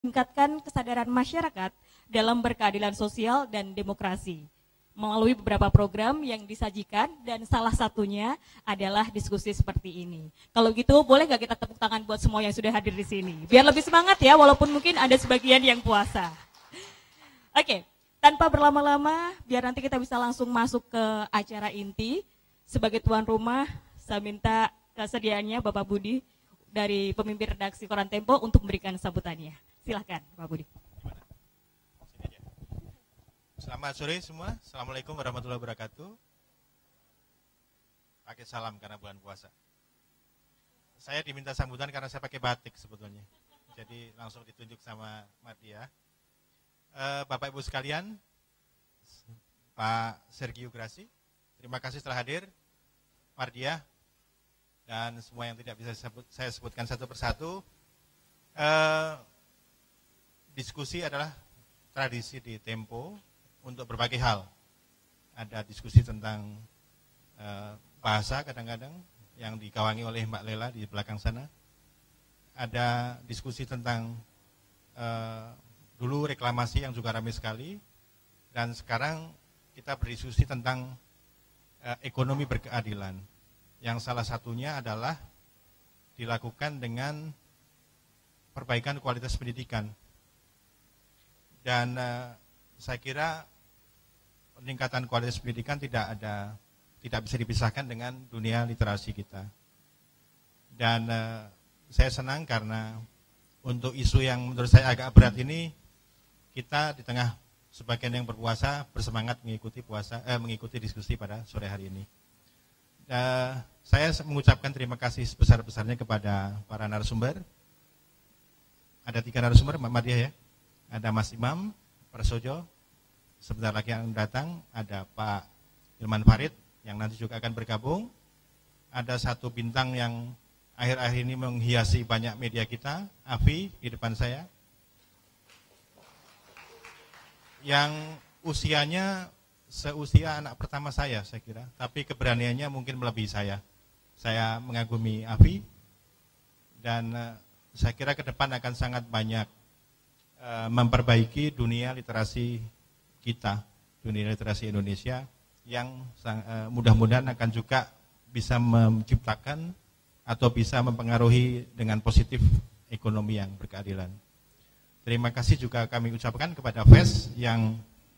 meningkatkan kesadaran masyarakat dalam berkeadilan sosial dan demokrasi melalui beberapa program yang disajikan, dan salah satunya adalah diskusi seperti ini. Kalau gitu boleh nggak kita tepuk tangan buat semua yang sudah hadir di sini? Biar lebih semangat ya, walaupun mungkin ada sebagian yang puasa. Oke, tanpa berlama-lama, biar nanti kita bisa langsung masuk ke acara inti. Sebagai tuan rumah, saya minta kesediaannya Bapak Budi dari pemimpin redaksi Koran Tempo untuk memberikan sambutannya. Silahkan Pak Budi. Selamat sore semua. Assalamualaikum warahmatullahi wabarakatuh. Pakai salam karena bulan puasa. Saya diminta sambutan karena saya pakai batik sebetulnya. Jadi langsung ditunjuk sama Mardia. Bapak Ibu sekalian, Pak Sergio Grasi, terima kasih telah hadir. Mardia dan semua yang tidak bisa saya sebutkan satu persatu. Diskusi adalah tradisi di Tempo untuk berbagai hal. Ada diskusi tentang bahasa kadang-kadang yang dikawangi oleh Mbak Lela di belakang sana. Ada diskusi tentang dulu reklamasi yang juga ramai sekali. Dan sekarang kita berdiskusi tentang ekonomi berkeadilan. Yang salah satunya adalah dilakukan dengan perbaikan kualitas pendidikan. Dan saya kira peningkatan kualitas pendidikan tidak bisa dipisahkan dengan dunia literasi kita. Dan saya senang karena untuk isu yang menurut saya agak berat ini, kita di tengah sebagian yang berpuasa bersemangat mengikuti diskusi pada sore hari ini. Saya mengucapkan terima kasih sebesar-besarnya kepada para narasumber. Ada 3 narasumber, Mbak Madia ya. Ada Mas Imam Prasojo, sebentar lagi yang datang. Ada Pak Hilman Farid yang nanti juga akan bergabung. Ada 1 bintang yang akhir-akhir ini menghiasi banyak media kita, Afi di depan saya, yang usianya seusia anak pertama saya kira, tapi keberaniannya mungkin melebihi saya. Saya mengagumi Afi, dan saya kira ke depan akan sangat banyak memperbaiki dunia literasi kita, dunia literasi Indonesia, yang mudah-mudahan akan juga bisa menciptakan atau bisa mempengaruhi dengan positif ekonomi yang berkeadilan. Terima kasih juga kami ucapkan kepada FES yang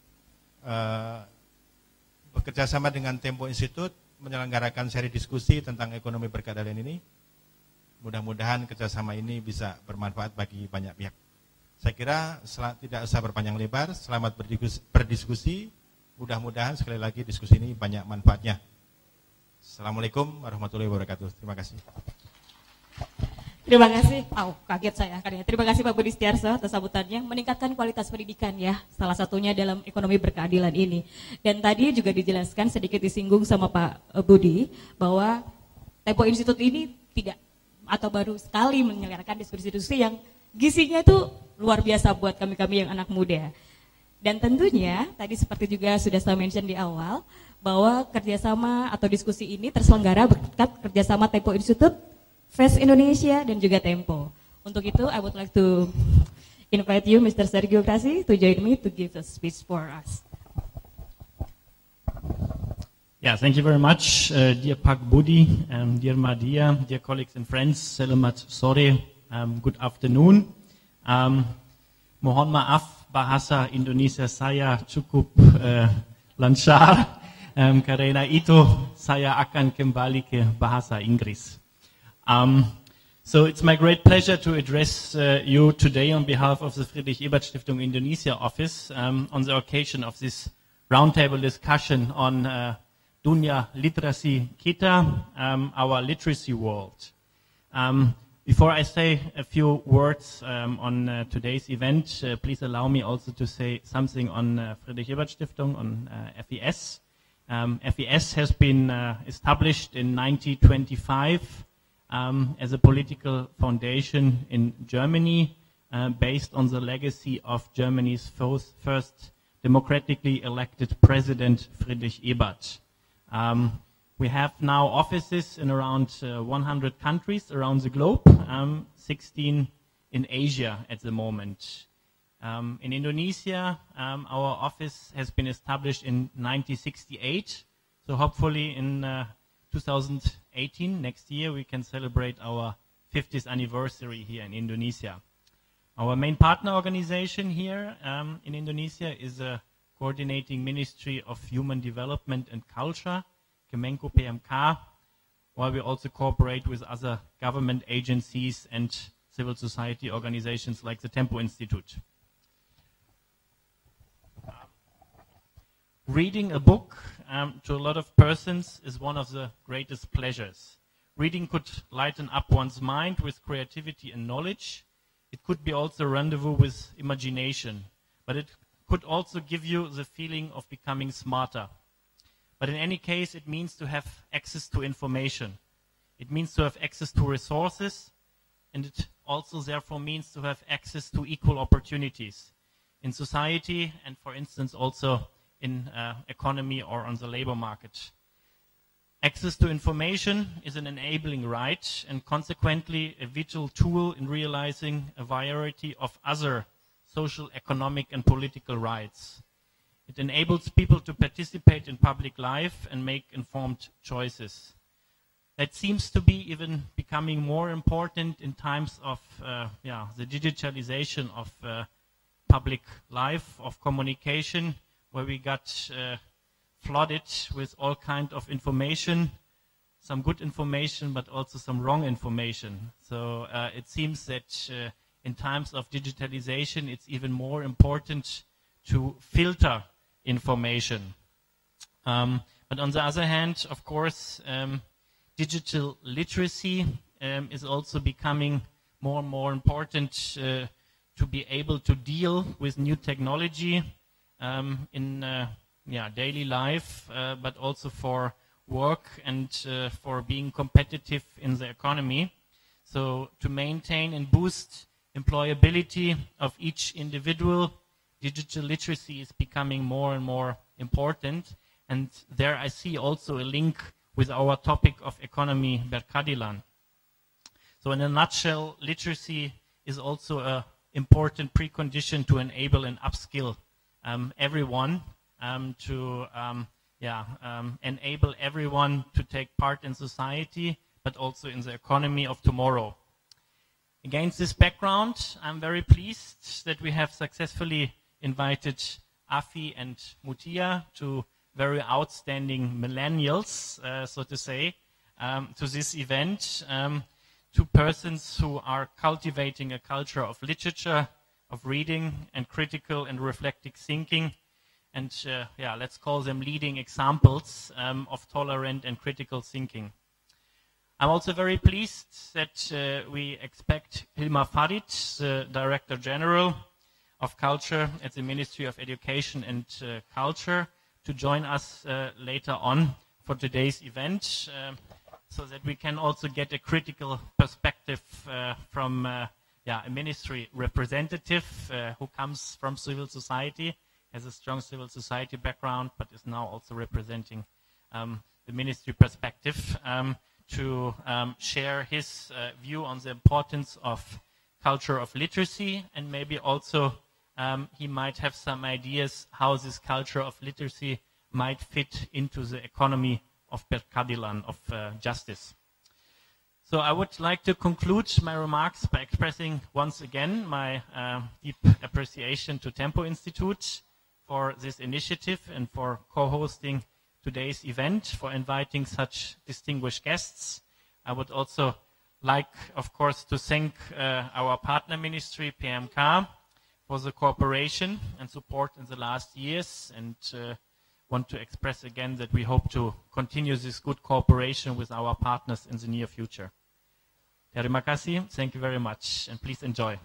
bekerja sama dengan Tempo Institute menyelenggarakan seri diskusi tentang ekonomi berkeadilan ini. Mudah-mudahan kerjasama ini bisa bermanfaat bagi banyak pihak. Saya kira tidak usah berpanjang lebar, selamat berdiskusi. Mudah-mudahan sekali lagi diskusi ini banyak manfaatnya. Assalamualaikum warahmatullahi wabarakatuh. Terima kasih. Terima kasih. Kaget saya. Terima kasih Pak Budi Setiarso atas sambutannya. Meningkatkan kualitas pendidikan ya, salah satunya dalam ekonomi berkeadilan ini. Dan tadi juga dijelaskan, sedikit disinggung sama Pak Budi, bahwa Tempo Institute ini tidak atau baru sekali menyelenggarakan diskusi-diskusi yang gisinya itu luar biasa buat kami-kami yang anak muda. Dan tentunya tadi seperti juga sudah saya mention di awal, bahwa kerjasama atau diskusi ini terselenggara berkat kerjasama Tempo Institute, FES Indonesia, dan juga Tempo. Untuk itu, I would like to invite you, Mr. Sergio Grasi, to join me to give a speech for us. Yeah, thank you very much, dear Pak Budi, dear Madia, dear colleagues and friends. Selamat sore, good afternoon. Mohon maaf, bahasa Indonesia saya cukup lancar, karena itu saya akan kembali ke bahasa Inggris. So it's my great pleasure to address you today on behalf of the Friedrich Ebert Stiftung Indonesia office on the occasion of this roundtable discussion on Dunia Literasi Kita, our literacy world. Before I say a few words on today's event, please allow me also to say something on Friedrich Ebert Stiftung, on FES. FES has been established in 1925 as a political foundation in Germany, based on the legacy of Germany's first democratically elected president, Friedrich Ebert. We have now offices in around 100 countries around the globe, 16 in Asia at the moment. In Indonesia, our office has been established in 1968. So hopefully in 2018, next year, we can celebrate our 50th anniversary here in Indonesia. Our main partner organization here in Indonesia is a coordinating Ministry of Human Development and Culture, Kemenko PMK, while we also cooperate with other government agencies and civil society organizations like the Tempo Institute. Reading a book to a lot of persons is one of the greatest pleasures. Reading could lighten up one's mind with creativity and knowledge. It could be also a rendezvous with imagination, but it could also give you the feeling of becoming smarter. But in any case, it means to have access to information. It means to have access to resources, and it also therefore means to have access to equal opportunities in society and, for instance, also in economy or on the labor market. Access to information is an enabling right and consequently a vital tool in realizing a variety of other social, economic and political rights. It enables people to participate in public life and make informed choices. That seems to be even becoming more important in times of the digitalization of public life, of communication, where we got flooded with all kinds of information, some good information, but also some wrong information. So it seems that in times of digitalization, it's even more important to filter information. But on the other hand, of course, digital literacy is also becoming more and more important to be able to deal with new technology in daily life, but also for work and for being competitive in the economy. So to maintain and boost employability of each individual, digital literacy is becoming more and more important. And there I see also a link with our topic of economy berkeadilan. So in a nutshell, literacy is also an important precondition to enable and upskill everyone, to enable everyone to take part in society, but also in the economy of tomorrow. Against this background, I'm very pleased that we have successfully invited Afi and Mutia, two very outstanding millennials, so to say, to this event. Two persons who are cultivating a culture of literature, of reading, and critical and reflective thinking. And let's call them leading examples of tolerant and critical thinking. I'm also very pleased that we expect Hilmar Farid, the Director General of Culture at the Ministry of Education and Culture, to join us later on for today's event, so that we can also get a critical perspective from a ministry representative who comes from civil society, has a strong civil society background, but is now also representing the ministry perspective, to share his view on the importance of culture of literacy, and maybe also he might have some ideas how this culture of literacy might fit into the economy of berkeadilan, of justice. So I would like to conclude my remarks by expressing once again my deep appreciation to Tempo Institute for this initiative and for co-hosting today's event, for inviting such distinguished guests. I would also like, of course, to thank our partner ministry, PMK, for the cooperation and support in the last years, and want to express again that we hope to continue this good cooperation with our partners in the near future. Terima kasih, thank you very much, and please enjoy.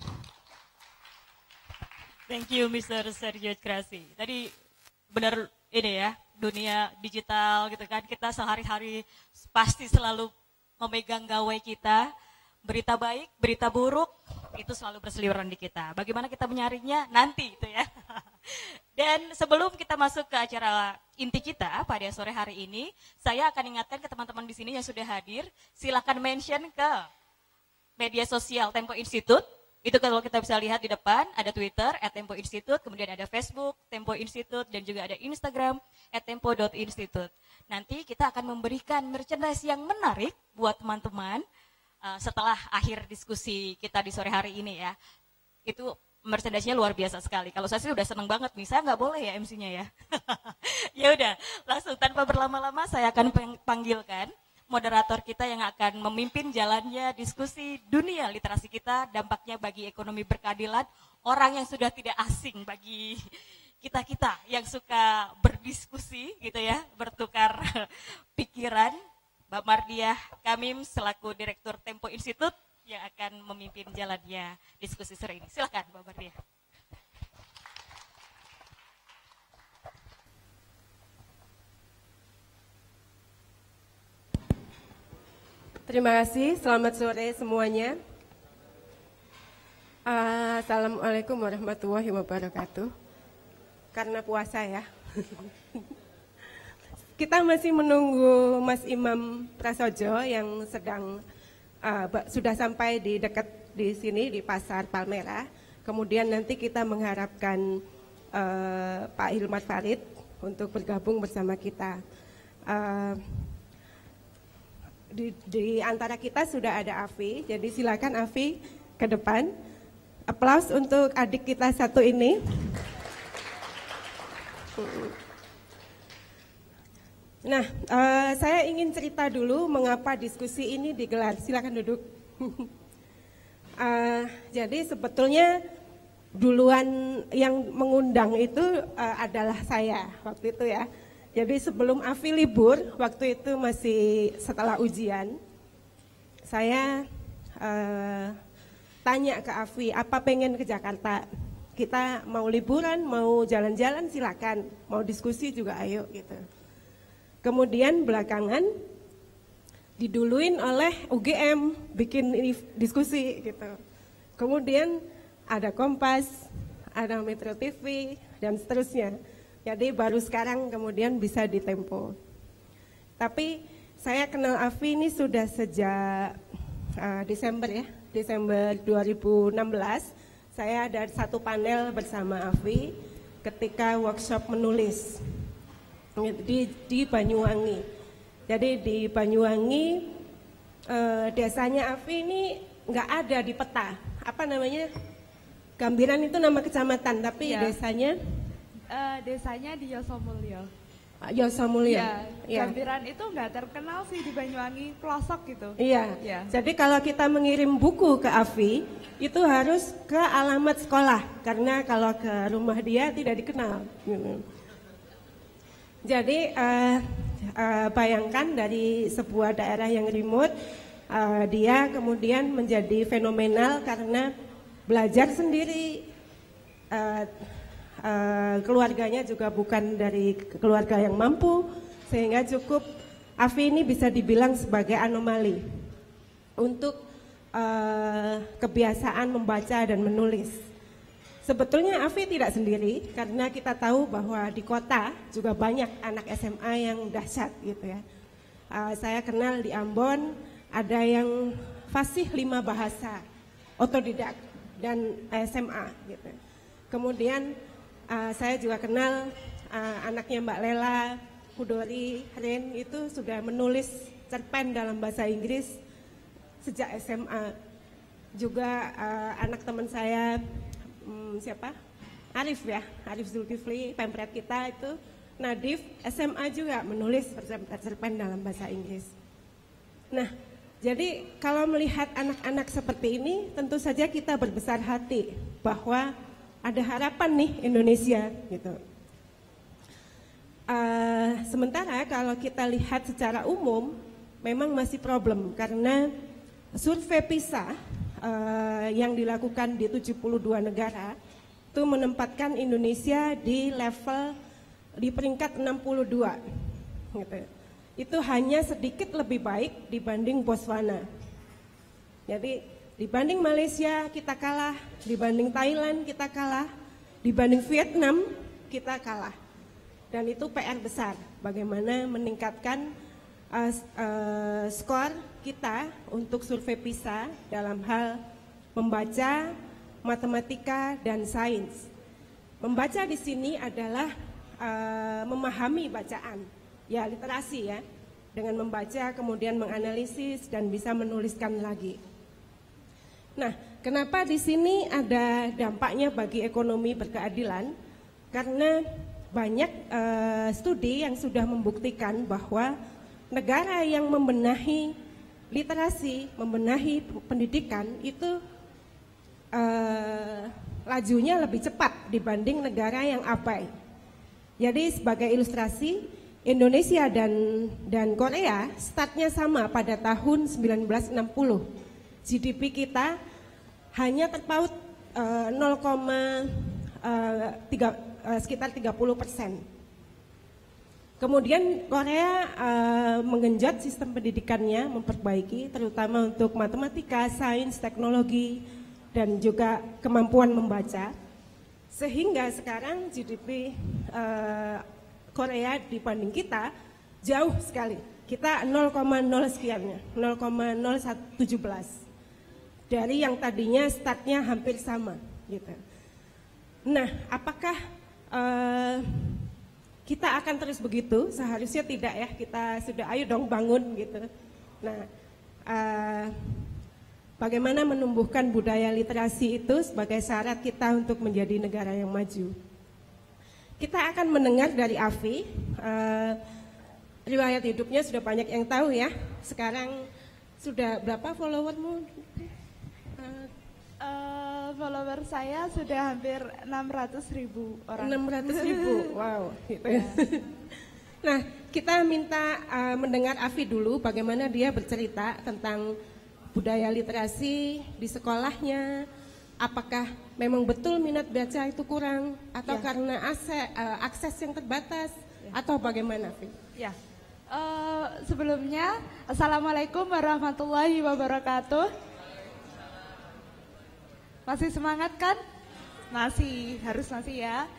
Thank you, Mr. Sergio Krasi. Tadi benar ini ya, dunia digital gitu kan, kita sehari-hari pasti selalu memegang gawai kita, berita baik, berita buruk, itu selalu berseliweran di kita. Bagaimana kita menyaringnya nanti itu ya. Dan sebelum kita masuk ke acara inti kita pada sore hari ini, saya akan ingatkan ke teman-teman di sini yang sudah hadir, silakan mention ke media sosial Tempo Institute Itu kalau kita bisa lihat di depan, ada Twitter, @tempo_institute, kemudian ada Facebook, Tempo Institute, dan juga ada Instagram, @tempo.institute. Nanti kita akan memberikan merchandise yang menarik buat teman-teman setelah akhir diskusi kita di sore hari ini ya. Itu merchandise-nya luar biasa sekali. Kalau saya sih udah seneng banget nih, saya nggak boleh ya MC-nya ya. Ya udah, langsung tanpa berlama-lama saya akan panggilkan moderator kita yang akan memimpin jalannya diskusi dunia literasi kita, dampaknya bagi ekonomi berkeadilan, orang yang sudah tidak asing bagi kita-kita yang suka berdiskusi gitu ya, bertukar pikiran. Mbak Mardiah Kamim selaku Direktur Tempo Institute yang akan memimpin jalannya diskusi sore ini. Silakan Mbak Mardiah. Terima kasih, selamat sore semuanya. Assalamualaikum warahmatullahi wabarakatuh. Karena puasa ya. Kita masih menunggu Mas Imam Prasojo yang sedang sudah sampai di dekat di sini di Pasar Palmerah. Kemudian nanti kita mengharapkan Pak Hilmat Farid untuk bergabung bersama kita. Di antara kita sudah ada Afi, jadi silakan Afi ke depan. Aplaus untuk adik kita satu ini. Nah, saya ingin cerita dulu mengapa diskusi ini digelar. Silakan duduk. Jadi sebetulnya duluan yang mengundang itu adalah saya waktu itu ya. Jadi sebelum Afi libur, waktu itu masih setelah ujian, saya tanya ke Afi, apa pengen ke Jakarta? Kita mau liburan, mau jalan-jalan silakan, mau diskusi juga ayo gitu. Kemudian belakangan diduluin oleh UGM bikin diskusi gitu. Kemudian ada Kompas, ada Metro TV dan seterusnya. Jadi baru sekarang kemudian bisa di Tempo. Tapi saya kenal Afi ini sudah sejak Desember ya, Desember 2016. Saya ada satu panel bersama Afi ketika workshop menulis di Banyuwangi. Jadi di Banyuwangi desanya Afi ini nggak ada di peta. Apa namanya? Gambiran itu nama kecamatan, tapi ya. Desanya di Yosamulyo. Yosamulyo. Ya, Gambiran itu nggak terkenal sih di Banyuwangi, pelosok gitu. Iya. Ya. Jadi kalau kita mengirim buku ke Afi, itu harus ke alamat sekolah, karena kalau ke rumah dia tidak dikenal. Jadi bayangkan dari sebuah daerah yang remote, dia kemudian menjadi fenomenal karena belajar sendiri. Keluarganya juga bukan dari keluarga yang mampu, sehingga cukup Afi ini bisa dibilang sebagai anomali untuk kebiasaan membaca dan menulis. Sebetulnya Afi tidak sendiri, karena kita tahu bahwa di kota juga banyak anak SMA yang dahsyat gitu ya. Saya kenal di Ambon ada yang fasih 5 bahasa, otodidak dan SMA gitu. Kemudian saya juga kenal anaknya Mbak Lela, Hudori, Ren itu sudah menulis cerpen dalam bahasa Inggris sejak SMA. Juga anak teman saya siapa? Arif ya, Arif Zulkifli, pempret kita itu Nadif SMA juga menulis cerpen dalam bahasa Inggris. Nah, jadi kalau melihat anak-anak seperti ini, tentu saja kita berbesar hati bahwa ada harapan nih Indonesia gitu. Sementara kalau kita lihat secara umum memang masih problem karena survei PISA yang dilakukan di 72 negara itu menempatkan Indonesia di level di peringkat 62 gitu. Itu hanya sedikit lebih baik dibanding Botswana. Jadi dibanding Malaysia kita kalah, dibanding Thailand kita kalah, dibanding Vietnam kita kalah. Dan itu PR besar, bagaimana meningkatkan skor kita untuk survei PISA dalam hal membaca, matematika, dan sains. Membaca di sini adalah memahami bacaan, ya literasi ya, dengan membaca kemudian menganalisis dan bisa menuliskan lagi. Nah, kenapa di sini ada dampaknya bagi ekonomi berkeadilan? Karena banyak studi yang sudah membuktikan bahwa negara yang membenahi literasi, membenahi pendidikan itu lajunya lebih cepat dibanding negara yang abai. Jadi sebagai ilustrasi, Indonesia dan Korea startnya sama pada tahun 1960. GDP kita hanya terpaut sekitar 30%. Kemudian Korea menggenjot sistem pendidikannya, memperbaiki terutama untuk matematika, sains, teknologi, dan juga kemampuan membaca. Sehingga sekarang GDP Korea dibanding kita jauh sekali. Kita 0,0 sekiannya, 0,0117. Dari yang tadinya startnya hampir sama gitu. Nah, apakah kita akan terus begitu? Seharusnya tidak ya, kita sudah ayo dong bangun gitu. Nah, bagaimana menumbuhkan budaya literasi itu sebagai syarat kita untuk menjadi negara yang maju? Kita akan mendengar dari Afi, riwayat hidupnya sudah banyak yang tahu ya. Sekarang sudah berapa followermu? Follower saya sudah hampir 600.000 orang. 600.000, wow. Gitu ya. Nah, kita minta mendengar Afi dulu bagaimana dia bercerita tentang budaya literasi di sekolahnya. Apakah memang betul minat baca itu kurang atau karena akses yang terbatas atau bagaimana, Afi? Ya. Sebelumnya, Assalamualaikum warahmatullahi wabarakatuh. Masih semangat kan? Masih, harus masih ya.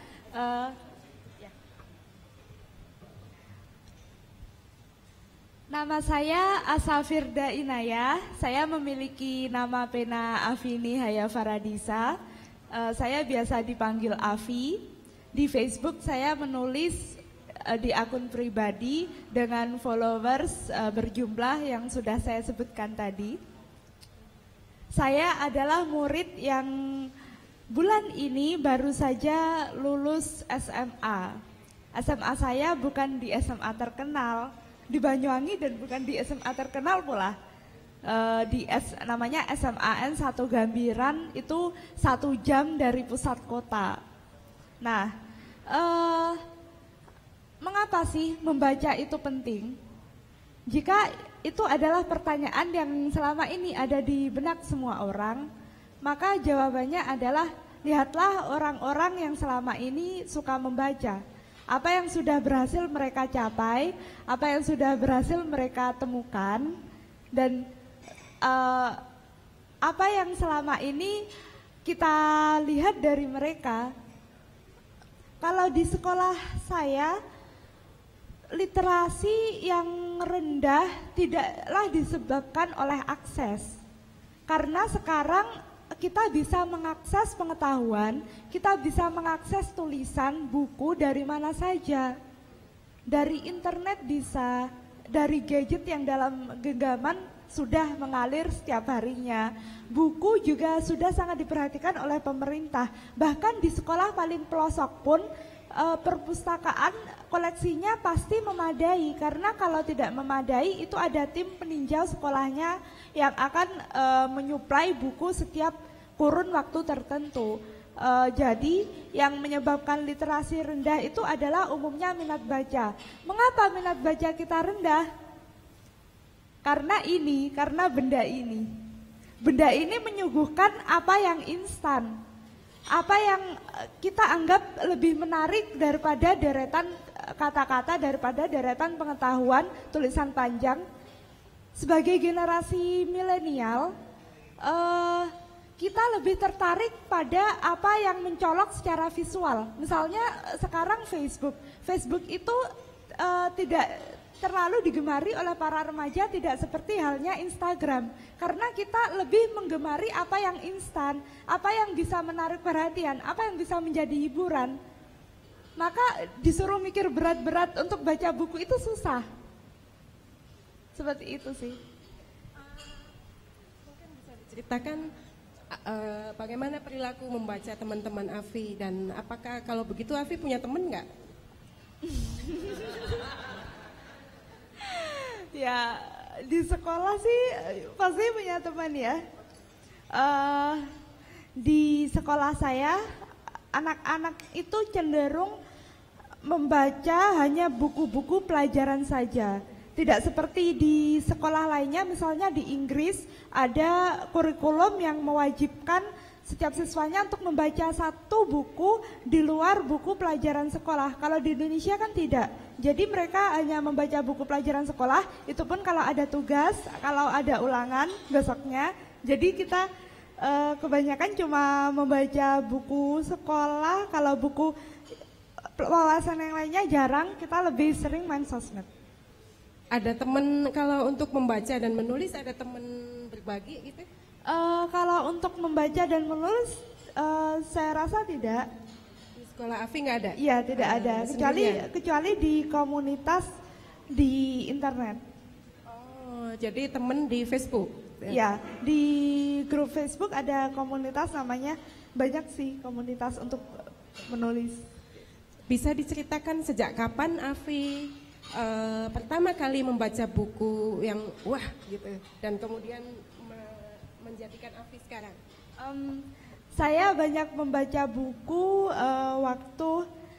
Nama saya Asafirda Inayah. Saya memiliki nama pena Afini Haya Faradisa. Saya biasa dipanggil Afi. Di Facebook saya menulis di akun pribadi dengan followers berjumlah yang sudah saya sebutkan tadi. Saya adalah murid yang bulan ini baru saja lulus SMA. SMA saya bukan di SMA terkenal di Banyuwangi dan bukan di SMA terkenal pula. Namanya SMAN 1 Gambiran, itu 1 jam dari pusat kota. Nah, mengapa sih membaca itu penting? Jika itu adalah pertanyaan yang selama ini ada di benak semua orang, maka jawabannya adalah lihatlah orang-orang yang selama ini suka membaca. Apa yang sudah berhasil mereka capai, apa yang sudah berhasil mereka temukan, dan apa yang selama ini kita lihat dari mereka. Kalau di sekolah saya, literasi yang rendah tidaklah disebabkan oleh akses. Karena sekarang kita bisa mengakses pengetahuan, kita bisa mengakses tulisan, buku dari mana saja. Dari internet bisa, dari gadget yang dalam genggaman sudah mengalir setiap harinya. Buku juga sudah sangat diperhatikan oleh pemerintah. Bahkan di sekolah paling pelosok pun perpustakaan koleksinya pasti memadai, karena kalau tidak memadai itu ada tim peninjau sekolahnya yang akan menyuplai buku setiap kurun waktu tertentu. Jadi yang menyebabkan literasi rendah itu adalah umumnya minat baca. Mengapa minat baca kita rendah? Karena benda ini. Benda ini menyuguhkan apa yang instan. Apa yang kita anggap lebih menarik daripada deretan kata-kata, daripada deretan pengetahuan, tulisan panjang. Sebagai generasi milenial, kita lebih tertarik pada apa yang mencolok secara visual. Misalnya sekarang Facebook itu terlalu digemari oleh para remaja, tidak seperti halnya Instagram. Karena kita lebih menggemari apa yang instan, apa yang bisa menarik perhatian, apa yang bisa menjadi hiburan. Maka disuruh mikir berat-berat untuk baca buku itu susah. Seperti itu sih. Mungkin bisa diceritakan bagaimana perilaku membaca teman-teman Afi, dan apakah kalau begitu Afi punya teman nggak? Ya, di sekolah sih pasti punya teman ya. Di sekolah saya, anak-anak itu cenderung membaca hanya buku-buku pelajaran saja. Tidak seperti di sekolah lainnya, misalnya di Inggris ada kurikulum yang mewajibkan setiap siswanya untuk membaca satu buku di luar buku pelajaran sekolah. Kalau di Indonesia kan tidak. Jadi mereka hanya membaca buku pelajaran sekolah, itu pun kalau ada tugas, kalau ada ulangan besoknya. Jadi kita kebanyakan cuma membaca buku sekolah, kalau buku wawasan yang lainnya jarang, kita lebih sering main sosmed. Ada teman kalau untuk membaca dan menulis, ada teman berbagi gitu? Kalau untuk membaca dan menulis, saya rasa tidak. Di sekolah Afi nggak ada? Iya, tidak ada. Kecuali di komunitas di internet. Oh, jadi teman di Facebook? Ya, di grup Facebook ada komunitas namanya, banyak sih komunitas untuk menulis. Bisa diceritakan sejak kapan Afi pertama kali membaca buku yang wah gitu, dan kemudian menjadikan Afi sekarang? Saya banyak membaca buku waktu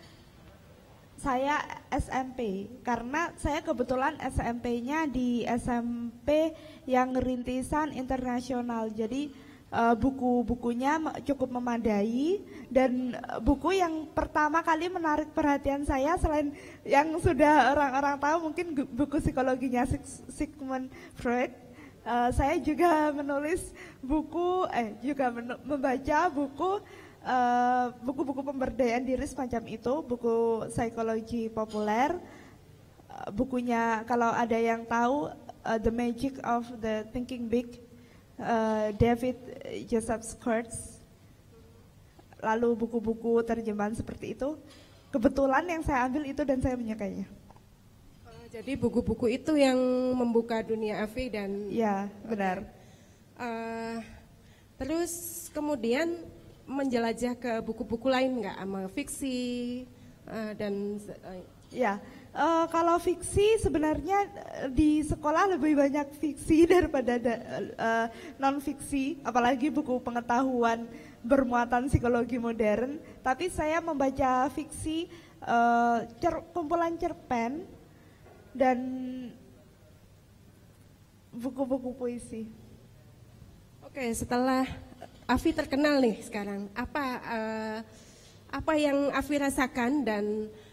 saya SMP, karena saya kebetulan SMP-nya di SMP yang rintisan internasional, jadi buku-bukunya cukup memadai. Dan buku yang pertama kali menarik perhatian saya, selain yang sudah orang-orang tahu mungkin buku psikologinya Sigmund Freud, saya juga menulis buku, membaca buku-buku pemberdayaan diri semacam itu, buku psikologi populer. Bukunya kalau ada yang tahu, The Magic of the Thinking Big, David Joseph Kurtz. Lalu buku-buku terjemahan seperti itu. Kebetulan yang saya ambil itu dan saya menyukainya. Jadi buku-buku itu yang membuka dunia Afi dan... Ya, benar. Terus kemudian menjelajah ke buku-buku lain nggak, sama fiksi dan... Ya, kalau fiksi sebenarnya di sekolah lebih banyak fiksi daripada non-fiksi, apalagi buku pengetahuan bermuatan psikologi modern. Tapi saya membaca fiksi, kumpulan cerpen, dan buku-buku puisi. Oke, setelah Afi terkenal nih sekarang, apa yang Afi rasakan dan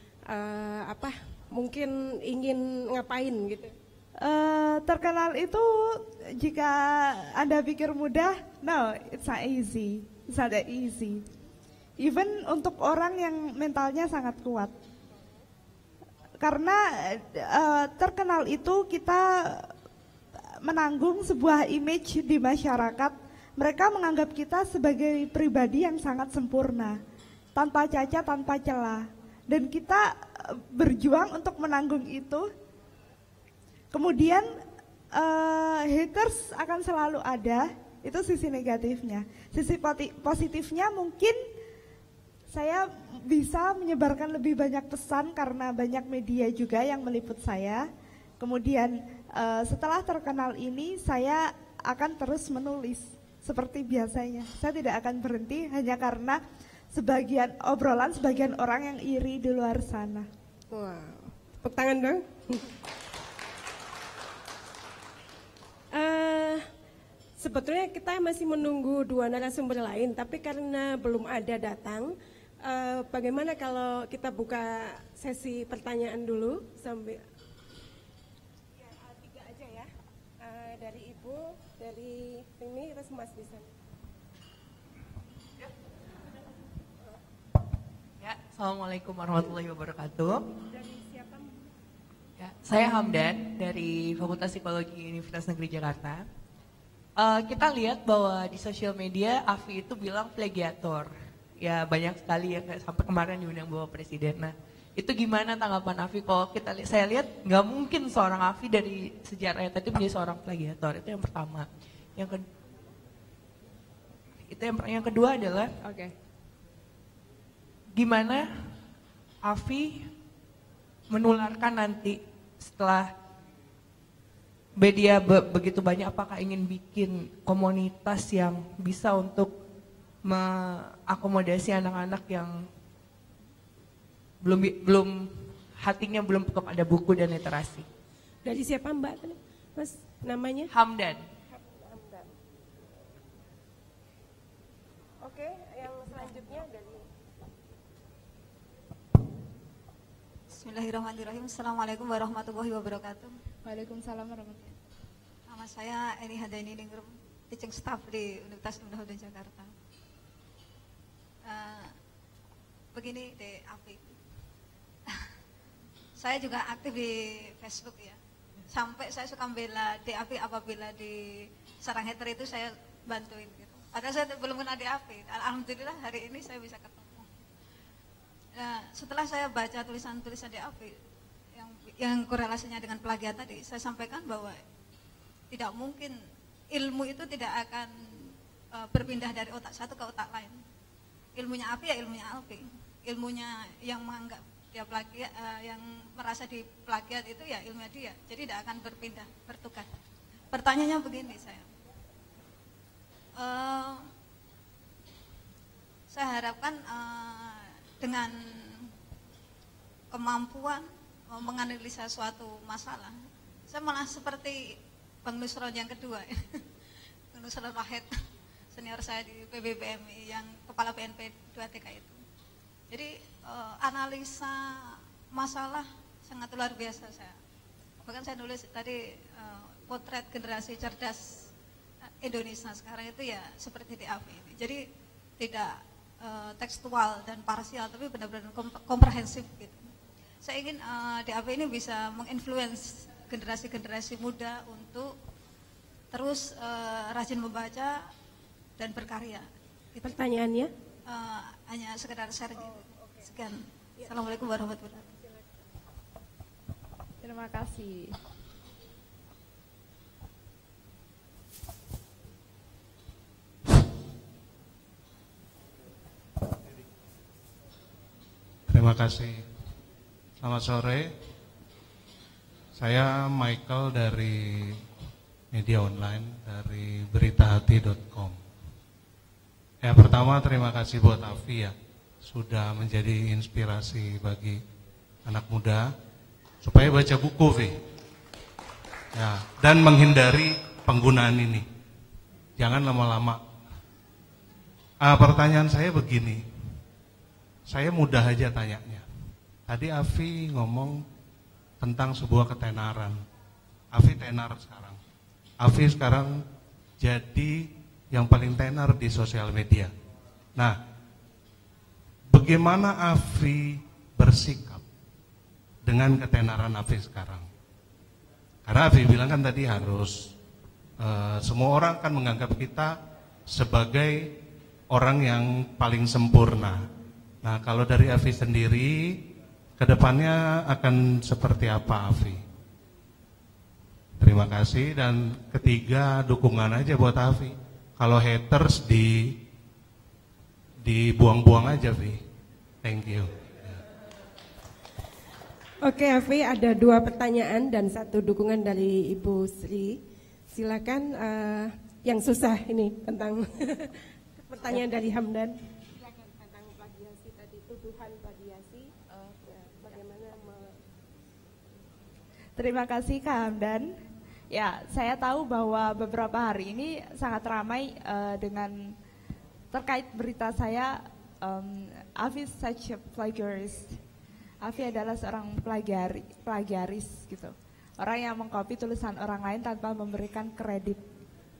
mungkin ingin ngapain gitu? Terkenal itu, jika Anda pikir mudah, no, it's not easy. It's not that easy. Even untuk orang yang mentalnya sangat kuat. Karena terkenal itu kita menanggung sebuah image di masyarakat. Mereka menganggap kita sebagai pribadi yang sangat sempurna, tanpa cacat, tanpa celah. Dan kita berjuang untuk menanggung itu. Kemudian haters akan selalu ada, itu sisi negatifnya. Sisi positifnya mungkin saya bisa menyebarkan lebih banyak pesan karena banyak media juga yang meliput saya. Kemudian setelah terkenal ini saya akan terus menulis seperti biasanya. Saya tidak akan berhenti hanya karena sebagian orang yang iri di luar sana. Wow, tepuk tangan dong. Sebetulnya kita masih menunggu dua narasumber lain, tapi karena belum ada datang, bagaimana kalau kita buka sesi pertanyaan dulu sambil ya, 3 aja ya, dari Ibu, dari ini, terus Mas di sana. Ya, Assalamualaikum warahmatullahi wabarakatuh. Dari siapa? Ya, Saya Hamdan dari Fakultas Psikologi Universitas Negeri Jakarta. Kita lihat bahwa di sosial media Afi itu bilang plagiator. Ya banyak sekali ya, sampai kemarin diundang Bapak Presiden. Nah, itu gimana tanggapan Afi? Kalau saya lihat nggak mungkin seorang Afi dari sejarahnya tadi menjadi seorang plagiator. Itu yang pertama. Yang kedua adalah gimana Afi menularkan nanti setelah media begitu banyak, apakah ingin bikin komunitas yang bisa untuk mengakomodasi anak-anak yang belum hatinya belum kepada buku dan literasi. Dari siapa Mbak? Mas, namanya? Hamdan. Oke, yang selanjutnya dari Bismillahirrahmanirrahim. Assalamualaikum warahmatullahi wabarakatuh. Waalaikumsalam warahmatullahi wabarakatuh. Nama saya Eni Hadaini Ningrum, teaching staff di Universitas Muhammadiyah Jakarta. Begini deh Afi, saya juga aktif di Facebook ya. Sampai saya suka membela DAP apabila di sarang hater itu saya bantuin gitu. Padahal saya belum kenal DAP. Alhamdulillah hari ini saya bisa ketemu. Nah, setelah saya baca tulisan-tulisan DAP yang korelasinya dengan plagiat tadi, saya sampaikan bahwa tidak mungkin ilmu itu tidak akan berpindah dari otak satu ke otak lain. Ilmunya Afi ya ilmunya Alfi. Ilmunya yang menganggap dia plagiat, yang merasa diplagiat itu ya ilmunya dia. Jadi tidak akan berpindah, bertukar. Pertanyaannya begini saya harapkan dengan kemampuan menganalisa suatu masalah, saya malah seperti Bang Nusron yang kedua, Bang Nusron Wahid, senior saya di PBBMI yang kepala BNP 2TK itu. Jadi analisa masalah sangat luar biasa saya. Bahkan saya nulis tadi potret generasi cerdas Indonesia sekarang itu ya seperti DAP ini. Jadi tidak tekstual dan parsial, tapi benar-benar komprehensif gitu. Saya ingin DAP ini bisa menginfluence generasi-generasi muda untuk terus rajin membaca dan berkarya. Gitu. Pertanyaannya? Hanya sekedar share gitu. Sekian. Assalamualaikum warahmatullahi wabarakatuh. Terima kasih. Terima kasih. Selamat sore. Saya Michael dari media online, dari beritahati.com. Ya, pertama terima kasih buat Afi ya, sudah menjadi inspirasi bagi anak muda supaya baca buku, Vi. Ya, dan menghindari penggunaan ini. Jangan lama-lama. Pertanyaan saya begini. Saya mudah aja tanyanya. Tadi Afi ngomong tentang sebuah ketenaran. Afi tenar sekarang. Afi sekarang jadi yang paling tenar di sosial media. Nah, bagaimana Afi bersikap dengan ketenaran Afi sekarang? Karena Afi bilang kan tadi harus semua orang kan menganggap kita sebagai orang yang paling sempurna. Nah, kalau dari Afi sendiri, kedepannya akan seperti apa Afi? Terima kasih. Dan ketiga, dukungan aja buat Afi. Kalau haters dibuang-buang aja, Vi. Thank you. Oke, Afi, ada 2 pertanyaan dan 1 dukungan dari Ibu Sri. Silakan yang susah ini tentang pertanyaan dari Hamdan. Silakan tentang plagiasi tadi, tuduhan plagiasi. Bagaimana? Terima kasih Kak Hamdan. Ya, saya tahu bahwa beberapa hari ini sangat ramai dengan terkait berita saya, Afi is such a plagiarist. Afi adalah seorang plagiaris gitu. Orang yang mengcopy tulisan orang lain tanpa memberikan kredit.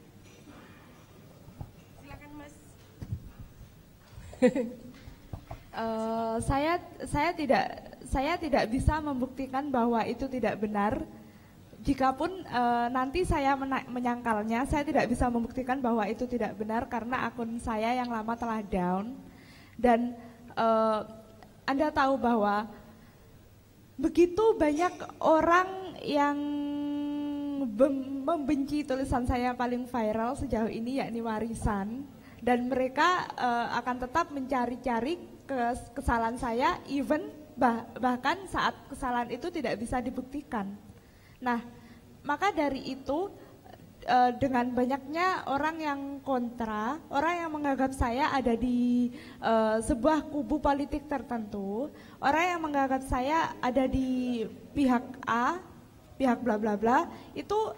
Silakan Mas. Saya tidak bisa membuktikan bahwa itu tidak benar. Jikapun nanti saya menyangkalnya, saya tidak bisa membuktikan bahwa itu tidak benar karena akun saya yang lama telah down. Dan Anda tahu bahwa begitu banyak orang yang membenci tulisan saya paling viral sejauh ini, yakni warisan. Dan mereka akan tetap mencari-cari kesalahan saya, even bahkan saat kesalahan itu tidak bisa dibuktikan. Nah, maka dari itu dengan banyaknya orang yang kontra, orang yang menganggap saya ada di sebuah kubu politik tertentu, orang yang menganggap saya ada di pihak A, pihak bla bla bla, itu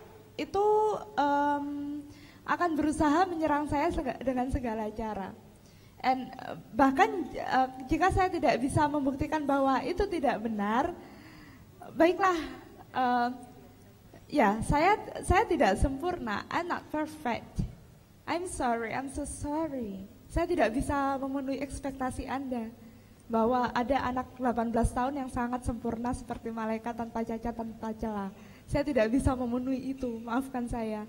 akan berusaha menyerang saya dengan segala cara. And bahkan jika saya tidak bisa membuktikan bahwa itu tidak benar, baiklah, ya saya tidak sempurna, I'm not perfect. I'm sorry, I'm so sorry. Saya tidak bisa memenuhi ekspektasi Anda bahwa ada anak 18 tahun yang sangat sempurna seperti malaikat tanpa cacat, tanpa celah. Saya tidak bisa memenuhi itu, maafkan saya.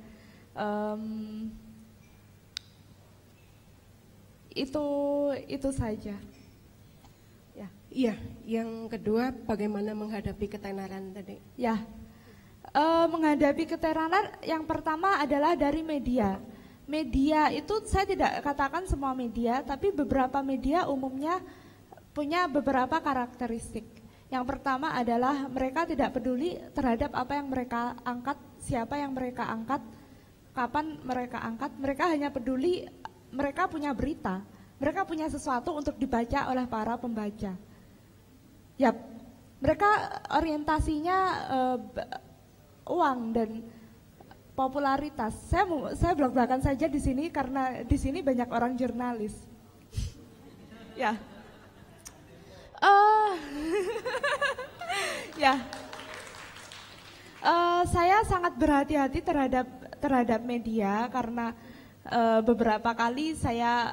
Itu saja. Ya. Iya, yang kedua bagaimana menghadapi ketenaran tadi? Ya, menghadapi ketenaran yang pertama adalah dari media. Media itu saya tidak katakan semua media, tapi beberapa media umumnya punya beberapa karakteristik. Yang pertama adalah mereka tidak peduli terhadap apa yang mereka angkat, siapa yang mereka angkat, kapan mereka angkat. Mereka hanya peduli mereka punya berita, mereka punya sesuatu untuk dibaca oleh para pembaca. Yap, mereka orientasinya uang dan popularitas. Saya belak-belakan saja di sini karena di sini banyak orang jurnalis. Ya. Ya. Saya sangat berhati-hati terhadap media karena beberapa kali saya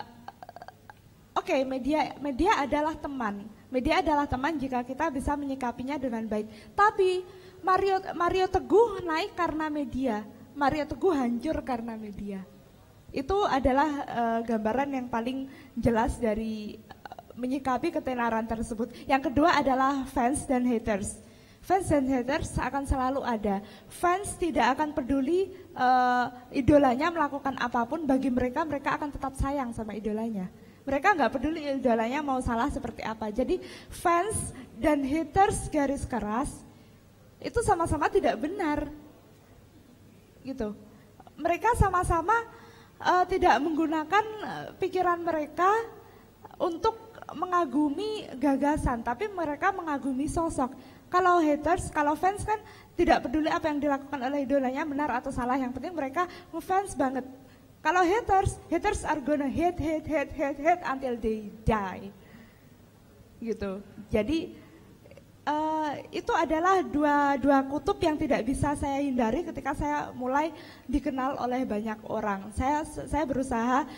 media adalah teman. Media adalah teman jika kita bisa menyikapinya dengan baik. Tapi Mario Teguh naik karena media. Mario Teguh hancur karena media. Itu adalah gambaran yang paling jelas dari menyikapi ketenaran tersebut. Yang kedua adalah fans dan haters. Fans dan haters akan selalu ada. Fans tidak akan peduli idolanya melakukan apapun, bagi mereka akan tetap sayang sama idolanya. Mereka nggak peduli idolanya mau salah seperti apa. Jadi fans dan haters garis keras itu sama-sama tidak benar. Gitu. Mereka sama-sama tidak menggunakan pikiran mereka untuk mengagumi gagasan, tapi mereka mengagumi sosok. Kalau haters, kalau fans kan tidak peduli apa yang dilakukan oleh idolanya benar atau salah, yang penting mereka ngefans banget. Kalau haters are gonna hate until they die. Gitu. Jadi itu adalah dua kutub yang tidak bisa saya hindari ketika saya mulai dikenal oleh banyak orang. Saya berusaha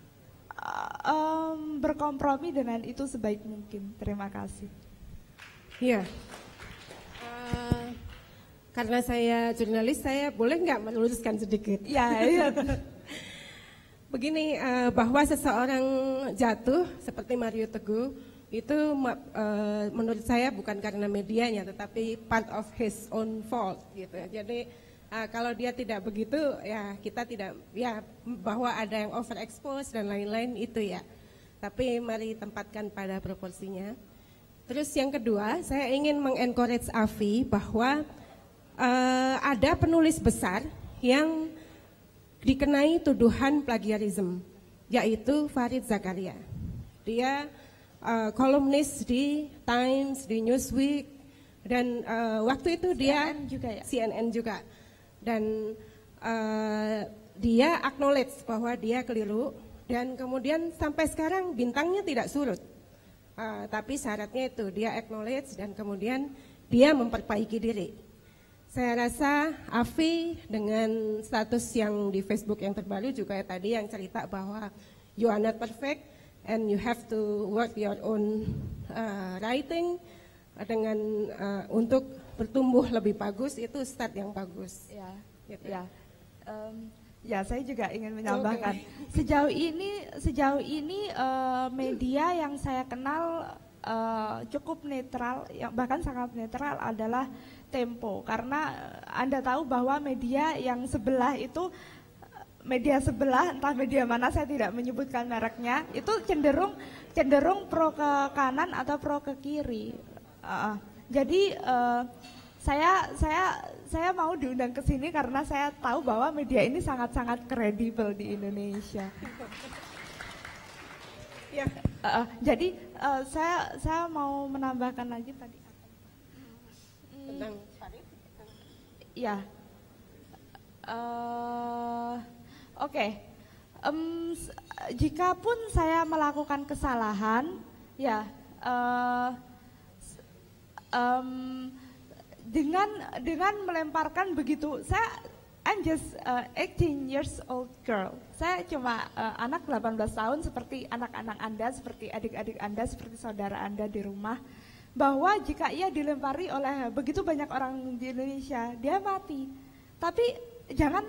berkompromi dengan itu sebaik mungkin. Terima kasih. Iya. Karena saya jurnalis, saya boleh nggak meluruskan sedikit? Ya. Begini, bahwa seseorang jatuh seperti Mario Teguh itu menurut saya bukan karena medianya, tetapi part of his own fault gitu. Jadi kalau dia tidak begitu, ya kita tidak, ya bahwa ada yang overexpose dan lain-lain itu ya. Tapi mari tempatkan pada proporsinya. Terus yang kedua, saya ingin mengencourage Afi bahwa ada penulis besar yang dikenai tuduhan plagiarisme, yaitu Farid Zakaria. Dia kolumnis di Times, di Newsweek, dan waktu itu dia CNN juga. Dan dia acknowledge bahwa dia keliru, dan kemudian sampai sekarang bintangnya tidak surut. Tapi syaratnya itu dia acknowledge dan kemudian dia memperbaiki diri. Saya rasa Afi dengan status yang di Facebook yang terbaru juga tadi yang cerita bahwa you are not perfect and you have to work your own writing dengan untuk bertumbuh lebih bagus, itu start yang bagus. Ya, gitu. ya. Ya, saya juga ingin menambahkan. Sejauh ini media yang saya kenal cukup netral, bahkan sangat netral adalah Tempo. Karena Anda tahu bahwa media yang sebelah itu, media sebelah, entah media mana, saya tidak menyebutkan mereknya, itu cenderung pro ke kanan atau pro ke kiri. Jadi saya mau diundang ke sini karena saya tahu bahwa media ini sangat-sangat kredibel di Indonesia. Ya. Jadi saya mau menambahkan lagi tadi. Tentang Farid? Ya. Oke. Jikapun saya melakukan kesalahan, ya. Dengan melemparkan begitu, I'm just 18 years old girl. Saya cuma anak 18 tahun seperti anak-anak Anda, seperti adik-adik Anda, seperti saudara Anda di rumah. Bahwa jika ia dilempari oleh begitu banyak orang di Indonesia, dia mati. Tapi jangan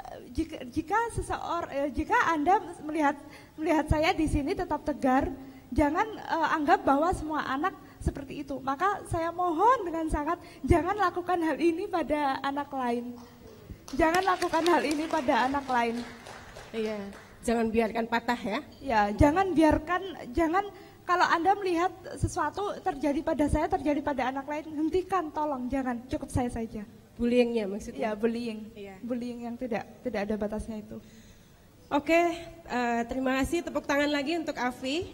jika Anda melihat saya di sini tetap tegar, jangan anggap bahwa semua anak seperti itu. Maka saya mohon dengan sangat, jangan lakukan hal ini pada anak lain. Jangan lakukan hal ini pada anak lain. Iya, jangan biarkan patah ya. Ya, jangan kalau Anda melihat sesuatu terjadi pada saya, terjadi pada anak lain, hentikan, tolong, jangan, cukup saya saja. Bullyingnya maksudnya? Ya, bullying. Iya. Bullying yang tidak ada batasnya itu. Oke, terima kasih, tepuk tangan lagi untuk Afi.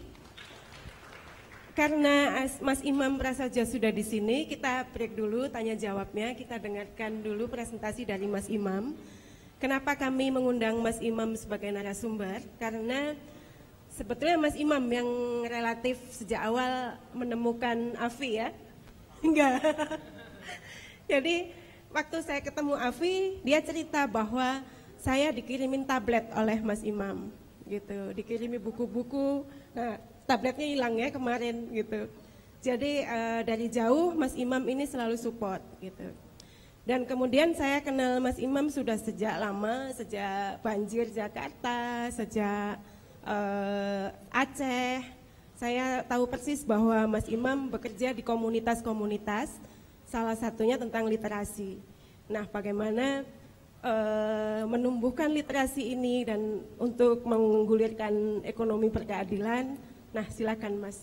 Karena Mas Imam Prasaja sudah di sini, kita break dulu tanya jawabnya. Kita dengarkan dulu presentasi dari Mas Imam. Kenapa kami mengundang Mas Imam sebagai narasumber? Karena sebetulnya Mas Imam yang relatif sejak awal menemukan Afi ya. Enggak. Jadi waktu saya ketemu Afi, dia cerita bahwa saya dikirimin tablet oleh Mas Imam gitu, dikirimi buku-buku. Nah, tabletnya hilang ya kemarin gitu. Jadi dari jauh Mas Imam ini selalu support gitu. Dan kemudian saya kenal Mas Imam sudah sejak lama, sejak banjir Jakarta, sejak Aceh. Saya tahu persis bahwa Mas Imam bekerja di komunitas-komunitas, salah satunya tentang literasi. Nah, bagaimana menumbuhkan literasi ini dan untuk menggulirkan ekonomi berkeadilan. Nah, silakan Mas.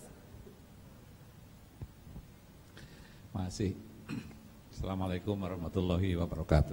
Masih. Assalamualaikum warahmatullahi wabarakatuh.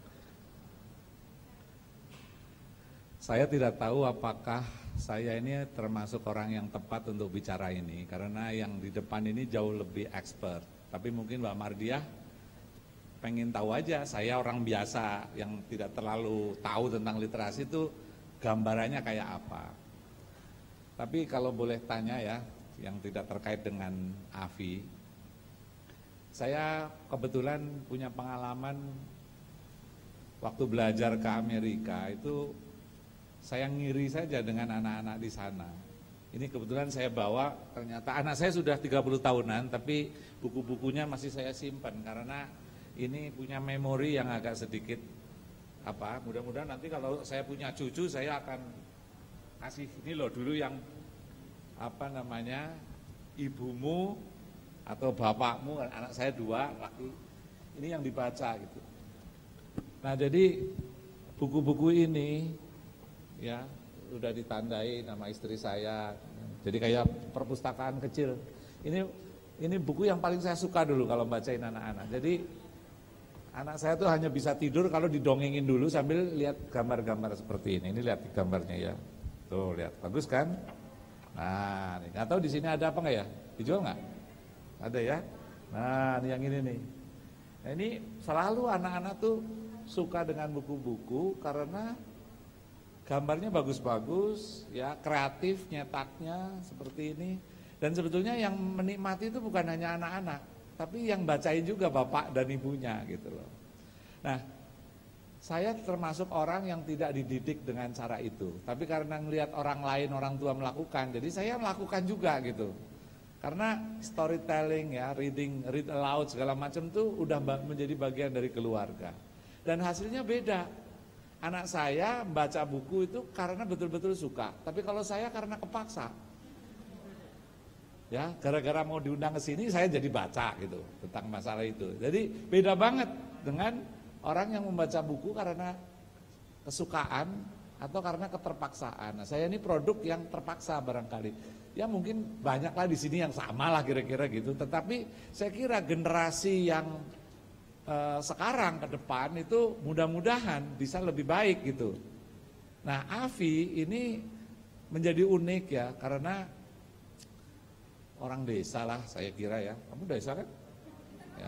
Saya tidak tahu apakah saya ini termasuk orang yang tepat untuk bicara ini, karena yang di depan ini jauh lebih expert. Tapi mungkin Mbak Mardiah pengen tahu aja, saya orang biasa yang tidak terlalu tahu tentang literasi itu gambarannya kayak apa. Tapi kalau boleh tanya ya, yang tidak terkait dengan Afi, saya kebetulan punya pengalaman waktu belajar ke Amerika itu saya ngiri saja dengan anak-anak di sana. Ini kebetulan saya bawa, ternyata anak saya sudah 30 tahunan tapi buku-bukunya masih saya simpan karena ini punya memori yang agak sedikit mudah-mudahan nanti kalau saya punya cucu saya akan kasih ini loh dulu yang ibumu atau bapakmu, anak saya 2 laki, ini yang dibaca gitu. Nah, jadi buku-buku ini ya sudah ditandai nama istri saya. Jadi kayak perpustakaan kecil. Ini buku yang paling saya suka dulu kalau bacain anak-anak. Jadi anak saya tuh hanya bisa tidur kalau didongengin dulu sambil lihat gambar-gambar seperti ini. Ini lihat gambarnya ya. Tuh lihat, bagus kan? Nah, nggak tahu di sini ada apa nggak ya? Dijual nggak? Ada ya? Nah, ini yang ini nih. Nah, ini selalu anak-anak tuh suka dengan buku-buku karena gambarnya bagus-bagus, ya kreatif nyetaknya seperti ini. Dan sebetulnya yang menikmati itu bukan hanya anak-anak, tapi yang bacain juga bapak dan ibunya gitu loh. Nah, saya termasuk orang yang tidak dididik dengan cara itu. Tapi karena ngelihat orang lain, orang tua melakukan, jadi saya melakukan juga gitu. Karena storytelling ya, read aloud segala macam tuh udah menjadi bagian dari keluarga. Dan hasilnya beda. Anak saya baca buku itu karena betul-betul suka. Tapi kalau saya karena kepaksa. Ya, gara-gara mau diundang ke sini saya jadi baca gitu tentang masalah itu. Jadi beda banget dengan orang yang membaca buku karena kesukaan atau karena keterpaksaan. Nah, saya ini produk yang terpaksa barangkali. Ya mungkin banyaklah di sini yang sama lah kira-kira gitu. Tetapi saya kira generasi yang sekarang ke depan itu mudah-mudahan bisa lebih baik gitu. Nah, Afi ini menjadi unik ya karena orang desa lah saya kira ya. Kamu desa kan? Ya.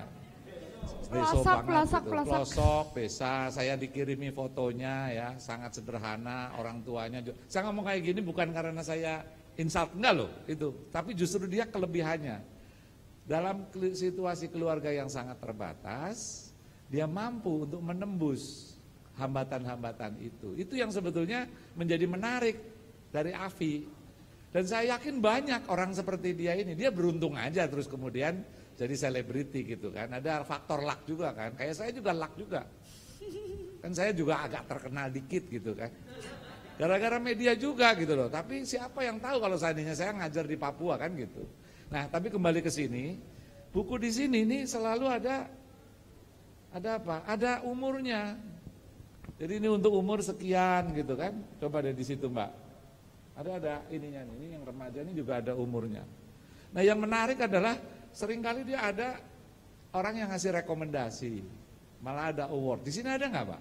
Pelosok desa, saya dikirimi fotonya ya, sangat sederhana, orang tuanya juga. Saya ngomong kayak gini bukan karena saya insult, enggak loh itu, tapi justru dia kelebihannya. Dalam situasi keluarga yang sangat terbatas, dia mampu untuk menembus hambatan-hambatan itu. Itu yang sebetulnya menjadi menarik dari Afi. Dan saya yakin banyak orang seperti dia ini, dia beruntung aja terus kemudian jadi selebriti gitu kan. Ada faktor luck juga kan. Kayak saya juga luck juga. Kan saya juga agak terkenal dikit gitu kan. Gara-gara media juga gitu loh. Tapi siapa yang tahu kalau seandainya saya ngajar di Papua kan gitu. Nah, tapi kembali ke sini, buku di sini nih selalu ada apa? Ada umurnya. Jadi ini untuk umur sekian gitu kan. Coba deh di situ, Mbak. Ada ininya nih. Ini yang remaja ini juga ada umurnya. Nah, yang menarik adalah seringkali dia ada orang yang ngasih rekomendasi, malah ada award. Di sini ada nggak Pak?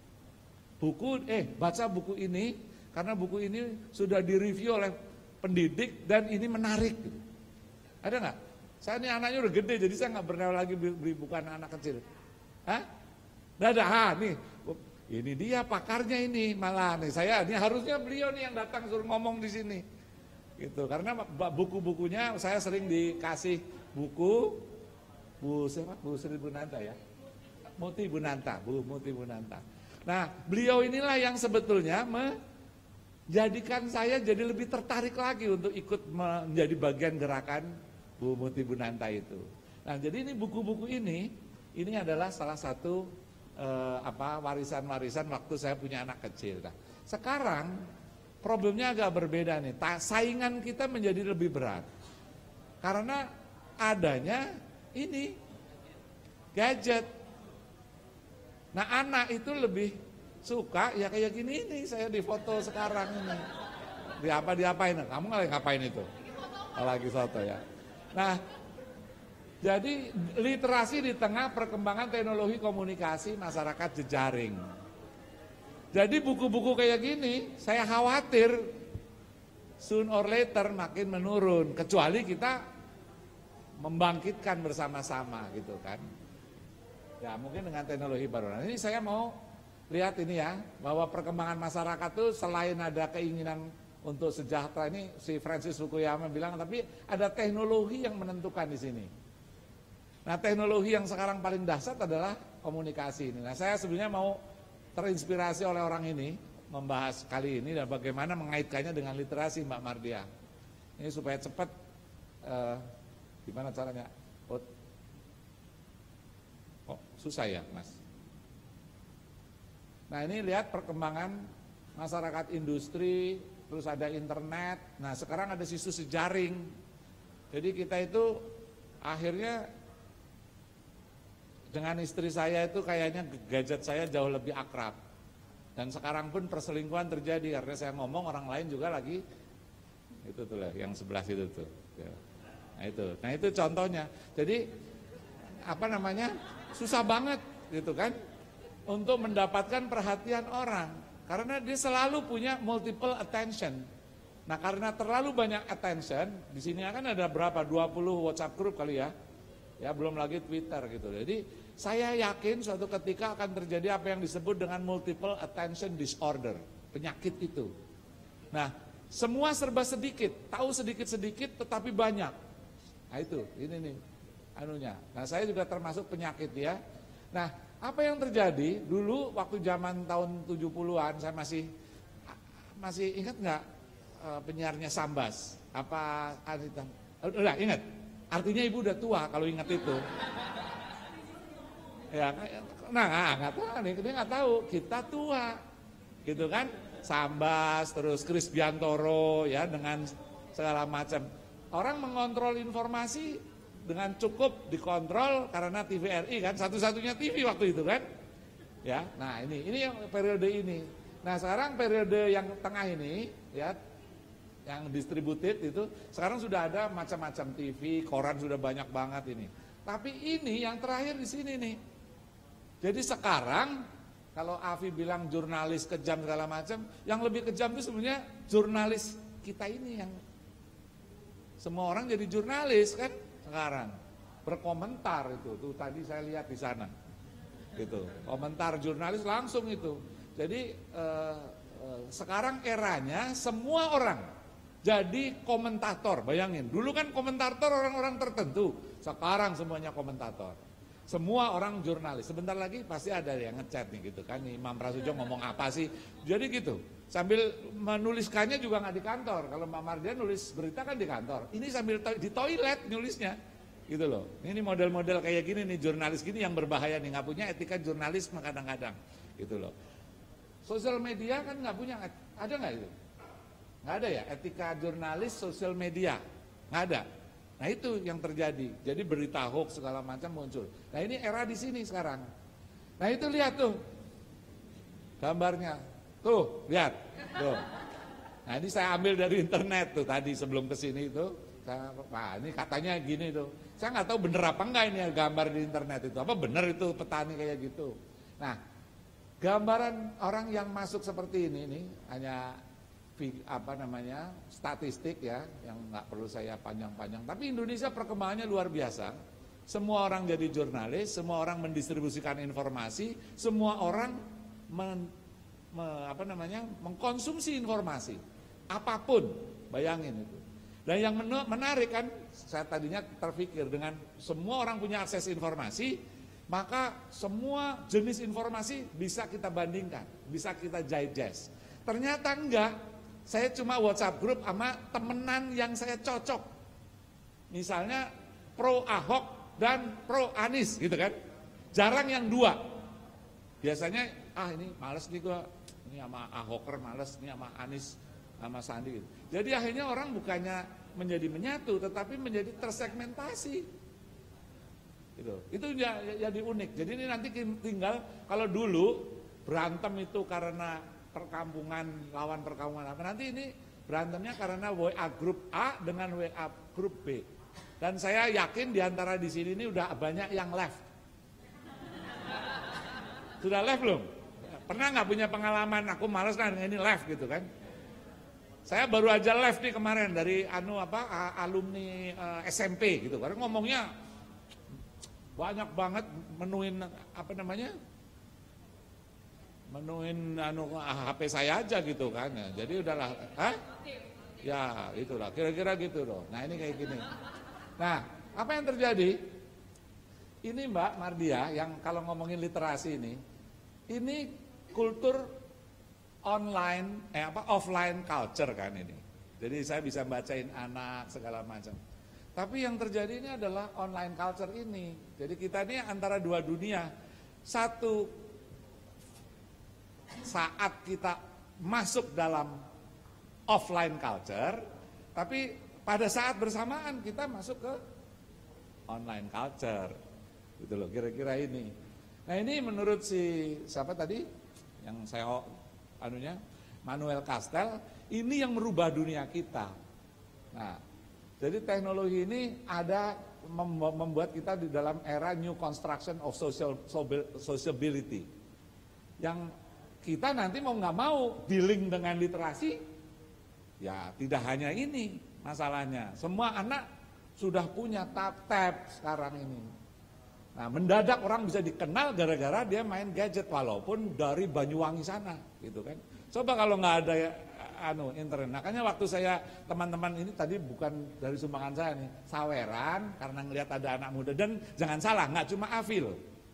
Baca buku ini karena buku ini sudah direview oleh pendidik dan ini menarik. Ada nggak? Saya ini anaknya udah gede jadi saya nggak pernah lagi beli buku anak kecil. Hah? Nggak ada. Nih, ini dia pakarnya ini malah nih saya ini harusnya beliau nih yang datang suruh ngomong di sini. Gitu. Karena buku-bukunya saya sering dikasih buku Bu Sri Bunanta ya. Muti Bunanta, Bu Muti Bunanta. Nah, beliau inilah yang sebetulnya menjadikan saya jadi lebih tertarik lagi untuk ikut menjadi bagian gerakan Bu Muti Bunanta itu. Nah, jadi ini buku-buku ini adalah salah satu warisan-warisan waktu saya punya anak kecil. Nah, sekarang problemnya agak berbeda nih. Saingan kita menjadi lebih berat. Karena adanya ini gadget. Nah, anak itu lebih suka ya kayak gini nih saya difoto sekarang ini. Diapain? Kamu ngapain itu? Lagi foto ya. Nah, jadi literasi di tengah perkembangan teknologi komunikasi masyarakat jejaring. Jadi buku-buku kayak gini saya khawatir soon or later makin menurun. Kecuali kita membangkitkan bersama-sama gitu kan. Ya mungkin dengan teknologi baru. Nah, ini saya mau lihat ini ya, bahwa perkembangan masyarakat tuh selain ada keinginan untuk sejahtera, ini si Francis Fukuyama bilang, tapi ada teknologi yang menentukan di sini. Nah, teknologi yang sekarang paling dahsyat adalah komunikasi ini. Nah, saya sebenarnya mau terinspirasi oleh orang ini membahas kali ini dan bagaimana mengaitkannya dengan literasi, Mbak Mardia. Ini supaya cepat gimana caranya? Susah ya, Mas. Nah, ini lihat perkembangan masyarakat industri, terus ada internet. Nah, sekarang ada situs jejaring. Jadi kita itu akhirnya dengan istri saya itu kayaknya gadget saya jauh lebih akrab. Dan sekarang pun perselingkuhan terjadi karena saya ngomong orang lain juga lagi itu tuh lah yang sebelah situ tuh. Nah itu contohnya. Jadi susah banget gitu kan untuk mendapatkan perhatian orang karena dia selalu punya multiple attention. Nah, karena terlalu banyak attention, di sini akan ada berapa? 20 WhatsApp group kali ya. Ya, belum lagi Twitter gitu. Jadi, saya yakin suatu ketika akan terjadi apa yang disebut dengan multiple attention disorder, penyakit itu. Nah, semua serba sedikit, tahu sedikit-sedikit tetapi banyak. Nah, itu, ini nih anunya. Nah, saya juga termasuk penyakit ya. Nah, Apa yang terjadi dulu waktu zaman tahun 70-an, saya masih ingat nggak penyiarnya Sambas? Apa Anita? Udah ingat? Artinya ibu udah tua kalau ingat itu. Ya, nah nggak tahu nih, dia nggak tahu kita tua, gitu kan? Sambas, terus Kris Biantoro, ya dengan segala macam. Orang mengontrol informasi dengan cukup dikontrol karena TVRI kan, satu-satunya TV waktu itu kan? Ya, nah ini yang periode ini. Nah sekarang periode yang tengah ini, ya, yang distributed itu, sekarang sudah ada macam-macam TV, koran sudah banyak banget ini. Tapi ini yang terakhir di sini nih. Jadi sekarang kalau Afi bilang jurnalis kejam segala macam, yang lebih kejam itu sebenarnya jurnalis kita ini yang semua orang jadi jurnalis kan sekarang. Berkomentar itu, tuh tadi saya lihat di sana. Gitu. Komentar jurnalis langsung itu. Jadi sekarang eranya semua orang jadi komentator. Bayangin, dulu kan komentator orang-orang tertentu, sekarang semuanya komentator. Semua orang jurnalis. Sebentar lagi pasti ada yang ngechat nih gitu kan, nih Imam Prasojo ngomong apa sih? Jadi gitu. Sambil menuliskannya juga nggak di kantor. Kalau Mbak Mardia nulis berita kan di kantor. Ini sambil di toilet nulisnya. Gitu loh. Ini model-model kayak gini nih, jurnalis gini yang berbahaya nih, nggak punya etika jurnalisme kadang-kadang. Gitu loh. Sosial media kan nggak punya, ada nggak itu? Nggak ada ya, etika jurnalis sosial media. Nggak ada. Nah itu yang terjadi. Jadi berita hoax segala macam muncul. Nah ini era di sini sekarang. Nah itu lihat tuh gambarnya. Tuh lihat. Tuh. Nah ini saya ambil dari internet tuh tadi sebelum kesini itu. Nah ini katanya gini tuh. Saya nggak tahu bener apa enggak ini gambar di internet itu. Apa bener itu petani kayak gitu. Nah gambaran orang yang masuk seperti ini nih hanya apa namanya statistik ya, yang nggak perlu saya panjang-panjang. Tapi Indonesia perkembangannya luar biasa. Semua orang jadi jurnalis, semua orang mendistribusikan informasi, semua orang mengkonsumsi informasi apapun, bayangin itu. Dan yang menarik kan, saya tadinya terpikir dengan semua orang punya akses informasi, maka semua jenis informasi bisa kita bandingkan, bisa kita digest. Ternyata enggak. Saya cuma WhatsApp grup sama temenan yang saya cocok. Misalnya pro Ahok dan pro Anies gitu kan. Jarang yang dua. Biasanya ini males nih gua, ini sama Ahoker males, ini sama Anies sama Sandi gitu. Jadi akhirnya orang bukannya menjadi menyatu tetapi menjadi tersegmentasi. Gitu. Itu jadi unik. Jadi ini nanti tinggal kalau dulu berantem itu karena perkampungan lawan perkampungan apa, nanti ini berantemnya karena WA grup A dengan WA grup B. Dan saya yakin diantara di sini ini udah banyak yang left. Sudah left belum? Pernah nggak punya pengalaman aku males nah ini left gitu kan? Saya baru aja left nih kemarin dari alumni SMP gitu. Karena ngomongnya banyak banget menuin menuin HP saya aja gitu kan. Jadi udahlah, ya itulah kira-kira gitu loh. Nah ini kayak gini. Nah apa yang terjadi? Ini Mbak Mardia yang kalau ngomongin literasi ini kultur online, offline culture kan ini. Jadi saya bisa bacain anak segala macam. Tapi yang terjadi ini adalah online culture ini. Jadi kita ini antara dua dunia. Satu saat kita masuk dalam offline culture, tapi pada saat bersamaan kita masuk ke online culture, gitu loh kira-kira ini. Nah ini menurut siapa tadi yang saya Manuel Castel, ini yang merubah dunia kita. Nah jadi teknologi ini ada membuat kita di dalam era new construction of sociability, yang kita nanti mau nggak mau dealing dengan literasi, ya tidak hanya ini masalahnya. Semua anak sudah punya tab sekarang ini. Nah mendadak orang bisa dikenal gara-gara dia main gadget walaupun dari Banyuwangi sana, gitu kan. Coba kalau nggak ada internet. Makanya waktu saya teman-teman ini tadi bukan dari sumbangan saya nih, saweran karena ngelihat ada anak muda dan jangan salah nggak cuma Afi loh.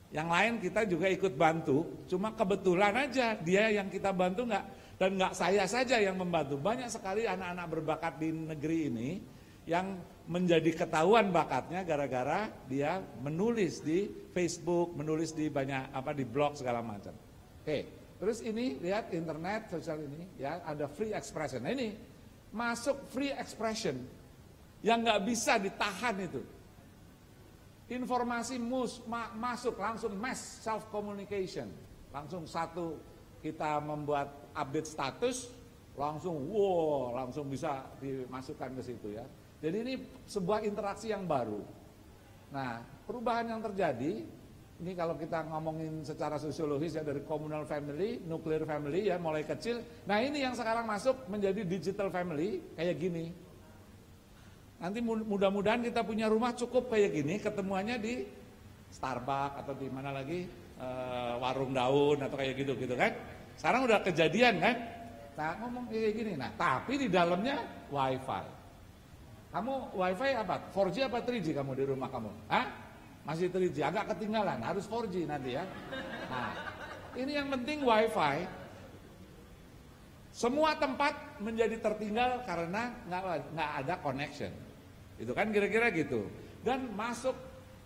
Yang lain kita juga ikut bantu, cuma kebetulan aja dia yang kita bantu dan nggak saya saja yang membantu. Banyak sekali anak-anak berbakat di negeri ini yang menjadi ketahuan bakatnya gara-gara dia menulis di Facebook, menulis di banyak di blog segala macam. Oke, terus ini lihat internet, sosial ini ya ada free expression. Nah ini masuk free expression yang nggak bisa ditahan itu. Informasi masuk langsung mass self communication, langsung satu kita membuat update status langsung langsung bisa dimasukkan ke situ ya. Jadi ini sebuah interaksi yang baru. Nah, perubahan yang terjadi, ini kalau kita ngomongin secara sosiologis ya dari communal family, nuclear family ya mulai kecil. Nah ini yang sekarang masuk menjadi digital family kayak gini. Nanti mudah-mudahan kita punya rumah cukup kayak gini, ketemuannya di Starbucks atau di mana lagi, warung daun atau kayak gitu kan. Sekarang udah kejadian kan. Nah ngomong kayak gini, nah tapi di dalamnya wifi. Kamu wifi apa? 4G apa 3G kamu di rumah kamu? Hah? Masih 3G, agak ketinggalan, harus 4G nanti ya. Nah, ini yang penting wifi. Semua tempat menjadi tertinggal karena nggak ada connection. Itu kan kira-kira gitu. Dan masuk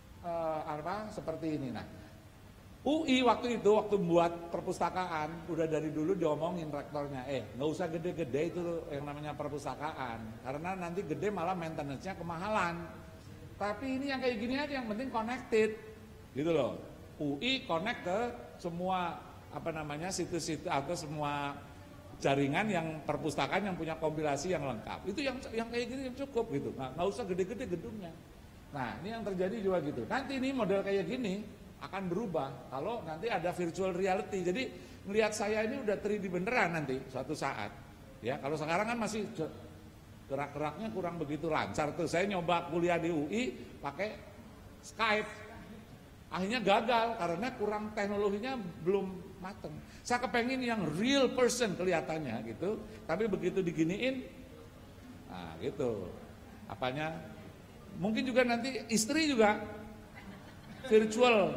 seperti ini. Nah, UI waktu membuat perpustakaan, udah dari dulu diomongin rektornya, nggak usah gede-gede itu yang namanya perpustakaan, karena nanti gede malah maintenance-nya kemahalan. Tapi ini yang kayak gini aja, yang penting connected, gitu loh. UI connect ke semua situs-situs atau semua jaringan yang perpustakaan yang punya kompilasi yang lengkap. Itu yang kayak gini yang cukup gitu, nggak usah gede-gede gedungnya. Nah ini yang terjadi juga gitu. Nanti ini model kayak gini akan berubah kalau nanti ada virtual reality. Jadi melihat saya ini udah 3D beneran nanti suatu saat. Ya, kalau sekarang kan masih gerak-geraknya kurang begitu lancar tuh. Saya nyoba kuliah di UI pakai Skype. Akhirnya gagal karena kurang teknologinya belum mateng. Saya kepengen yang real person kelihatannya gitu. Tapi begitu diginiin, nah gitu. Mungkin juga nanti istri juga virtual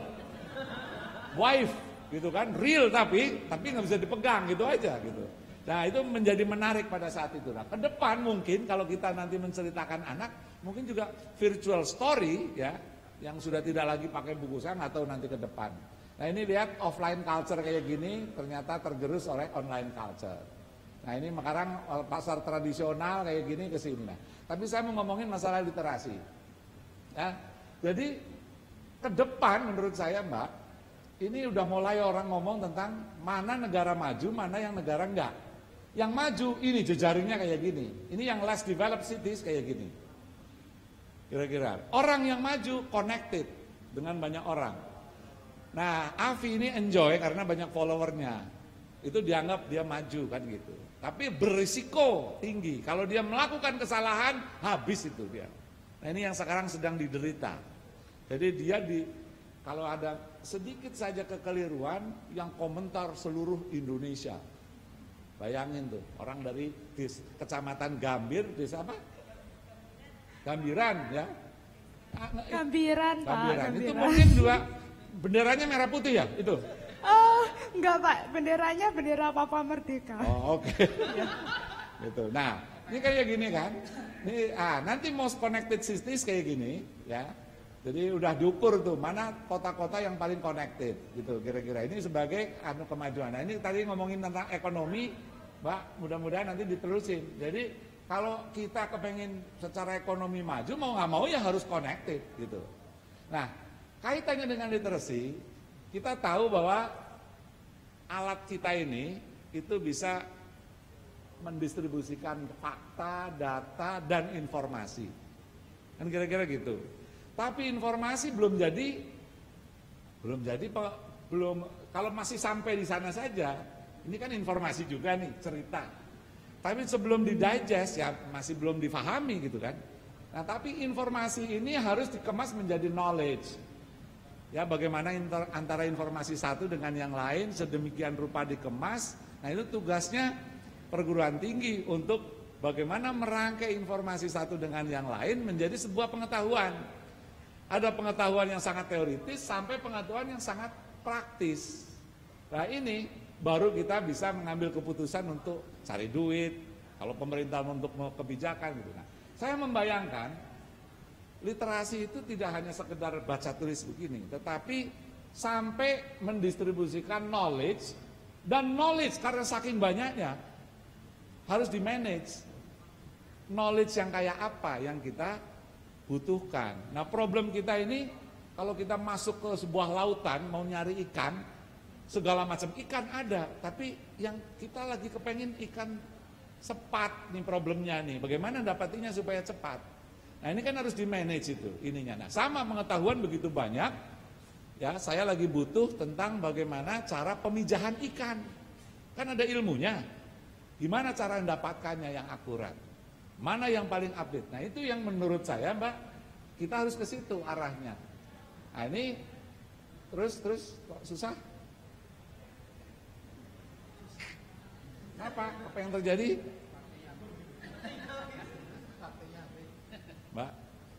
wife gitu kan, real tapi nggak bisa dipegang gitu aja gitu. Nah itu menjadi menarik pada saat itu. Nah ke depan mungkin kalau kita nanti menceritakan anak, mungkin juga virtual story ya, yang sudah tidak lagi pakai buku, saya nggak tahu nanti ke depan. Nah ini lihat offline culture kayak gini ternyata tergerus oleh online culture. Nah ini sekarang pasar tradisional kayak gini ke sini. Nah, tapi saya mau ngomongin masalah literasi. Ya, jadi ke depan menurut saya Mbak, ini udah mulai orang ngomong tentang mana negara maju, mana yang negara enggak. Yang maju ini jejaringnya kayak gini. Ini yang less developed cities kayak gini. Kira-kira. Orang yang maju connected dengan banyak orang. Nah, Afi ini enjoy karena banyak followernya. Itu dianggap dia maju kan gitu. Tapi berisiko tinggi. Kalau dia melakukan kesalahan, habis itu dia. Nah, ini yang sekarang sedang diderita. Jadi dia kalau ada sedikit saja kekeliruan yang komentar seluruh Indonesia. Bayangin tuh, orang dari kecamatan Gambir, desa apa? Gambiran ya. Gambiran, Pak. Gambiran. Itu mungkin juga benderanya merah putih ya, itu. Oh, enggak Pak, benderanya bendera Papua Merdeka. Oh, oke. Gitu. Nah, ini kayak gini kan. Ini nanti most connected cities kayak gini ya. Jadi udah diukur tuh mana kota-kota yang paling connected gitu kira-kira. Ini sebagai kemajuan. Nah, ini tadi ngomongin tentang ekonomi, Mbak, mudah-mudahan nanti diterusin. Jadi kalau kita kepengen secara ekonomi maju mau nggak mau ya harus connected gitu. Nah, kaitannya dengan literasi, kita tahu bahwa alat kita ini itu bisa mendistribusikan fakta, data, dan informasi. Kan kira-kira gitu. Tapi informasi belum kalau masih sampai di sana saja, ini kan informasi juga nih, cerita. Tapi sebelum didigest ya masih belum difahami gitu kan. Nah tapi informasi ini harus dikemas menjadi knowledge. Ya bagaimana antara informasi satu dengan yang lain sedemikian rupa dikemas. Nah itu tugasnya perguruan tinggi untuk bagaimana merangkai informasi satu dengan yang lain menjadi sebuah pengetahuan. Ada pengetahuan yang sangat teoritis sampai pengetahuan yang sangat praktis. Nah ini baru kita bisa mengambil keputusan untuk cari duit, kalau pemerintah untuk kebijakan gitu. Nah, saya membayangkan literasi itu tidak hanya sekedar baca tulis begini, tetapi sampai mendistribusikan knowledge, dan knowledge karena saking banyaknya harus di-manage. Knowledge yang kayak apa yang kita butuhkan. Nah problem kita ini kalau kita masuk ke sebuah lautan mau nyari ikan, segala macam ikan ada, tapi yang kita lagi kepengin ikan cepat nih problemnya nih. Bagaimana dapatinya supaya cepat? Nah ini kan harus di-manage itu ininya. Nah sama pengetahuan begitu banyak, ya saya lagi butuh tentang bagaimana cara pemijahan ikan. Kan ada ilmunya. Gimana cara mendapatkannya yang akurat? Mana yang paling update? Nah itu yang menurut saya Mbak, kita harus ke situ arahnya. Nah ini terus kok susah? Apa yang terjadi? Mbak?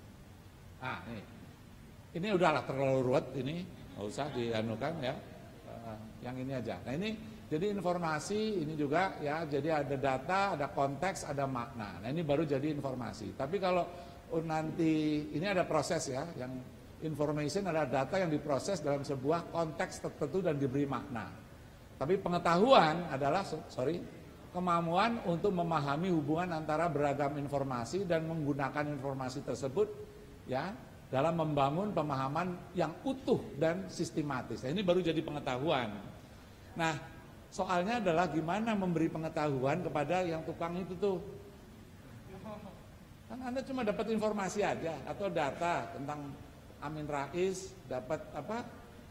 Ini udahlah terlalu ruwet ini, nggak usah dianukan ya. Yang ini aja. Nah ini jadi informasi ini juga ya, jadi ada data, ada konteks, ada makna. Nah ini baru jadi informasi. Tapi kalau nanti ini ada proses ya, yang information adalah data yang diproses dalam sebuah konteks tertentu dan diberi makna. Tapi pengetahuan adalah kemampuan untuk memahami hubungan antara beragam informasi dan menggunakan informasi tersebut ya dalam membangun pemahaman yang utuh dan sistematis. Nah, ini baru jadi pengetahuan. Nah, soalnya adalah gimana memberi pengetahuan kepada yang tukang itu tuh. Kan Anda cuma dapat informasi aja atau data tentang Amin Rais dapat apa?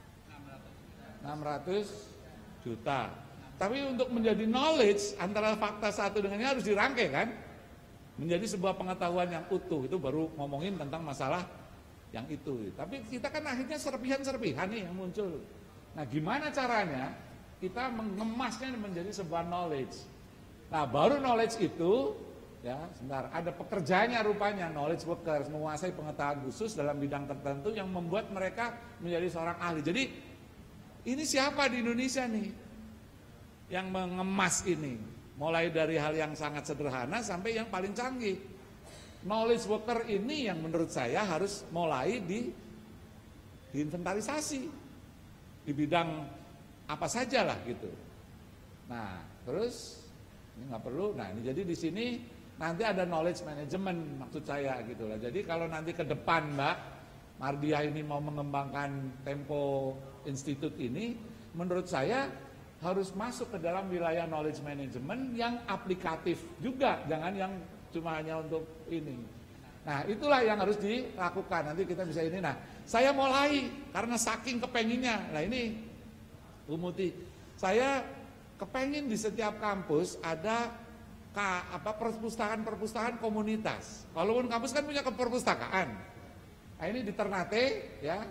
600 juta. Tapi untuk menjadi knowledge antara fakta satu dengan ini harus dirangkai kan? Menjadi sebuah pengetahuan yang utuh, itu baru ngomongin tentang masalah yang itu. Tapi kita kan akhirnya serpihan-serpihan nih yang muncul. Nah gimana caranya kita mengemasnya menjadi sebuah knowledge. Nah baru knowledge itu, ya sebentar, ada pekerjaannya rupanya, knowledge workers, menguasai pengetahuan khusus dalam bidang tertentu yang membuat mereka menjadi seorang ahli. Jadi ini siapa di Indonesia nih yang mengemas ini? Mulai dari hal yang sangat sederhana sampai yang paling canggih. Knowledge worker ini yang menurut saya harus mulai diinventarisasi di bidang apa saja lah gitu. Nah terus ini nggak perlu. Nah ini jadi di sini nanti ada knowledge management maksud saya gitu lah. Jadi kalau nanti ke depan Mbak Mardiah ini mau mengembangkan Tempo Institute ini, menurut saya harus masuk ke dalam wilayah knowledge management yang aplikatif juga, jangan yang cuma hanya untuk ini. Nah itulah yang harus dilakukan, nanti kita bisa ini. Nah saya mulai karena saking kepenginnya. Nah ini Bu Muti, saya kepengin di setiap kampus ada perpustakaan komunitas. Walaupun kampus kan punya perpustakaan. Nah ini di Ternate ya,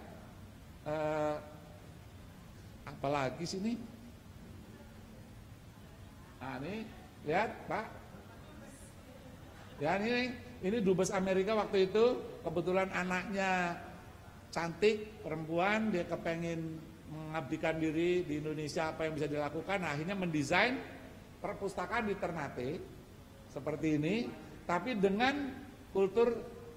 apalagi sini. Nah ini lihat Pak, ya ini dubes Amerika waktu itu, kebetulan anaknya cantik perempuan, dia kepengin mengabdikan diri di Indonesia, apa yang bisa dilakukan. Nah, akhirnya mendesain perpustakaan di Ternate seperti ini, tapi dengan kultur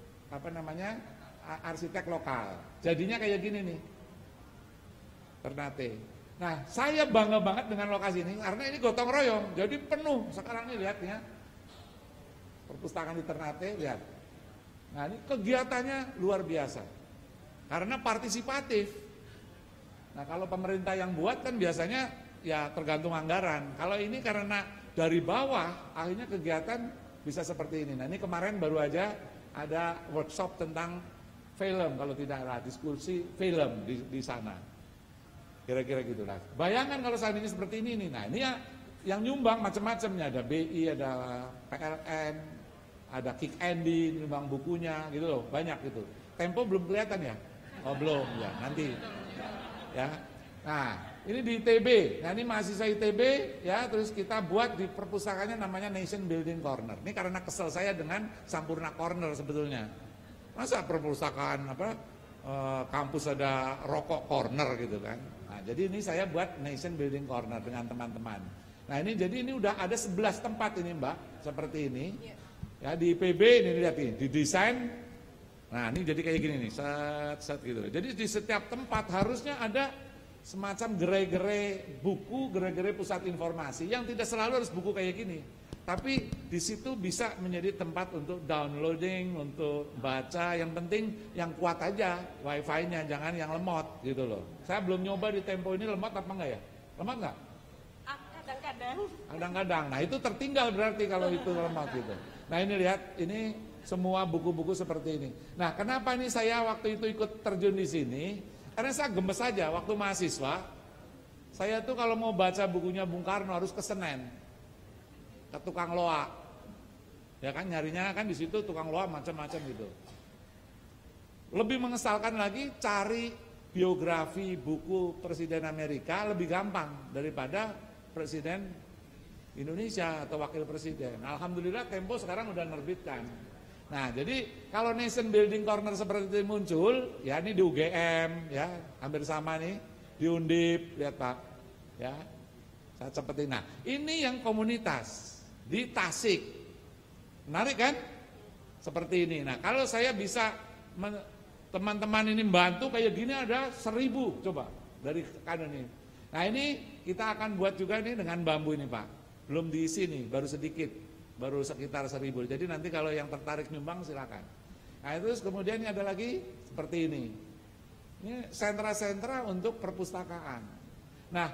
arsitek lokal. Jadinya kayak gini nih, Ternate. Nah, saya bangga banget dengan lokasi ini karena ini gotong royong, jadi penuh. Sekarang ini lihat ya, perpustakaan di Ternate, lihat. Nah, ini kegiatannya luar biasa karena partisipatif. Nah, kalau pemerintah yang buat kan biasanya ya tergantung anggaran. Kalau ini karena dari bawah, akhirnya kegiatan bisa seperti ini. Nah, ini kemarin baru aja ada workshop tentang film, kalau tidak salah, diskusi film di sana. Kira-kira gitulah. Bayangkan kalau saat ini seperti ini nih. Nah, ini yang nyumbang macam-macamnya, ada BI, ada PLN, ada Kick Andy nyumbang bukunya gitu loh, banyak gitu. Tempo belum kelihatan ya? Oh, belum ya, nanti. Ya. Nah, ini di ITB. Nah, ini mahasiswa ITB ya, terus kita buat di perpustakaannya namanya Nation Building Corner. Ini karena kesel saya dengan Sampurna Corner sebetulnya. Masa perpustakaan kampus ada rokok corner gitu kan. Nah, jadi ini saya buat nation building corner dengan teman-teman. Nah ini jadi ini udah ada 11 tempat ini Mbak, seperti ini. Ya di IPB ini lihat ini, didesain. Nah ini jadi kayak gini nih, set gitu. Jadi di setiap tempat harusnya ada semacam gerai-gerai buku, gerai-gerai pusat informasi yang tidak selalu harus buku kayak gini. Tapi di situ bisa menjadi tempat untuk downloading, untuk baca, yang penting yang kuat aja wifi-nya, jangan yang lemot gitu loh. Saya belum nyoba di Tempo ini lemot apa enggak ya? Lemot enggak? Kadang-kadang. Nah itu tertinggal berarti kalau itu lemot gitu. Nah ini lihat, ini semua buku-buku seperti ini. Nah kenapa ini saya waktu itu ikut terjun di sini? Karena saya gemes aja waktu mahasiswa. Saya tuh kalau mau baca bukunya Bung Karno harus ke Senen, ke tukang loa. Ya kan nyarinya kan di situ tukang loa macam-macam gitu. Lebih mengesalkan lagi cari biografi buku Presiden Amerika lebih gampang daripada Presiden Indonesia atau Wakil Presiden. Alhamdulillah Tempo sekarang udah nerbitkan. Nah jadi kalau nation building corner seperti itu muncul, ya ini di UGM, ya hampir sama nih, di Undip, lihat Pak, ya saya cepetin. Nah ini yang komunitas di Tasik, menarik kan? Seperti ini. Nah kalau saya bisa teman-teman ini bantu kayak gini ada 1000 coba dari kanan ini. Nah ini kita akan buat juga nih dengan bambu ini Pak. Belum diisi nih, baru sedikit, baru sekitar 1000. Jadi nanti kalau yang tertarik nyumbang silakan. Nah terus kemudian ini ada lagi seperti ini. Ini sentra-sentra untuk perpustakaan. Nah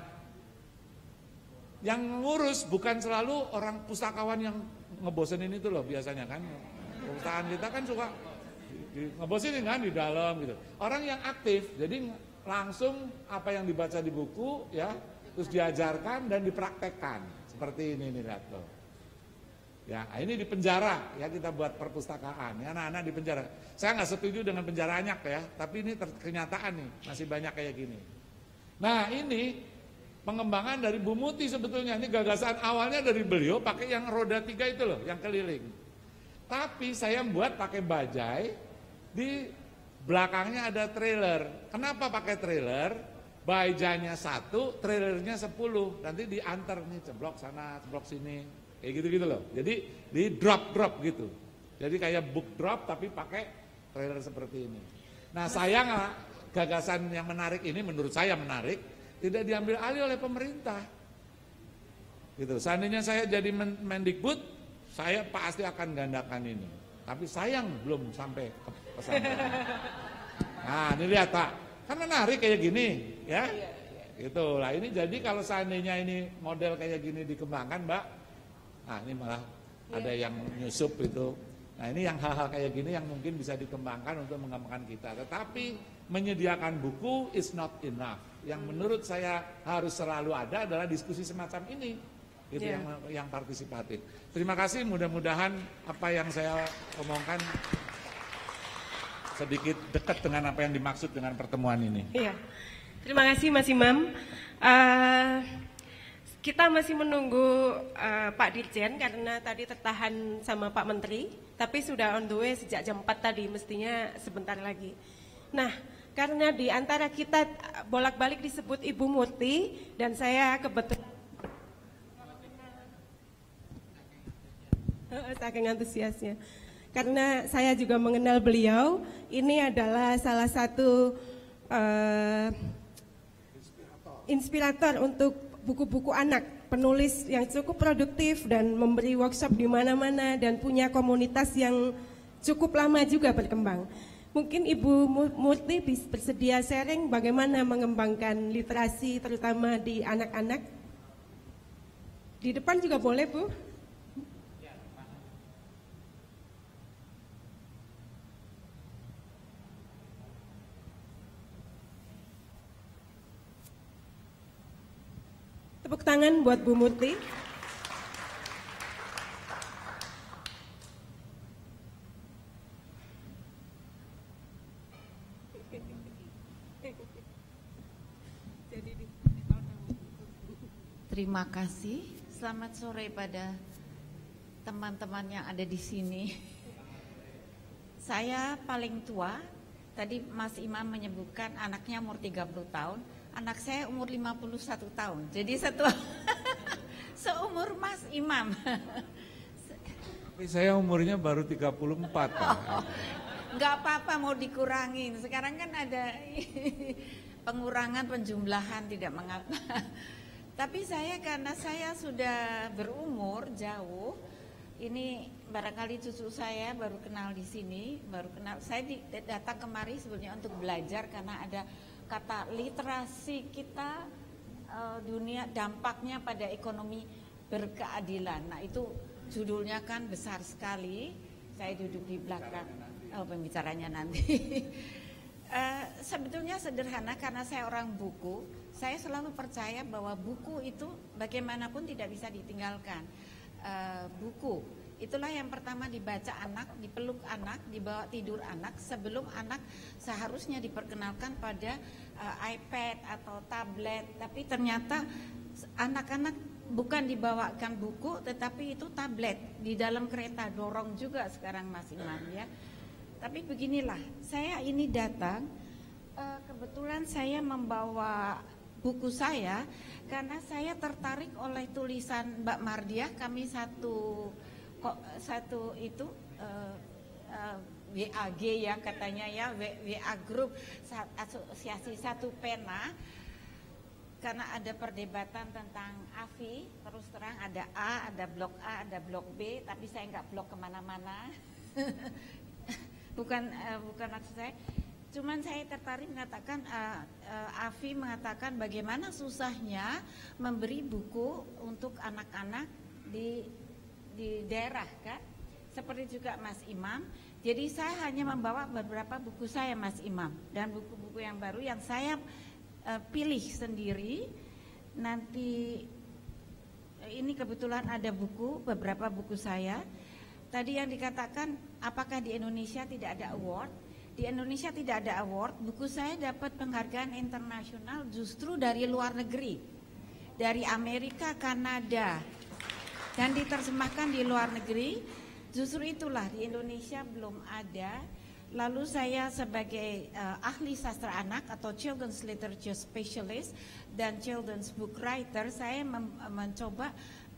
yang ngurus bukan selalu orang pustakawan yang ngebosenin itu loh biasanya kan. Perpustakaan kita kan suka ngebosenin kan di dalam gitu. Orang yang aktif, jadi langsung apa yang dibaca di buku ya, terus diajarkan dan dipraktekkan. Seperti ini nih lihat tuh. Ya, ini di penjara ya kita buat perpustakaan. Ya, anak-anak di penjara. Saya nggak setuju dengan penjara Anyak ya, tapi ini kenyataan nih, masih banyak kayak gini. Nah, ini pengembangan dari Bu Muti sebetulnya. Ini gagasan awalnya dari beliau pakai yang roda 3 itu loh, yang keliling. Tapi saya buat pakai bajai, di belakangnya ada trailer. Kenapa pakai trailer? Bajanya 1, trailernya 10. Nanti diantar nih, ceblok sana, ceblok sini. Kayak gitu-gitu loh. Jadi di drop gitu. Jadi kayak book drop tapi pakai trailer seperti ini. Nah sayang gagasan yang menarik ini menurut saya menarik, tidak diambil alih oleh pemerintah. Gitu. Seandainya saya jadi Mendikbud, saya pasti akan gandakan ini. Tapi sayang belum sampai ke sana. Nah ini lihat Pak, kan menarik kayak gini ya. Gitu lah, ini jadi kalau seandainya ini model kayak gini dikembangkan Mbak, nah ini malah ada yang nyusup itu. Nah ini yang hal-hal kayak gini yang mungkin bisa dikembangkan untuk mengembangkan kita. Tetapi menyediakan buku is not enough. Yang menurut saya harus selalu ada adalah diskusi semacam ini, gitu yang partisipatif. Terima kasih, mudah-mudahan apa yang saya omongkan sedikit dekat dengan apa yang dimaksud dengan pertemuan ini. Iya. Terima kasih Mas Imam. Kita masih menunggu Pak Dirjen karena tadi tertahan sama Pak Menteri, tapi sudah on the way sejak jam 4 tadi, mestinya sebentar lagi. Nah, karena di antara kita bolak-balik disebut Ibu Murti dan saya kebetulan saking antusiasnya. Karena saya juga mengenal beliau, ini adalah salah satu inspirator untuk buku-buku anak, penulis yang cukup produktif dan memberi workshop di mana-mana dan punya komunitas yang cukup lama juga berkembang. Mungkin Ibu Murti bersedia sharing bagaimana mengembangkan literasi terutama di anak-anak. Di depan juga boleh Bu. Tepuk tangan buat Bu Murti. Terima kasih. Selamat sore pada teman-teman yang ada di sini. Saya paling tua tadi Mas Imam menyebutkan anaknya umur 30 tahun, anak saya umur 51 tahun. Jadi seumur Mas Imam. Tapi saya umurnya baru 34. Nggak apa-apa mau dikurangin. Sekarang kan ada pengurangan penjumlahan, tidak mengapa. Tapi saya karena saya sudah berumur jauh, ini barangkali cucu saya baru kenal di sini, saya datang kemari sebenarnya untuk belajar karena ada kata literasi kita dunia dampaknya pada ekonomi berkeadilan. Nah itu judulnya kan besar sekali. Saya duduk di belakang. Oh, pembicaranya nanti. Sebetulnya sederhana karena saya orang buku. Saya selalu percaya bahwa buku itu bagaimanapun tidak bisa ditinggalkan. Buku itulah yang pertama dibaca anak, dipeluk anak, dibawa tidur anak sebelum anak seharusnya diperkenalkan pada iPad atau tablet. Tapi ternyata anak-anak bukan dibawakan buku, tetapi itu tablet di dalam kereta dorong juga sekarang Mas Imam ya. Tapi beginilah, saya ini datang kebetulan saya membawa buku saya karena saya tertarik oleh tulisan Mbak Mardiah. Kami satu itu WAG ya katanya ya, WA Group, asosiasi satu pena. Karena ada perdebatan tentang AFI, terus terang ada A, ada blok A, ada blok B, tapi saya nggak blok kemana-mana. bukan maksud saya. Cuman saya tertarik mengatakan AFI mengatakan bagaimana susahnya memberi buku untuk anak-anak di daerah kan, seperti juga Mas Imam. Jadi saya hanya membawa beberapa buku saya Mas Imam dan buku-buku yang baru yang saya pilih sendiri. Nanti ini kebetulan ada beberapa buku saya. Tadi yang dikatakan apakah di Indonesia tidak ada award? Di Indonesia tidak ada award. Buku saya dapat penghargaan internasional justru dari luar negeri, dari Amerika, Kanada, dan diterjemahkan di luar negeri. Justru itulah di Indonesia belum ada. Lalu saya sebagai ahli sastra anak atau children's literature specialist dan children's book writer, saya mencoba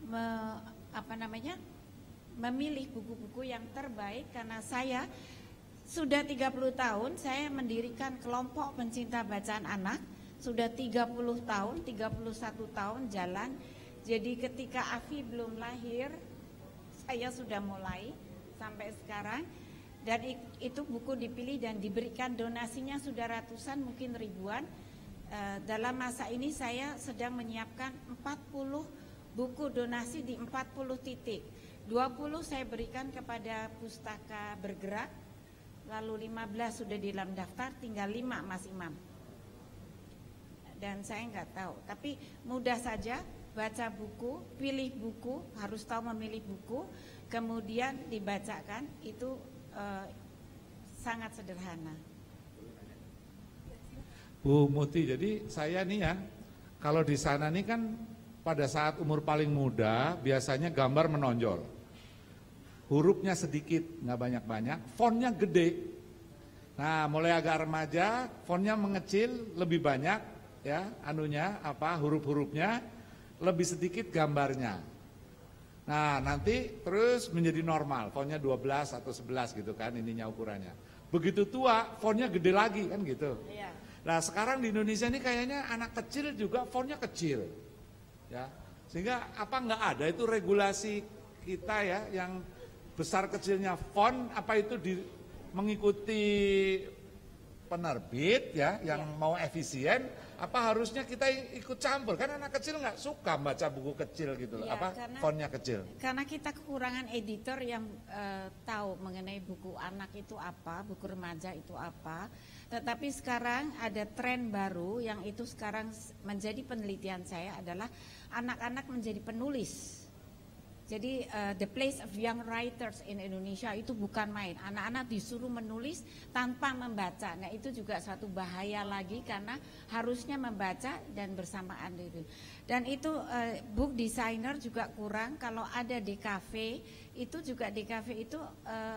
memilih buku-buku yang terbaik karena saya sudah 30 tahun saya mendirikan kelompok pencinta bacaan anak, sudah 30 tahun, 31 tahun jalan. Jadi ketika Afi belum lahir, saya sudah mulai sampai sekarang. Dan itu buku dipilih dan diberikan donasinya sudah ratusan, mungkin ribuan. Dalam masa ini saya sedang menyiapkan 40 buku donasi di 40 titik. 20 saya berikan kepada Pustaka Bergerak, lalu 15 sudah di dalam daftar, tinggal 5 Mas Imam. Dan saya nggak tahu, tapi mudah saja baca buku, pilih buku, harus tahu memilih buku, kemudian dibacakan, itu sangat sederhana. Bu Muti, jadi saya nih ya, kalau di sana nih kan pada saat umur paling muda biasanya gambar menonjol, hurufnya sedikit, nggak banyak-banyak, fontnya gede. Nah, mulai agak remaja, fontnya mengecil, lebih banyak ya, huruf-hurufnya, lebih sedikit gambarnya. Nah, nanti terus menjadi normal, fontnya 12 atau 11 gitu kan ininya ukurannya. Begitu tua, fontnya gede lagi kan gitu. Iya. Nah, sekarang di Indonesia ini kayaknya anak kecil juga fontnya kecil. Ya. Sehingga nggak ada itu regulasi kita ya yang besar kecilnya font, apa itu mengikuti penerbit ya yang mau efisien, apa harusnya kita ikut campur? Kan anak kecil nggak suka baca buku kecil gitu loh, fontnya kecil. Karena kita kekurangan editor yang tahu mengenai buku anak itu apa, buku remaja itu apa. Tetapi sekarang ada tren baru yang itu sekarang menjadi penelitian saya adalah anak-anak menjadi penulis. Jadi the place of young writers in Indonesia itu bukan main. Anak-anak disuruh menulis tanpa membaca. Nah itu juga suatu bahaya lagi karena harusnya membaca dan bersamaan itu. Dan itu book designer juga kurang. Kalau ada DKV itu juga DKV itu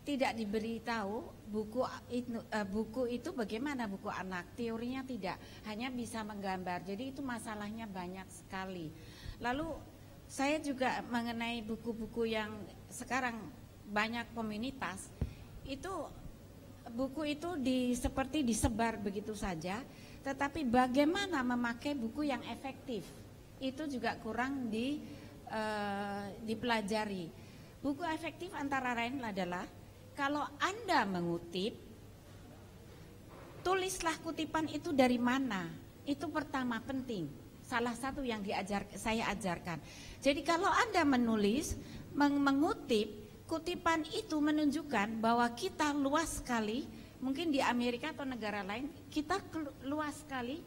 tidak diberitahu buku itu bagaimana buku anak, teorinya tidak, hanya bisa menggambar. Jadi itu masalahnya banyak sekali. Lalu saya juga mengenai buku-buku yang sekarang banyak komunitas, itu buku itu seperti disebar begitu saja, tetapi bagaimana memakai buku yang efektif itu juga kurang dipelajari. Buku efektif antara lain adalah kalau Anda mengutip, tulislah kutipan itu dari mana. Itu pertama penting. Salah satu yang saya ajarkan. Jadi kalau Anda menulis, mengutip, kutipan itu menunjukkan bahwa kita luas sekali, mungkin di Amerika atau negara lain, kita luas sekali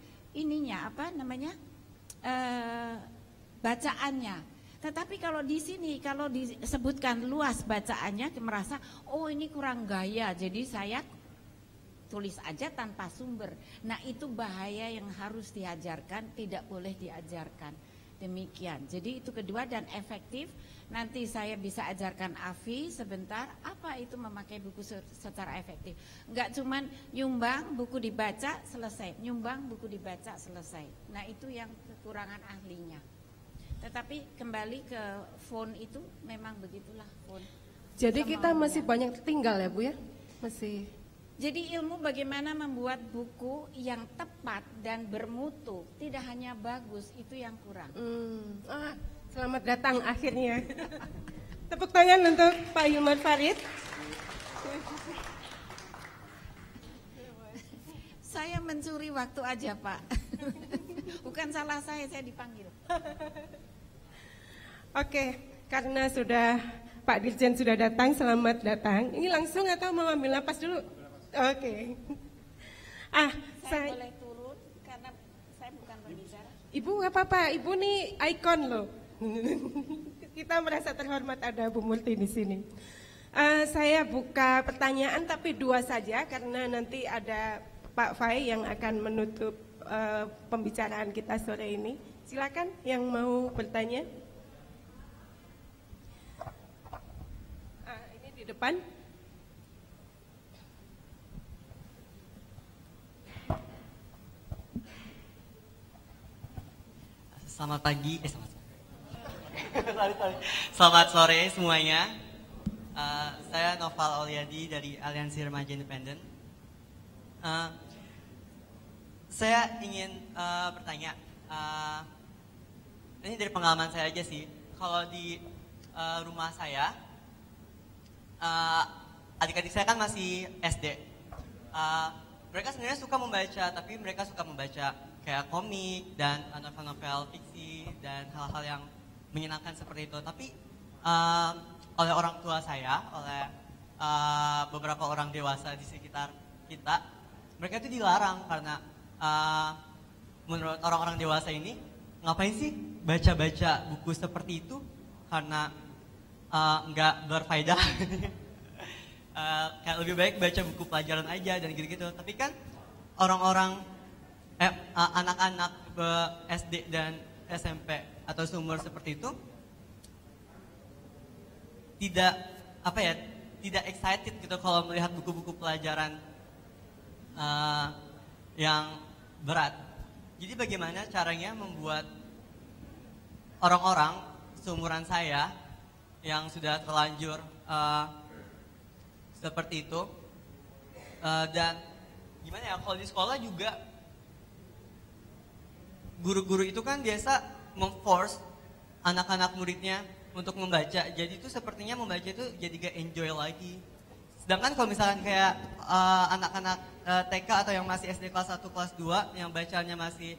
bacaannya. Tetapi kalau di sini, kalau disebutkan luas bacaannya, merasa, oh ini kurang gaya, jadi saya tulis aja tanpa sumber. Nah itu bahaya yang harus diajarkan, tidak boleh diajarkan. Demikian, jadi itu kedua dan efektif. Nanti saya bisa ajarkan Afi sebentar, apa itu memakai buku secara efektif. Enggak cuman nyumbang, buku dibaca, selesai. Nyumbang, buku dibaca, selesai. Nah itu yang kekurangan ahlinya. Tetapi kembali ke phone itu memang begitulah phone. Jadi kita masih banyak tinggal ya Bu ya? Masih. Jadi ilmu bagaimana membuat buku yang tepat dan bermutu, tidak hanya bagus, itu yang kurang. Selamat datang akhirnya. Tepuk tangan untuk Pak Hilman Farid. Saya mencuri waktu aja Pak. Bukan salah saya dipanggil. Oke, karena sudah Pak Dirjen sudah datang, selamat datang. Ini langsung atau mau ambil napas dulu? Oke. Saya boleh turun karena saya bukan pembicara. Ibu nggak apa-apa, Ibu nih ikon loh. Kita merasa terhormat ada Bu Multi di sini. Saya buka pertanyaan tapi 2 saja karena nanti ada Pak Fai yang akan menutup pembicaraan kita sore ini. Silakan yang mau bertanya. Ini di depan. Selamat pagi, selamat sore semuanya. Saya Noval Auliadi dari Aliansi Remaja Independen. Saya ingin bertanya, ini dari pengalaman saya aja sih. Kalau di rumah saya, adik-adik saya kan masih SD. Mereka sebenarnya suka membaca, tapi mereka suka membaca kayak komik dan novel-novel fiksi dan hal-hal yang menyenangkan seperti itu. Tapi oleh orang tua saya, oleh beberapa orang dewasa di sekitar kita, mereka itu dilarang karena menurut orang-orang dewasa ini, ngapain sih baca-baca buku seperti itu karena nggak berfaedah. Kayak lebih baik baca buku pelajaran aja dan gitu-gitu. Tapi kan orang-orang anak-anak SD dan SMP atau seumur seperti itu tidak excited gitu kalau melihat buku-buku pelajaran yang berat. Jadi bagaimana caranya membuat orang-orang seumuran saya yang sudah terlanjur seperti itu, dan gimana ya, kalau di sekolah juga guru-guru itu kan biasa memforce anak-anak muridnya untuk membaca, jadi itu sepertinya membaca itu jadi gak enjoy lagi. Sedangkan kalau misalkan kayak anak-anak TK atau yang masih SD kelas 1, kelas 2 yang bacanya masih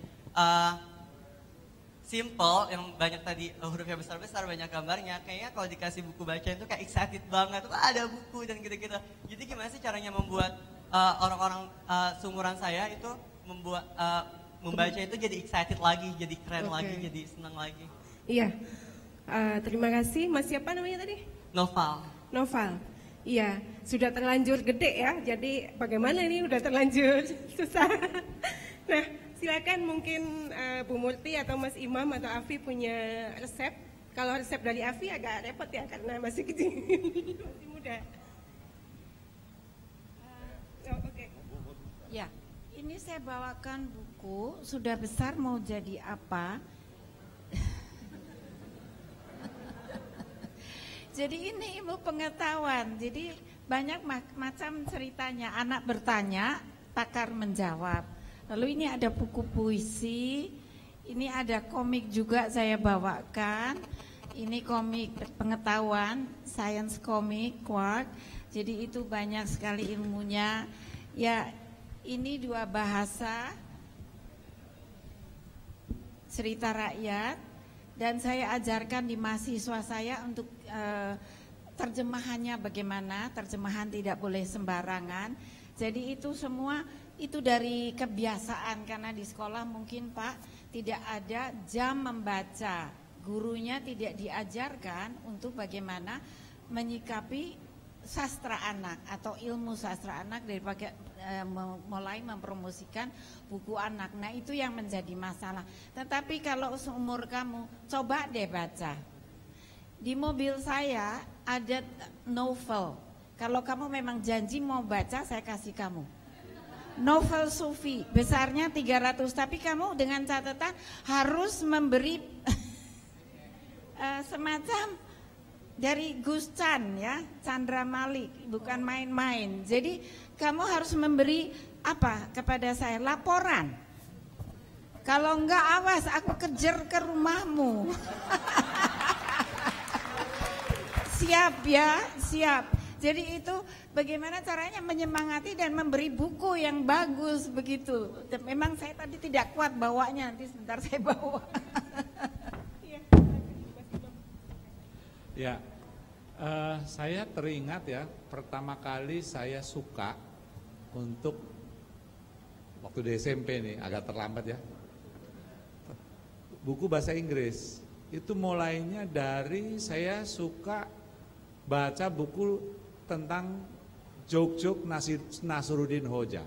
simple, yang banyak tadi hurufnya besar-besar, banyak gambarnya, kayaknya kalau dikasih buku baca itu kayak excited banget, wah ada buku dan gitu-gitu. Jadi gimana sih caranya membuat orang-orang seumuran saya itu membuat membaca itu jadi excited lagi, jadi keren lagi, jadi senang lagi. Iya, terima kasih. Mas siapa namanya tadi? Noval. Iya, sudah terlanjur gede ya, jadi bagaimana ini udah terlanjur susah. Nah, silakan mungkin Bu Multi atau Mas Imam atau Afi punya resep. Kalau resep dari Afi agak repot ya karena masih kecil, masih muda. Ya, ini saya bawakan buku Sudah Besar Mau Jadi Apa. Jadi ini ilmu pengetahuan. Jadi banyak macam ceritanya. Anak bertanya, pakar menjawab. Lalu ini ada buku puisi, ini ada komik juga saya bawakan. Ini komik pengetahuan, science komik, Quark. Jadi itu banyak sekali ilmunya. Ya, ini 2 bahasa, cerita rakyat, dan saya ajarkan di mahasiswa saya untuk terjemahannya bagaimana. Terjemahan tidak boleh sembarangan. Jadi itu semua itu dari kebiasaan, karena di sekolah mungkin Pak tidak ada jam membaca. Gurunya tidak diajarkan untuk bagaimana menyikapi sastra anak atau ilmu sastra anak dari mulai mempromosikan buku anak. Nah, itu yang menjadi masalah. Tetapi kalau seumur kamu, coba deh baca. Di mobil saya ada novel. Kalau kamu memang janji mau baca, saya kasih kamu. Novel sufi, besarnya 300, tapi kamu dengan catatan harus memberi semacam dari Gus Chan ya, Chandra Malik, bukan main-main. Jadi kamu harus memberi apa kepada saya? Laporan. Kalau enggak, awas aku kejar ke rumahmu. Siap ya, siap. Jadi itu bagaimana caranya menyemangati dan memberi buku yang bagus begitu. Memang saya tadi tidak kuat bawanya, nanti sebentar saya bawa. Ya, saya teringat ya, pertama kali saya suka untuk waktu di SMP nih, agak terlambat ya, buku bahasa Inggris. Itu mulainya dari saya suka baca buku tentang joke-joke Nasruddin Hoja.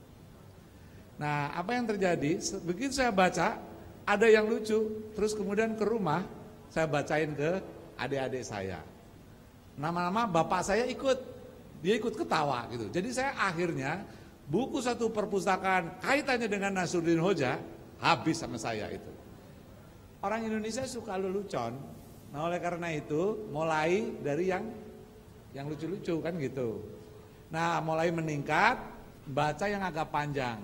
Nah, apa yang terjadi, begitu saya baca, ada yang lucu, terus kemudian ke rumah, saya bacain ke adik-adik saya. Nama-nama bapak saya ikut, dia ikut ketawa gitu. Jadi saya akhirnya buku satu perpustakaan kaitannya dengan Nasruddin Hoja habis sama saya itu. Orang Indonesia suka lelucon. Nah, oleh karena itu mulai dari yang lucu-lucu kan gitu. Nah, mulai meningkat, baca yang agak panjang.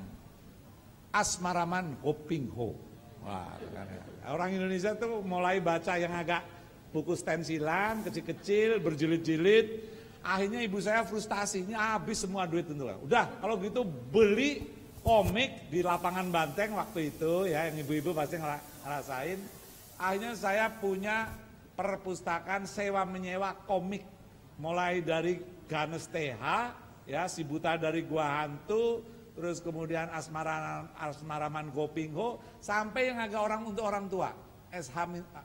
Asmaraman Gopingho. Wah, orang Indonesia tuh mulai baca yang agak buku stensilan, kecil-kecil, berjilid-jilid. Akhirnya ibu saya frustasinya habis semua duit tentu. Udah, kalau gitu beli komik di lapangan Banteng waktu itu ya, yang ibu-ibu pasti ngerasain. Akhirnya saya punya perpustakaan sewa-menyewa komik. Mulai dari Ganes TH, ya, Si Buta dari Gua Hantu, terus kemudian Asmaraman Gopingho, sampai yang agak untuk orang tua, SH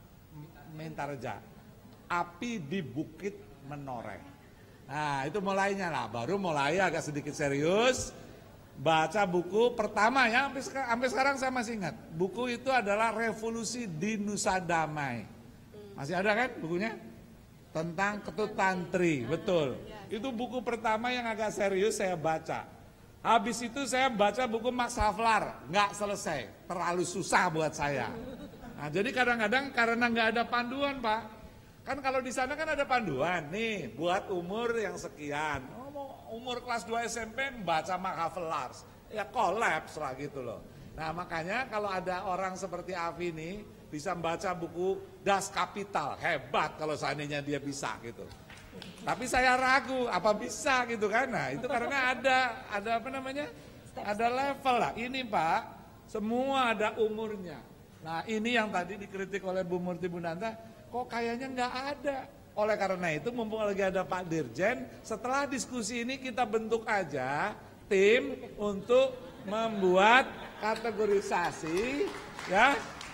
Mintarja, Api di Bukit Menoreh. Nah, itu mulainya lah, baru mulai agak sedikit serius, baca buku pertama ya, sampai sekarang saya masih ingat. Buku itu adalah Revolusi di Nusa Damai. Masih ada kan bukunya? Tentang Ketut Tantri, betul. Itu buku pertama yang agak serius saya baca. Habis itu saya baca buku Max Havelaar, nggak selesai, terlalu susah buat saya. Nah, jadi kadang-kadang karena nggak ada panduan Pak, kan kalau di sana kan ada panduan nih, buat umur yang sekian. Umur kelas 2 SMP baca Max Havelaar, ya kolaps lah gitu loh. Nah, makanya kalau ada orang seperti Afi ini bisa membaca buku Das Kapital, hebat kalau seandainya dia bisa gitu. Tapi saya ragu apa bisa gitu kan. Nah, itu karena ada apa namanya? Ada level lah. Ini Pak, semua ada umurnya. Nah, ini yang tadi dikritik oleh Bu Murti Bunanta, kok kayaknya nggak ada. Oleh karena itu mumpung lagi ada Pak Dirjen, setelah diskusi ini kita bentuk aja tim untuk membuat kategorisasi ya.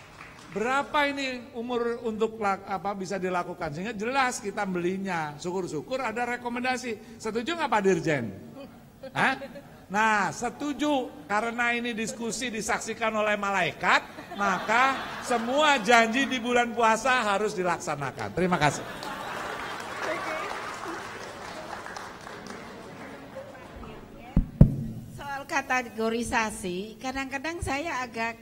Berapa ini umur untuk apa bisa dilakukan sehingga jelas kita belinya. Syukur-syukur ada rekomendasi. Setuju nggak Pak Dirjen? Hah? Nah, setuju karena ini diskusi disaksikan oleh malaikat, maka semua janji di bulan puasa harus dilaksanakan. Terima kasih. Soal kata kategorisasi, kadang-kadang saya agak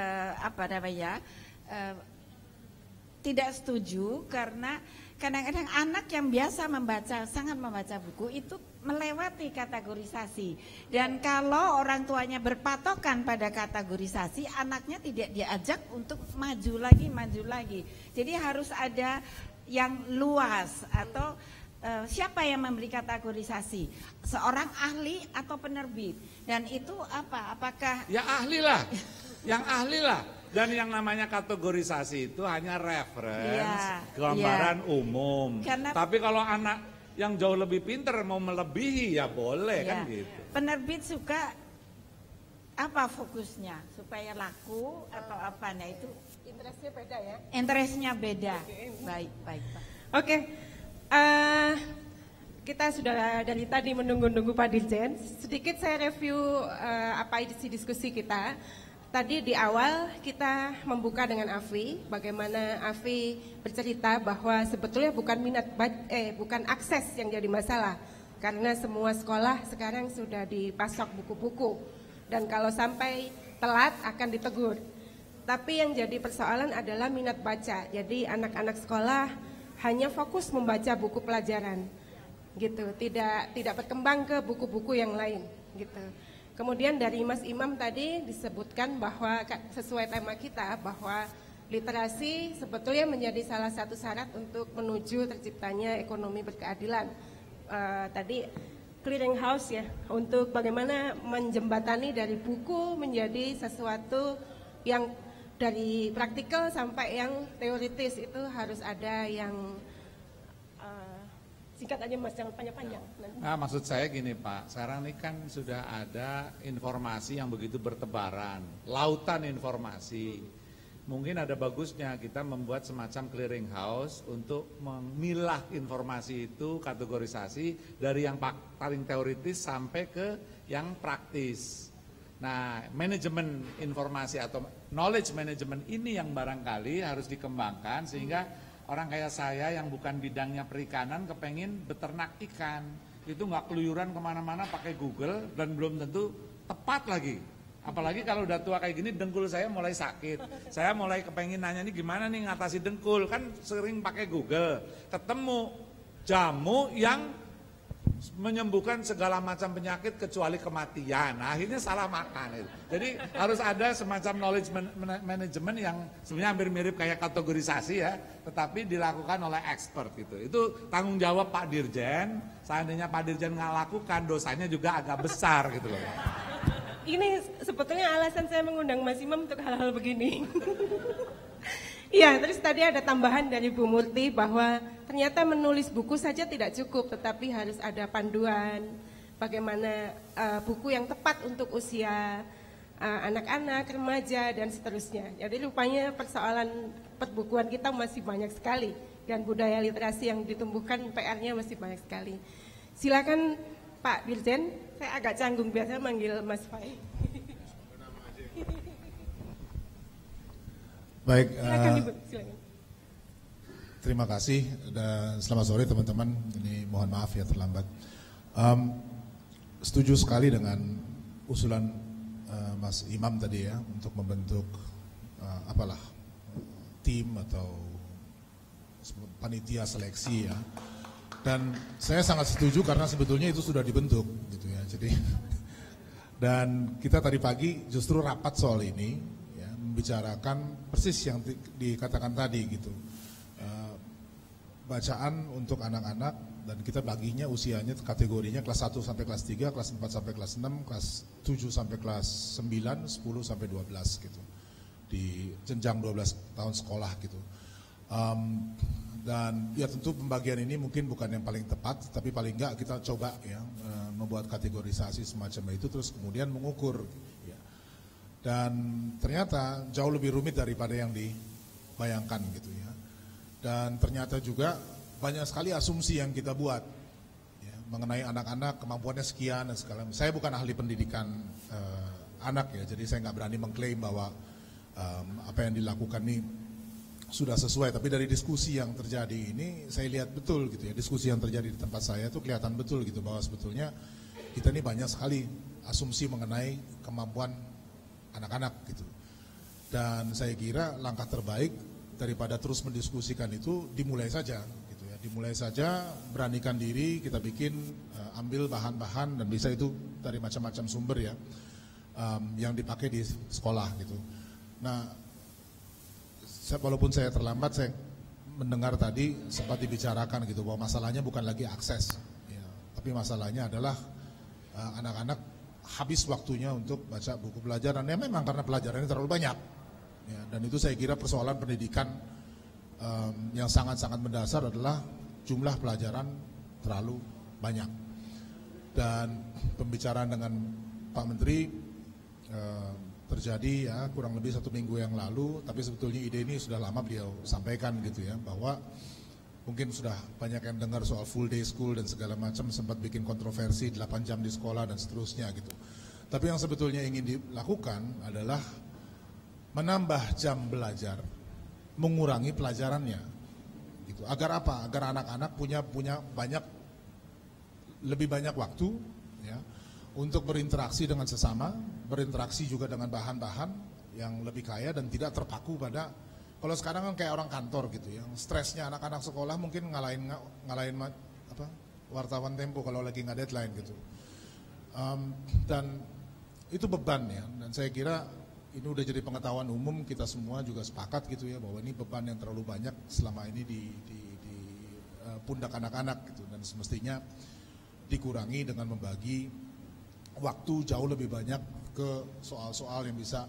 tidak setuju karena kadang-kadang anak yang biasa sangat membaca buku itu melewati kategorisasi. Dan kalau orang tuanya berpatokan pada kategorisasi, anaknya tidak diajak untuk maju lagi. Jadi harus ada yang luas atau siapa yang memberi kategorisasi? Seorang ahli atau penerbit? Dan itu apa? Apakah ya ahli lah, yang ahli lah. Dan yang namanya kategorisasi itu hanya reference, gambaran umum. Tapi kalau anak yang jauh lebih pintar mau melebihi ya boleh kan gitu. Penerbit suka apa fokusnya supaya laku atau apa? Nah itu interestnya beda ya. Interestnya beda. Baik Pak. Oke. Kita sudah dari tadi menunggu-nunggu Pak Dirjen. Sedikit saya review apa isi diskusi kita. Tadi di awal kita membuka dengan Afi, bagaimana Afi bercerita bahwa sebetulnya bukan akses yang jadi masalah, karena semua sekolah sekarang sudah dipasok buku-buku, dan kalau sampai telat akan ditegur. Tapi yang jadi persoalan adalah minat baca. Jadi anak-anak sekolah hanya fokus membaca buku pelajaran, gitu, tidak berkembang ke buku-buku yang lain, gitu. Kemudian dari Mas Imam tadi disebutkan bahwa sesuai tema kita bahwa literasi sebetulnya menjadi salah satu syarat untuk menuju terciptanya ekonomi berkeadilan. Tadi clearing house ya, untuk bagaimana menjembatani dari buku menjadi sesuatu yang dari praktikal sampai yang teoritis, itu harus ada yang singkat aja Mas, jangan panjang-panjang. Nah maksud saya gini Pak, sekarang ini kan sudah ada informasi yang begitu bertebaran, lautan informasi. Mungkin ada bagusnya kita membuat semacam clearing house untuk memilah informasi itu, kategorisasi dari yang paling teoritis sampai ke yang praktis. Nah manajemen informasi atau knowledge management ini yang barangkali harus dikembangkan sehingga orang kayak saya yang bukan bidangnya perikanan kepengen beternak ikan, itu nggak keluyuran kemana-mana pakai Google dan belum tentu tepat lagi. Apalagi kalau udah tua kayak gini, dengkul saya mulai sakit. Saya mulai kepengen nanya nih gimana nih ngatasi dengkul, kan sering pakai Google. Ketemu jamu yang menyembuhkan segala macam penyakit kecuali kematian. Nah, akhirnya salah makan itu. Jadi harus ada semacam knowledge management yang sebenarnya hampir mirip kayak kategorisasi ya, tetapi dilakukan oleh expert gitu. Itu tanggung jawab Pak Dirjen. Seandainya Pak Dirjen nggak lakukan, dosanya juga agak besar gitu loh. Ini sebetulnya alasan saya mengundang Mas Imam untuk hal-hal begini. Iya, terus tadi ada tambahan dari Bu Murti bahwa ternyata menulis buku saja tidak cukup, tetapi harus ada panduan bagaimana buku yang tepat untuk usia anak-anak, remaja dan seterusnya. Jadi rupanya persoalan perbukuan kita masih banyak sekali dan budaya literasi yang ditumbuhkan PR-nya masih banyak sekali. Silakan Pak Dirjen, saya agak canggung biasa manggil Mas Fai. Baik, silakan. Terima kasih dan selamat sore teman-teman. Ini mohon maaf ya terlambat. Setuju sekali dengan usulan Mas Imam tadi ya untuk membentuk tim atau panitia seleksi ya. Dan saya sangat setuju karena sebetulnya itu sudah dibentuk gitu ya. Jadi dan kita tadi pagi justru rapat soal ini. Membicarakan persis yang dikatakan tadi gitu, bacaan untuk anak-anak dan kita baginya usianya kategorinya kelas 1 sampai kelas 3, kelas 4 sampai kelas 6, kelas 7 sampai kelas 9, 10 sampai 12 gitu di jenjang 12 tahun sekolah gitu. Dan ya tentu pembagian ini mungkin bukan yang paling tepat, tapi paling enggak kita coba ya membuat kategorisasi semacam itu terus kemudian mengukur. Dan ternyata jauh lebih rumit daripada yang dibayangkan gitu ya. Dan ternyata juga banyak sekali asumsi yang kita buat ya, mengenai anak-anak kemampuannya sekian dan segala. Saya bukan ahli pendidikan anak ya, jadi saya nggak berani mengklaim bahwa apa yang dilakukan ini sudah sesuai. Tapi dari diskusi yang terjadi ini saya lihat betul gitu ya, diskusi yang terjadi di tempat saya itu kelihatan betul gitu bahwa sebetulnya kita ini banyak sekali asumsi mengenai kemampuan anak-anak gitu. Dan saya kira langkah terbaik daripada terus mendiskusikan itu dimulai saja gitu ya. Dimulai saja, beranikan diri, kita bikin ambil bahan-bahan dan bisa itu dari macam-macam sumber ya yang dipakai di sekolah gitu. Nah, walaupun saya terlambat, saya mendengar tadi sempat dibicarakan gitu bahwa masalahnya bukan lagi akses ya, tapi masalahnya adalah anak-anak habis waktunya untuk baca buku pelajaran. Ya memang karena pelajarannya terlalu banyak ya, dan itu saya kira persoalan pendidikan yang sangat-sangat mendasar adalah jumlah pelajaran terlalu banyak. Dan pembicaraan dengan Pak Menteri terjadi ya kurang lebih 1 minggu yang lalu, tapi sebetulnya ide ini sudah lama beliau sampaikan gitu ya, bahwa mungkin sudah banyak yang dengar soal full day school dan segala macam, sempat bikin kontroversi 8 jam di sekolah dan seterusnya gitu. Tapi yang sebetulnya ingin dilakukan adalah menambah jam belajar, mengurangi pelajarannya gitu. Agar apa? Agar anak-anak punya lebih banyak waktu ya untuk berinteraksi dengan sesama, berinteraksi juga dengan bahan-bahan yang lebih kaya dan tidak terpaku pada, kalau sekarang kan kayak orang kantor gitu ya, stresnya anak-anak sekolah mungkin ngalahin apa wartawan Tempo kalau lagi nggak deadline gitu. Dan itu beban ya, dan saya kira ini udah jadi pengetahuan umum, kita semua juga sepakat gitu ya bahwa ini beban yang terlalu banyak selama ini di pundak anak-anak gitu, dan semestinya dikurangi dengan membagi waktu jauh lebih banyak ke soal-soal yang bisa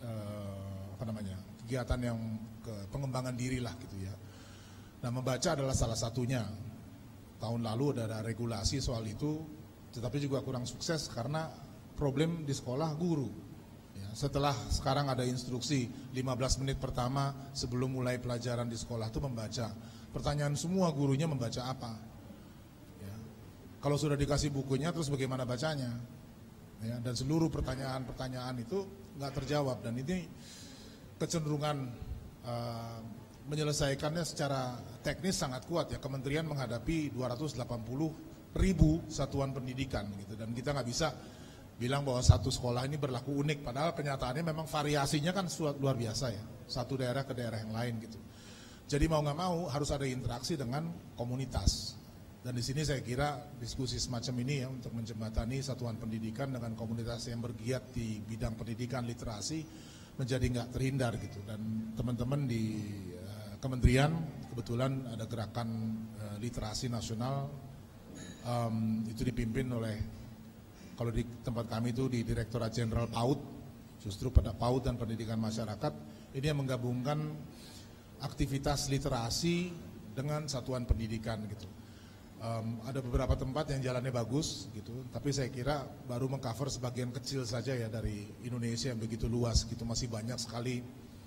kegiatan yang ke pengembangan diri lah gitu ya. Nah, membaca adalah salah satunya. Tahun lalu ada regulasi soal itu, tetapi juga kurang sukses karena problem di sekolah guru ya. Setelah sekarang ada instruksi 15 menit pertama sebelum mulai pelajaran di sekolah itu membaca. Pertanyaan semua gurunya membaca apa ya. Kalau sudah dikasih bukunya terus bagaimana bacanya ya, dan seluruh pertanyaan-pertanyaan itu nggak terjawab, dan ini kecenderungan menyelesaikannya secara teknis sangat kuat ya. Kementerian menghadapi 280.000 satuan pendidikan gitu, dan kita nggak bisa bilang bahwa satu sekolah ini berlaku unik, padahal kenyataannya memang variasinya kan luar biasa ya, satu daerah ke daerah yang lain gitu. Jadi mau nggak mau harus ada interaksi dengan komunitas. Dan di sini saya kira diskusi semacam ini ya untuk menjembatani satuan pendidikan dengan komunitas yang bergiat di bidang pendidikan literasi menjadi nggak terhindar gitu. Dan teman-teman di kementerian kebetulan ada gerakan literasi nasional, itu dipimpin oleh, kalau di tempat kami itu di Direktorat Jenderal PAUD, justru pada PAUD dan Pendidikan Masyarakat, ini yang menggabungkan aktivitas literasi dengan satuan pendidikan gitu. Ada beberapa tempat yang jalannya bagus gitu, tapi saya kira baru mengcover sebagian kecil saja ya dari Indonesia yang begitu luas gitu. Masih banyak sekali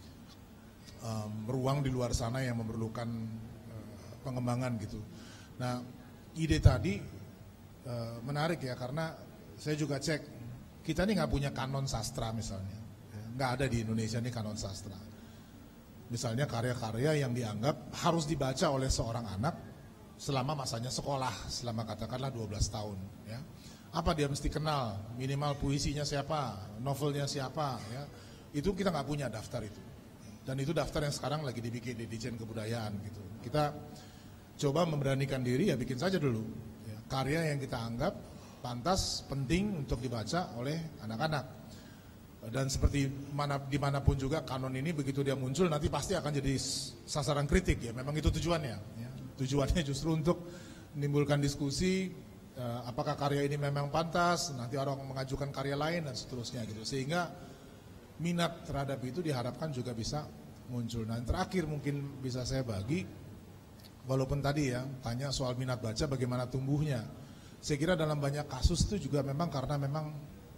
ruang di luar sana yang memerlukan pengembangan gitu. Nah, ide tadi menarik ya, karena saya juga cek, kita ini nggak punya kanon sastra misalnya, nggak ada di Indonesia ini kanon sastra. Misalnya karya-karya yang dianggap harus dibaca oleh seorang anak selama masanya sekolah, selama katakanlah 12 tahun ya. Apa dia mesti kenal, minimal puisinya siapa, novelnya siapa ya. Itu kita nggak punya daftar itu. Dan itu daftar yang sekarang lagi dibikin di Ditjen Kebudayaan gitu. Kita coba memberanikan diri ya, bikin saja dulu ya, karya yang kita anggap pantas, penting untuk dibaca oleh anak-anak. Dan seperti dimanapun juga kanon ini begitu dia muncul nanti pasti akan jadi sasaran kritik ya. Memang itu tujuannya ya. Tujuannya justru untuk menimbulkan diskusi, apakah karya ini memang pantas, nanti orang mengajukan karya lain dan seterusnya gitu. Sehingga minat terhadap itu diharapkan juga bisa muncul. Nah, yang terakhir mungkin bisa saya bagi, walaupun tadi ya tanya soal minat baca bagaimana tumbuhnya. Saya kira dalam banyak kasus itu juga memang karena memang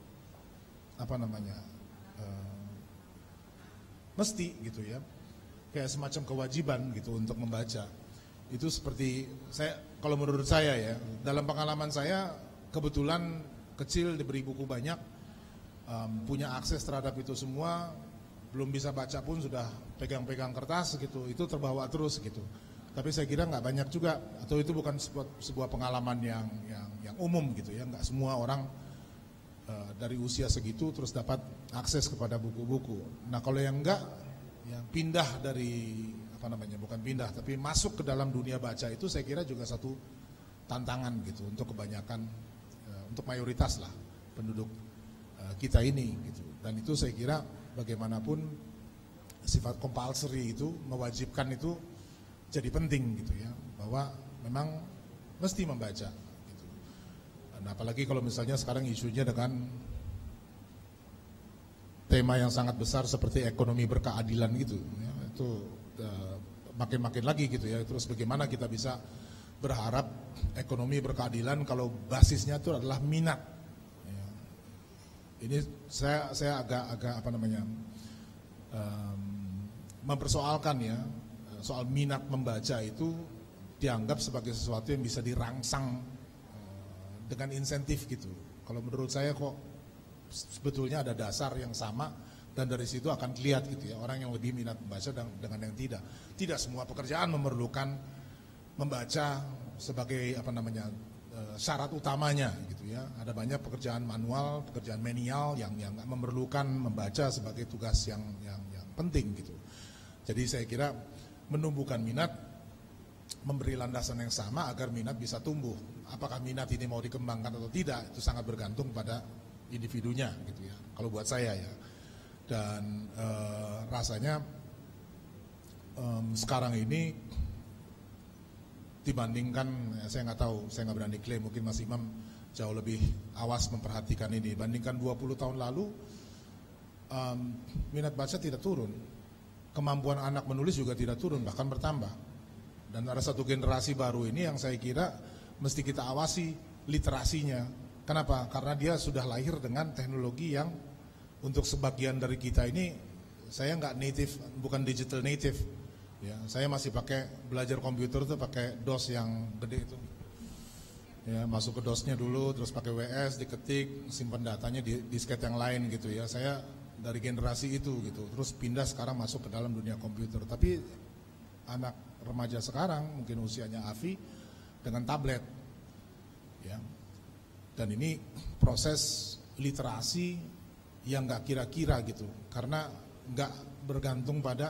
mesti gitu ya, kayak semacam kewajiban gitu untuk membaca. Itu seperti saya, kalau menurut saya ya, dalam pengalaman saya kebetulan kecil diberi buku banyak, punya akses terhadap itu semua, belum bisa baca pun sudah pegang-pegang kertas gitu, itu terbawa terus gitu. Tapi saya kira nggak banyak juga, atau itu bukan sebuah pengalaman yang umum gitu ya, nggak semua orang dari usia segitu terus dapat akses kepada buku-buku. Nah kalau yang enggak, yang pindah dari bukan pindah tapi masuk ke dalam dunia baca itu saya kira juga satu tantangan gitu untuk kebanyakan, untuk mayoritas lah penduduk kita ini gitu. Dan itu saya kira bagaimanapun sifat compulsory itu, mewajibkan itu jadi penting gitu ya, bahwa memang mesti membaca gitu. Nah, apalagi kalau misalnya sekarang isunya dengan tema yang sangat besar seperti ekonomi berkeadilan gitu ya, itu makin-makin lagi gitu ya. Terus bagaimana kita bisa berharap ekonomi berkeadilan kalau basisnya itu adalah minat ya. Ini saya agak mempersoalkan ya, soal minat membaca itu dianggap sebagai sesuatu yang bisa dirangsang dengan insentif gitu. Kalau menurut saya kok sebetulnya ada dasar yang sama, dan dari situ akan kelihatan gitu ya, orang yang lebih minat membaca dengan yang tidak. Tidak semua pekerjaan memerlukan membaca sebagai syarat utamanya gitu ya. Ada banyak pekerjaan manual, pekerjaan menial yang nggak memerlukan membaca sebagai tugas yang penting gitu. Jadi saya kira menumbuhkan minat, memberi landasan yang sama agar minat bisa tumbuh. Apakah minat ini mau dikembangkan atau tidak, itu sangat bergantung pada individunya gitu ya. Kalau buat saya ya. Dan rasanya sekarang ini dibandingkan, saya nggak tahu, saya nggak berani klaim, mungkin Mas Imam jauh lebih awas memperhatikan ini. Bandingkan 20 tahun lalu, minat baca tidak turun, kemampuan anak menulis juga tidak turun, bahkan bertambah. Dan ada satu generasi baru ini yang saya kira mesti kita awasi literasinya. Kenapa? Karena dia sudah lahir dengan teknologi yang untuk sebagian dari kita ini, saya nggak native, bukan digital native. Ya, saya masih pakai belajar komputer tuh pakai DOS yang gede itu. Ya, masuk ke DOS-nya dulu, terus pakai WS, diketik, simpan datanya di disket yang lain gitu ya. Saya dari generasi itu gitu. Terus pindah sekarang masuk ke dalam dunia komputer. Tapi anak remaja sekarang, mungkin usianya Afi, dengan tablet. Ya. Dan ini proses literasi yang nggak kira-kira gitu, karena nggak bergantung pada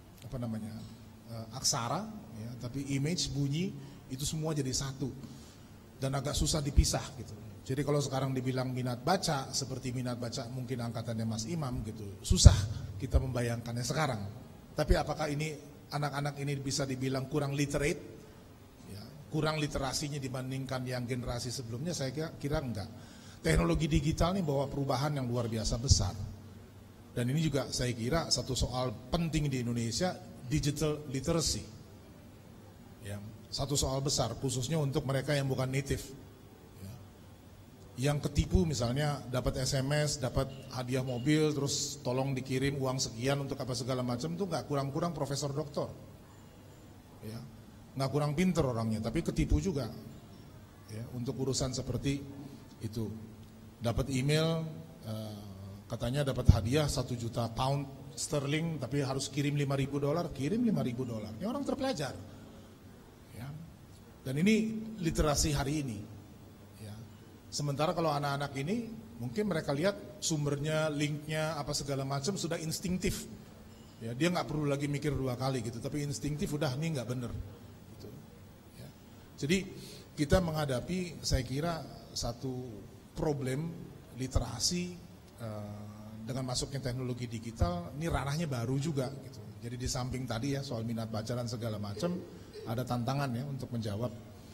aksara, ya, tapi image, bunyi itu semua jadi satu dan agak susah dipisah gitu. Jadi kalau sekarang dibilang minat baca seperti minat baca mungkin angkatannya Mas Imam gitu, susah kita membayangkannya sekarang. Tapi apakah ini anak-anak ini bisa dibilang kurang literate, ya, kurang literasinya dibandingkan yang generasi sebelumnya? Saya kira enggak. Teknologi digital ini bawa perubahan yang luar biasa besar. Dan ini juga saya kira satu soal penting di Indonesia, digital literacy. Ya, satu soal besar khususnya untuk mereka yang bukan native. Ya. Yang ketipu misalnya dapat SMS, dapat hadiah mobil, terus tolong dikirim uang sekian untuk apa segala macam, itu nggak kurang-kurang profesor doktor. Ya. Nggak kurang pinter orangnya, tapi ketipu juga. Ya, untuk urusan seperti itu. Dapat email, katanya dapat hadiah 1 juta pound sterling, tapi harus kirim $5.000, kirim $5.000. Ini orang terpelajar. Ya. Dan ini literasi hari ini. Ya. Sementara kalau anak-anak ini, mungkin mereka lihat sumbernya, linknya, apa segala macam sudah instingtif. Ya, dia nggak perlu lagi mikir 2 kali gitu, tapi instingtif udah ini nggak bener. Gitu. Ya. Jadi kita menghadapi, saya kira satu problem literasi dengan masuknya teknologi digital, ini ranahnya baru juga gitu. Jadi di samping tadi ya soal minat baca dan segala macam, ada tantangan ya untuk menjawab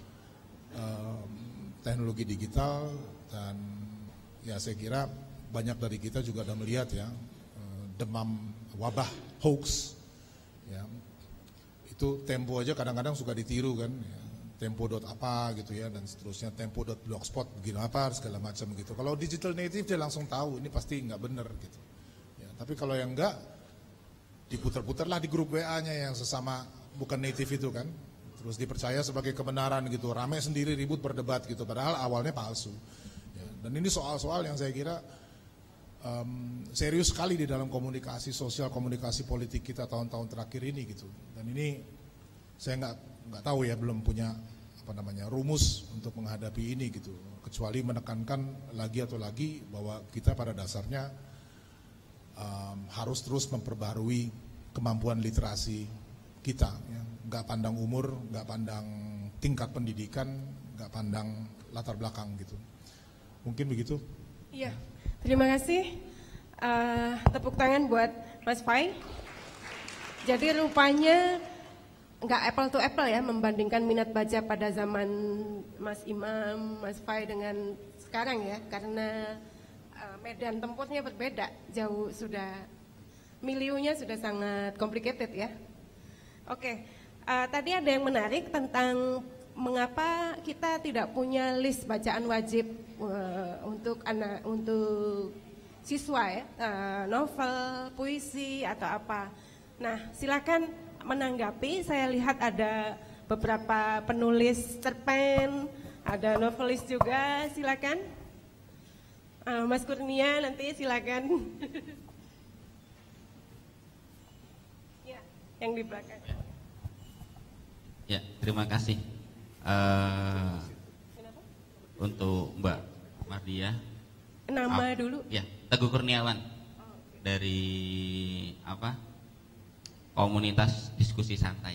teknologi digital. Dan ya saya kira banyak dari kita juga sudah melihat ya demam wabah hoax ya, itu Tempo aja kadang-kadang suka ditiru kan ya. Tempo apa gitu ya, dan seterusnya, tempo.blogspot gitu apa segala macam gitu. Kalau digital native dia langsung tahu ini pasti nggak bener gitu. Ya, tapi kalau yang enggak, diputar-putarlah di grup WA-nya yang sesama bukan native itu kan, terus dipercaya sebagai kebenaran gitu, rame sendiri ribut berdebat gitu, padahal awalnya palsu. Ya, dan ini soal-soal yang saya kira serius sekali di dalam komunikasi sosial, komunikasi politik kita tahun-tahun terakhir ini gitu. Dan ini saya nggak tahu ya, belum punya rumus untuk menghadapi ini gitu, kecuali menekankan lagi atau lagi bahwa kita pada dasarnya harus terus memperbarui kemampuan literasi kita, ya. Nggak pandang umur, nggak pandang tingkat pendidikan, nggak pandang latar belakang gitu. Mungkin begitu. Iya, terima kasih. Tepuk tangan buat Mas Fai. Jadi rupanya nggak apple to apple ya membandingkan minat baca pada zaman Mas Imam, Mas Fai dengan sekarang ya, karena medan tempurnya berbeda, jauh sudah, miliunya sudah sangat complicated ya. Oke, tadi ada yang menarik tentang mengapa kita tidak punya list bacaan wajib untuk siswa ya, novel, puisi atau apa. Nah, silakan menanggapi. Saya lihat ada beberapa penulis cerpen, ada novelis juga. Silakan, Mas Kurnia nanti silakan. Ya, yang di belakang. Ya, terima kasih untuk Mbak Mardia. Nama dulu. Ya, Teguh Kurniawan dari komunitas diskusi santai.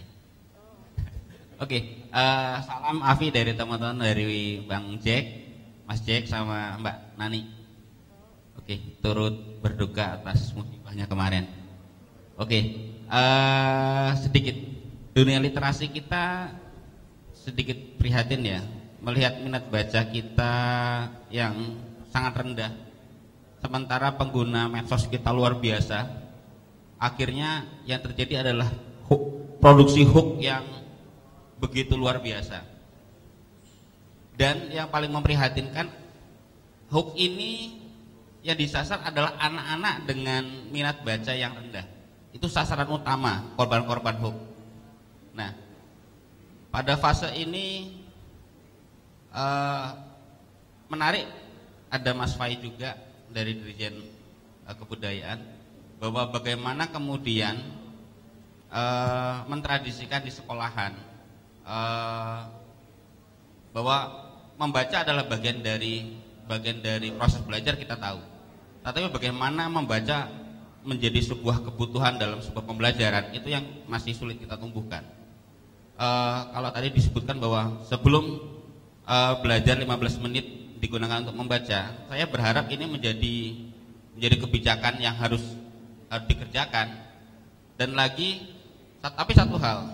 Oke, salam Afi dari teman-teman dari Bang Jack, Mas Jack sama Mbak Nani. Oke, turut berduka atas musibahnya kemarin. Oke, sedikit dunia literasi kita sedikit prihatin ya, melihat minat baca kita yang sangat rendah. Sementara pengguna medsos kita luar biasa. Akhirnya yang terjadi adalah produksi hook yang begitu luar biasa. Dan yang paling memprihatinkan, hook ini yang disasar adalah anak-anak dengan minat baca yang rendah. Itu sasaran utama korban-korban hook. Nah, pada fase ini menarik, ada Mas Fai juga dari Dirjen Kebudayaan, bahwa bagaimana kemudian mentradisikan di sekolahan bahwa membaca adalah bagian dari proses belajar, kita tahu. Tetapi bagaimana membaca menjadi sebuah kebutuhan dalam sebuah pembelajaran, itu yang masih sulit kita tumbuhkan. Kalau tadi disebutkan bahwa sebelum belajar 15 menit digunakan untuk membaca, saya berharap ini menjadi kebijakan yang harus dikerjakan. Dan lagi, tapi satu hal,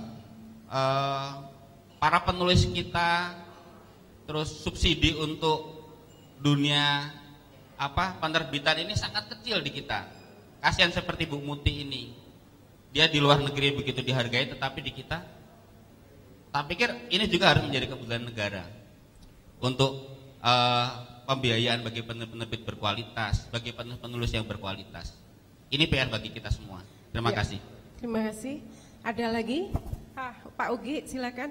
para penulis kita, terus subsidi untuk dunia penerbitan ini sangat kecil di kita. Kasihan seperti Bu Muti ini, dia di luar negeri begitu dihargai, tetapi di kita, tak pikir ini juga harus menjadi kebutuhan negara untuk pembiayaan bagi penerbit berkualitas, bagi penulis yang berkualitas. Ini PR bagi kita semua. Terima kasih. Terima kasih. Ada lagi? Pak Ugi, silakan.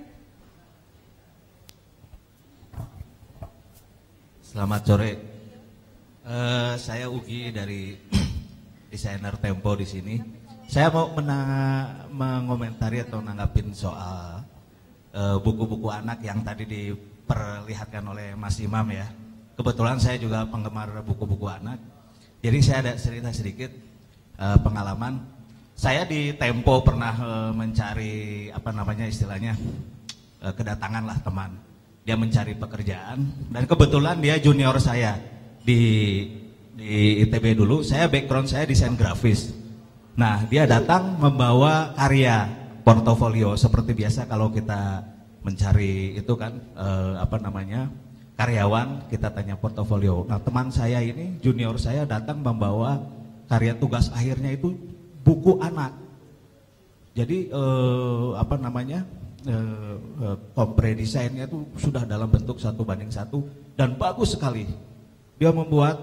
Selamat sore. Saya Ugi dari desainer Tempo di sini. Saya mau mengomentari atau nanggapin soal buku-buku anak yang tadi diperlihatkan oleh Mas Imam ya. Kebetulan saya juga penggemar buku-buku anak. Jadi saya ada cerita sedikit pengalaman. Saya di Tempo pernah mencari istilahnya kedatangan lah teman. Dia mencari pekerjaan dan kebetulan dia junior saya di ITB dulu. Saya background saya desain grafis. Nah, dia datang membawa karya portofolio seperti biasa kalau kita mencari itu kan karyawan, kita tanya portofolio. Nah, teman saya ini junior saya datang membawa karya tugas akhirnya itu buku anak. Jadi kompre desainnya itu sudah dalam bentuk 1:1 dan bagus sekali. Dia membuat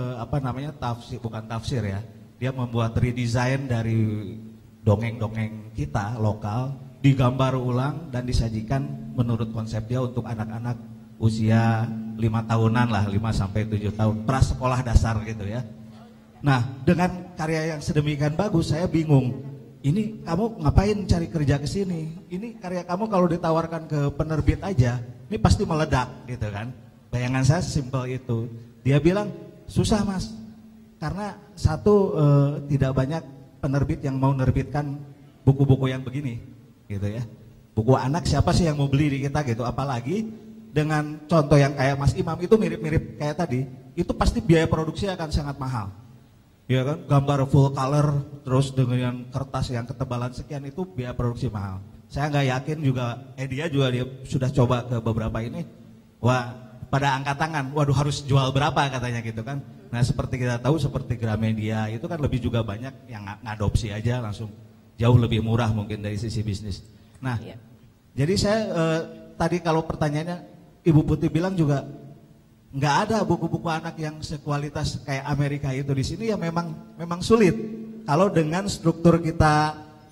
tafsir ya. Dia membuat redesign dari dongeng-dongeng kita lokal, digambar ulang dan disajikan menurut konsep dia untuk anak-anak usia 5 tahunan lah, 5 sampai 7 tahun, prasekolah dasar gitu ya. Nah, dengan karya yang sedemikian bagus, saya bingung ini kamu ngapain cari kerja ke sini? Ini karya kamu kalau ditawarkan ke penerbit aja, ini pasti meledak gitu kan. Bayangan saya simpel itu. Dia bilang, susah mas, karena satu tidak banyak penerbit yang mau menerbitkan buku-buku yang begini gitu ya. Buku anak siapa sih yang mau beli di kita gitu, apalagi dengan contoh yang kayak Mas Imam itu mirip-mirip kayak tadi, itu pasti biaya produksi akan sangat mahal. Ya kan, gambar full color terus dengan kertas yang ketebalan sekian itu biaya produksi mahal. Saya nggak yakin juga, dia sudah coba ke beberapa ini, wah pada angkat tangan, waduh harus jual berapa katanya gitu kan. Nah seperti kita tahu seperti Gramedia itu kan lebih juga banyak yang ngadopsi aja langsung jauh lebih murah mungkin dari sisi bisnis. Nah jadi saya tadi kalau pertanyaannya Ibu Putih bilang juga nggak ada buku-buku anak yang sekualitas kayak Amerika itu di sini ya memang sulit. Kalau dengan struktur kita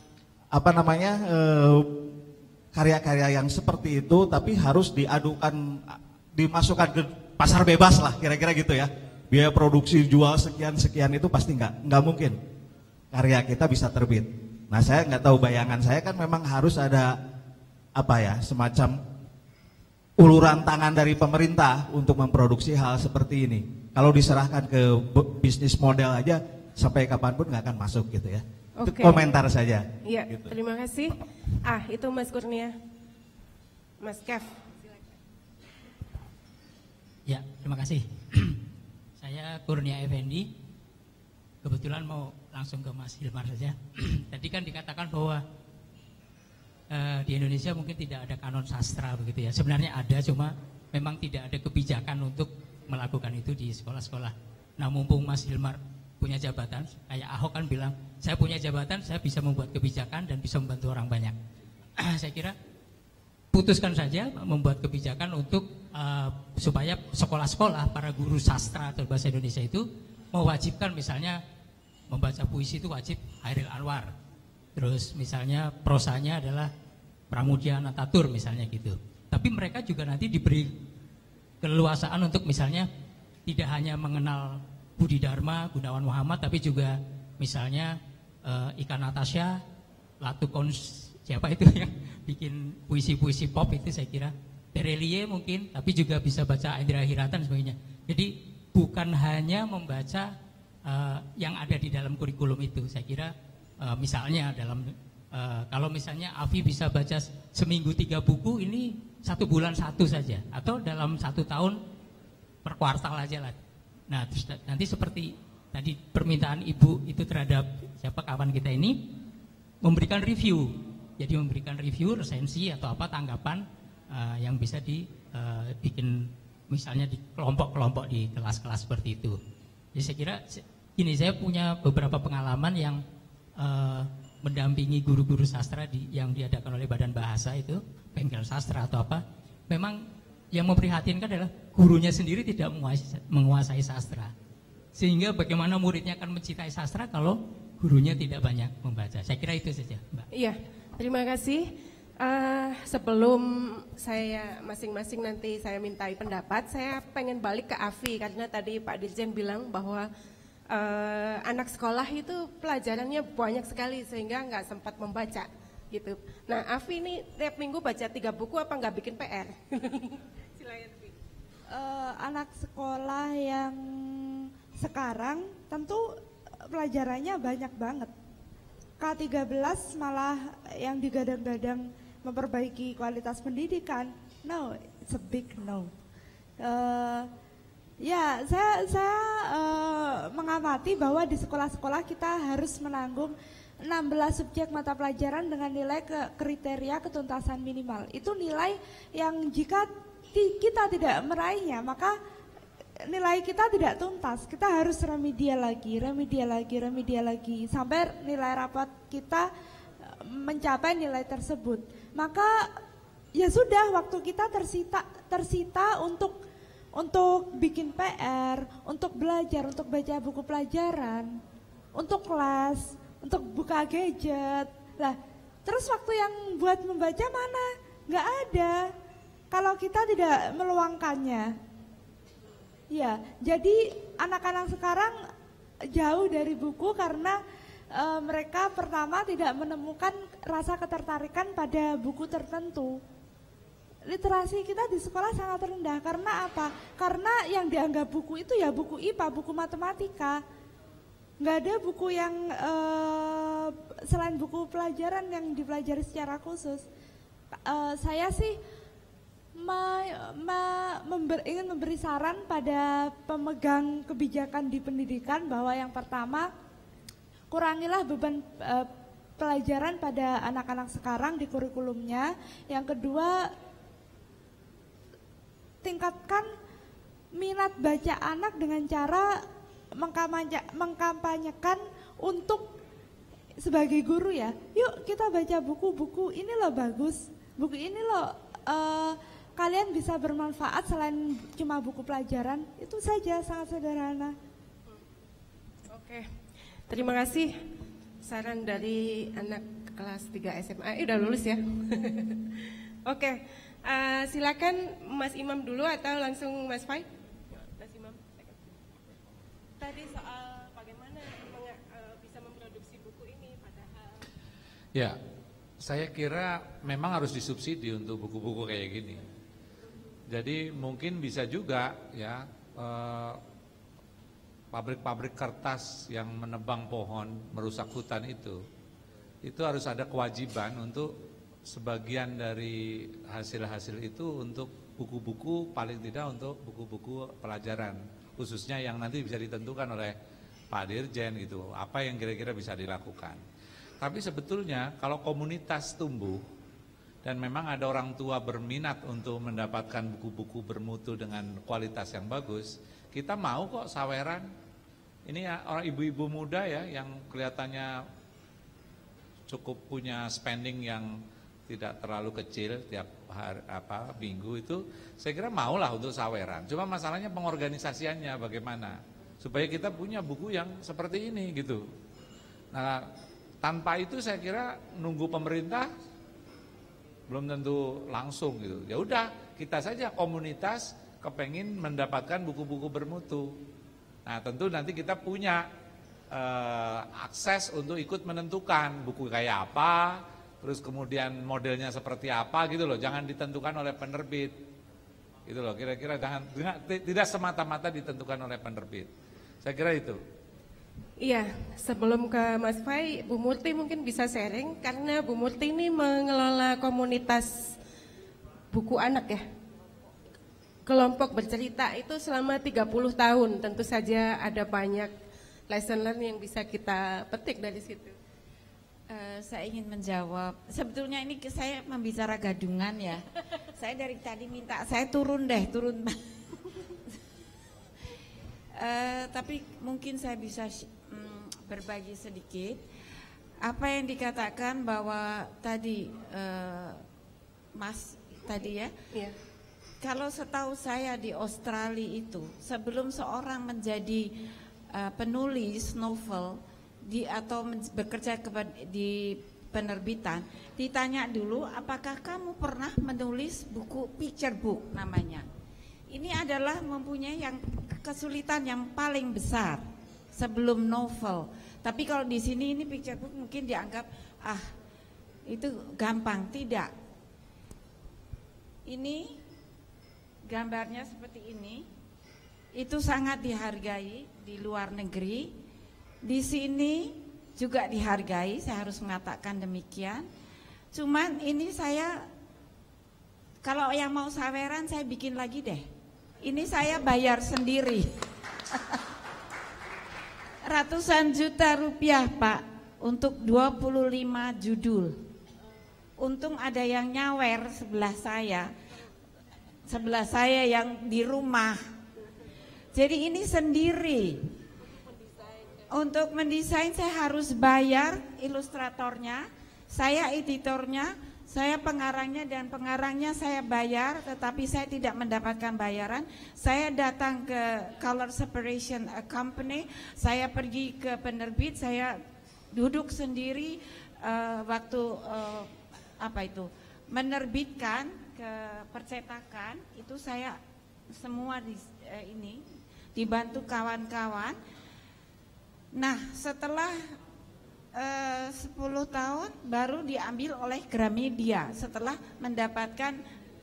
karya-karya yang seperti itu tapi harus dimasukkan ke pasar bebas lah kira-kira gitu ya. Biaya produksi jual sekian itu pasti nggak mungkin karya kita bisa terbit. Nah saya nggak tahu, bayangan saya kan memang harus ada semacam uluran tangan dari pemerintah untuk memproduksi hal seperti ini. Kalau diserahkan ke bisnis model aja sampai kapanpun nggak akan masuk gitu ya. Itu komentar saja. Iya, gitu. Terima kasih. Itu Mas Kurnia, Mas Kev. Ya, terima kasih. Saya Kurnia Effendi. Kebetulan mau langsung ke Mas Hilmar saja. Tadi kan dikatakan bahwa di Indonesia mungkin tidak ada kanon sastra begitu ya. Sebenarnya ada, cuma memang tidak ada kebijakan untuk melakukan itu di sekolah-sekolah. Nah mumpung Mas Hilmar punya jabatan, kayak Ahok kan bilang, saya punya jabatan, saya bisa membuat kebijakan dan bisa membantu orang banyak. Saya kira putuskan saja membuat kebijakan untuk supaya sekolah-sekolah para guru sastra atau bahasa Indonesia itu mewajibkan misalnya membaca puisi itu wajib Hairil Anwar. Terus misalnya prosanya adalah Pramudia Natatur misalnya gitu. Tapi mereka juga nanti diberi keleluasaan untuk misalnya tidak hanya mengenal Budi Dharma, Gunawan Muhammad, tapi juga misalnya Ika Natasha, Latukons, siapa itu yang bikin puisi-puisi pop itu saya kira. Terelie mungkin, tapi juga bisa baca Indra Hiratan dan sebagainya. Jadi bukan hanya membaca yang ada di dalam kurikulum itu, saya kira. Misalnya kalau misalnya Afi bisa baca seminggu 3 buku, ini 1 bulan 1 saja, atau dalam 1 tahun per kuartal aja lah. Nah terus nanti seperti tadi permintaan Ibu itu terhadap siapa kawan kita ini, memberikan review. Jadi memberikan review, resensi atau apa tanggapan yang bisa dibikin misalnya di kelompok-kelompok di kelas-kelas seperti itu. Jadi saya kira ini saya punya beberapa pengalaman yang mendampingi guru-guru sastra yang diadakan oleh Badan Bahasa itu, bengkel sastra atau apa. Memang yang memprihatinkan adalah gurunya sendiri tidak menguasai sastra. Sehingga bagaimana muridnya akan mencintai sastra kalau gurunya tidak banyak membaca. Saya kira itu saja, Mbak. Iya, terima kasih. Sebelum saya masing-masing nanti saya mintai pendapat, saya pengen balik ke Afi karena tadi Pak Dirjen bilang bahwa anak sekolah itu pelajarannya banyak sekali sehingga nggak sempat membaca gitu. Nah Afi ini tiap minggu baca 3 buku apa nggak bikin PR? Silakan. Anak sekolah yang sekarang tentu pelajarannya banyak banget. K13 malah yang digadang-gadang memperbaiki kualitas pendidikan. No, it's a big no. Ya, saya mengamati bahwa di sekolah-sekolah kita harus menanggung 16 subjek mata pelajaran dengan nilai kriteria ketuntasan minimal. Itu nilai yang jika kita tidak meraihnya, maka nilai kita tidak tuntas. Kita harus remedial lagi sampai nilai rapat kita mencapai nilai tersebut. Maka ya sudah, waktu kita tersita untuk bikin PR, untuk belajar, untuk baca buku pelajaran, untuk kelas, untuk buka gadget. Lah, terus waktu yang buat membaca mana? Nggak ada. Kalau kita tidak meluangkannya. Ya, jadi anak-anak sekarang jauh dari buku karena mereka pertama tidak menemukan rasa ketertarikan pada buku tertentu. Literasi kita di sekolah sangat rendah. Karena apa? Karena yang dianggap buku itu ya buku IPA, buku matematika. Nggak ada buku yang selain buku pelajaran yang dipelajari secara khusus. Saya sih ingin memberi saran pada pemegang kebijakan di pendidikan bahwa yang pertama, kurangilah beban pelajaran pada anak-anak sekarang di kurikulumnya. Yang kedua, tingkatkan minat baca anak dengan cara mengkampanyekan untuk sebagai guru ya. Yuk kita baca buku-buku ini loh bagus, buku ini loh kalian bisa bermanfaat selain cuma buku pelajaran. Itu saja, sangat sederhana. Oke. Terima kasih saran dari anak kelas 3 SMA. Udah lulus ya. Oke, silakan Mas Imam dulu atau langsung Mas Fai? Mas Imam. Tadi soal bagaimana bisa memproduksi buku ini padahal. Ya, saya kira memang harus disubsidi untuk buku-buku kayak gini. Jadi mungkin bisa juga ya pabrik-pabrik kertas yang menebang pohon, merusak hutan itu harus ada kewajiban untuk sebagian dari hasil-hasil itu untuk buku-buku, paling tidak untuk buku-buku pelajaran, khususnya yang nanti bisa ditentukan oleh Pak Dirjen gitu, apa yang kira-kira bisa dilakukan. Tapi sebetulnya kalau komunitas tumbuh dan memang ada orang tua berminat untuk mendapatkan buku-buku bermutu dengan kualitas yang bagus, kita mau kok saweran. Ini ya orang ibu-ibu muda ya yang kelihatannya cukup punya spending yang tidak terlalu kecil tiap hari, minggu itu, saya kira maulah untuk saweran. Cuma masalahnya pengorganisasiannya bagaimana supaya kita punya buku yang seperti ini gitu. Nah, tanpa itu saya kira nunggu pemerintah belum tentu langsung gitu. Ya udah, kita saja komunitas kepengin mendapatkan buku-buku bermutu. Nah, tentu nanti kita punya akses untuk ikut menentukan buku kayak apa, terus kemudian modelnya seperti apa gitu loh. Jangan ditentukan oleh penerbit. Gitu loh, kira-kira tidak semata-mata ditentukan oleh penerbit. Saya kira itu. Iya, sebelum ke Mas Fai, Bu Murti mungkin bisa sharing karena Bu Murti ini mengelola komunitas buku anak ya. Kelompok bercerita itu selama 30 tahun, tentu saja ada banyak lesson learn yang bisa kita petik dari situ. Saya ingin menjawab, sebetulnya ini saya membicara gadungan ya. Saya dari tadi minta saya turun. Tapi mungkin saya bisa berbagi sedikit. Apa yang dikatakan bahwa tadi Mas tadi ya. Iya. Kalau setahu saya di Australia itu sebelum seorang menjadi penulis novel atau bekerja di penerbitan, ditanya dulu apakah kamu pernah menulis buku picture book namanya. Ini adalah mempunyai yang kesulitan yang paling besar sebelum novel. Tapi kalau di sini ini picture book mungkin dianggap itu gampang, tidak. Ini gambarnya seperti ini, itu sangat dihargai di luar negeri. Di sini juga dihargai, saya harus mengatakan demikian. Cuman ini saya, kalau yang mau saweran saya bikin lagi deh. Ini saya bayar sendiri. Ratusan juta rupiah Pak, untuk 25 judul. Untung ada yang nyawer sebelah saya yang di rumah. Jadi ini sendiri. Untuk mendesain saya harus bayar ilustratornya, saya editornya, saya pengarangnya, dan pengarangnya saya bayar, tetapi saya tidak mendapatkan bayaran. Saya datang ke Color Separation Company, saya pergi ke penerbit, saya duduk sendiri waktu menerbitkan ke percetakan, itu saya semua ini dibantu kawan-kawan. Nah, setelah 10 tahun baru diambil oleh Gramedia setelah mendapatkan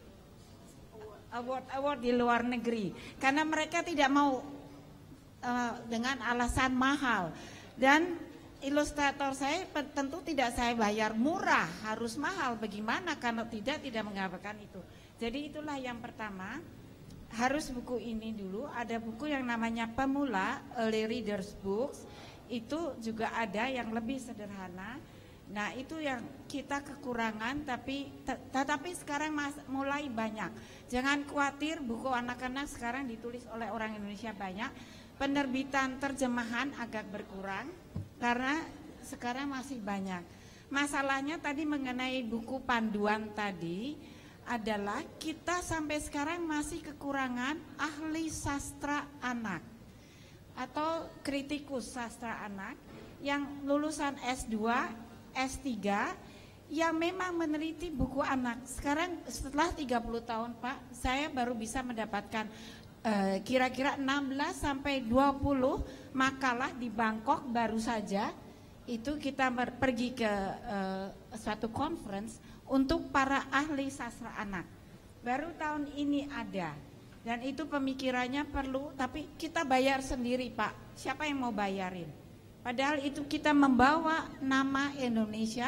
award di luar negeri, karena mereka tidak mau dengan alasan mahal. Dan ilustrator saya tentu tidak saya bayar murah, harus mahal. Bagaimana kalau tidak menggambarkan itu. Jadi itulah yang pertama, harus buku ini dulu. Ada buku yang namanya Pemula, Early Readers Books. Itu juga ada yang lebih sederhana. Nah itu yang kita kekurangan, tetapi sekarang mulai banyak. Jangan khawatir, buku anak-anak sekarang ditulis oleh orang Indonesia banyak. Penerbitan terjemahan agak berkurang karena sekarang masih banyak. Masalahnya tadi mengenai buku panduan tadi adalah kita sampai sekarang masih kekurangan ahli sastra anak atau kritikus sastra anak yang lulusan S2, S3 yang memang meneliti buku anak. Sekarang setelah 30 tahun Pak, saya baru bisa mendapatkan kira-kira 16 sampai 20 makalah di Bangkok baru saja. Itu kita pergi ke suatu conference untuk para ahli sastra anak. Baru tahun ini ada. Dan itu pemikirannya perlu, tapi kita bayar sendiri Pak. Siapa yang mau bayarin? Padahal itu kita membawa nama Indonesia,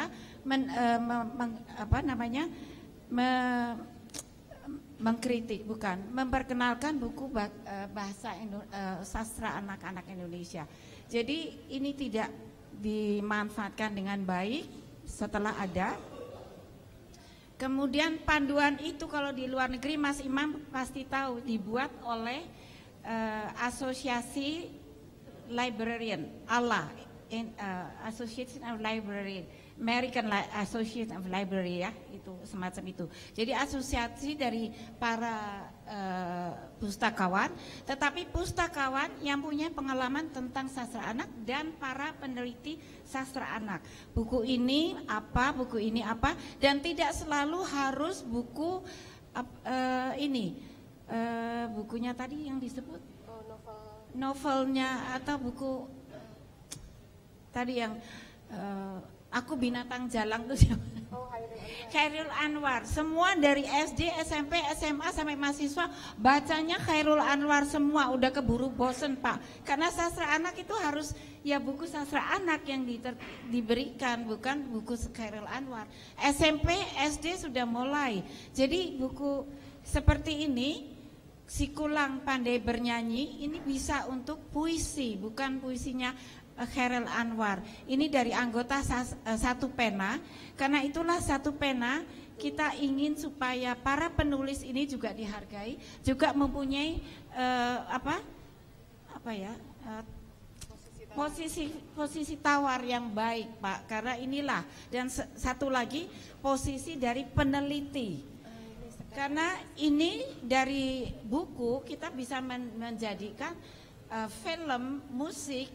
mengkritik, bukan, memperkenalkan buku bahasa sastra anak-anak Indonesia. Jadi ini tidak dimanfaatkan dengan baik setelah ada. Kemudian panduan itu kalau di luar negeri Mas Imam pasti tahu dibuat oleh Asosiasi Librarian, ALA, Association of Librarian, American Association of Library ya, itu semacam itu. Jadi asosiasi dari para pustakawan, tetapi pustakawan yang punya pengalaman tentang sastra anak dan para peneliti sastra anak. Buku ini apa, dan tidak selalu harus buku bukunya tadi yang disebut novelnya atau buku tadi yang Aku Binatang Jalang itu siapa? Khairul Anwar. Semua dari SD, SMP, SMA sampai mahasiswa bacanya Khairul Anwar semua. Udah keburu bosen Pak. Karena sastra anak itu harus ya buku sastra anak yang diberikan, bukan buku Khairul Anwar. SMP, SD sudah mulai. Jadi buku seperti ini, Si Kulang Pandai Bernyanyi, ini bisa untuk puisi, bukan puisinya Khairul Anwar. Ini dari anggota Satu Pena. Karena itulah Satu Pena kita ingin supaya para penulis ini juga dihargai, juga mempunyai posisi tawar yang baik Pak. Karena inilah, dan satu lagi posisi dari peneliti. Karena ini dari buku kita bisa menjadikan film, musik,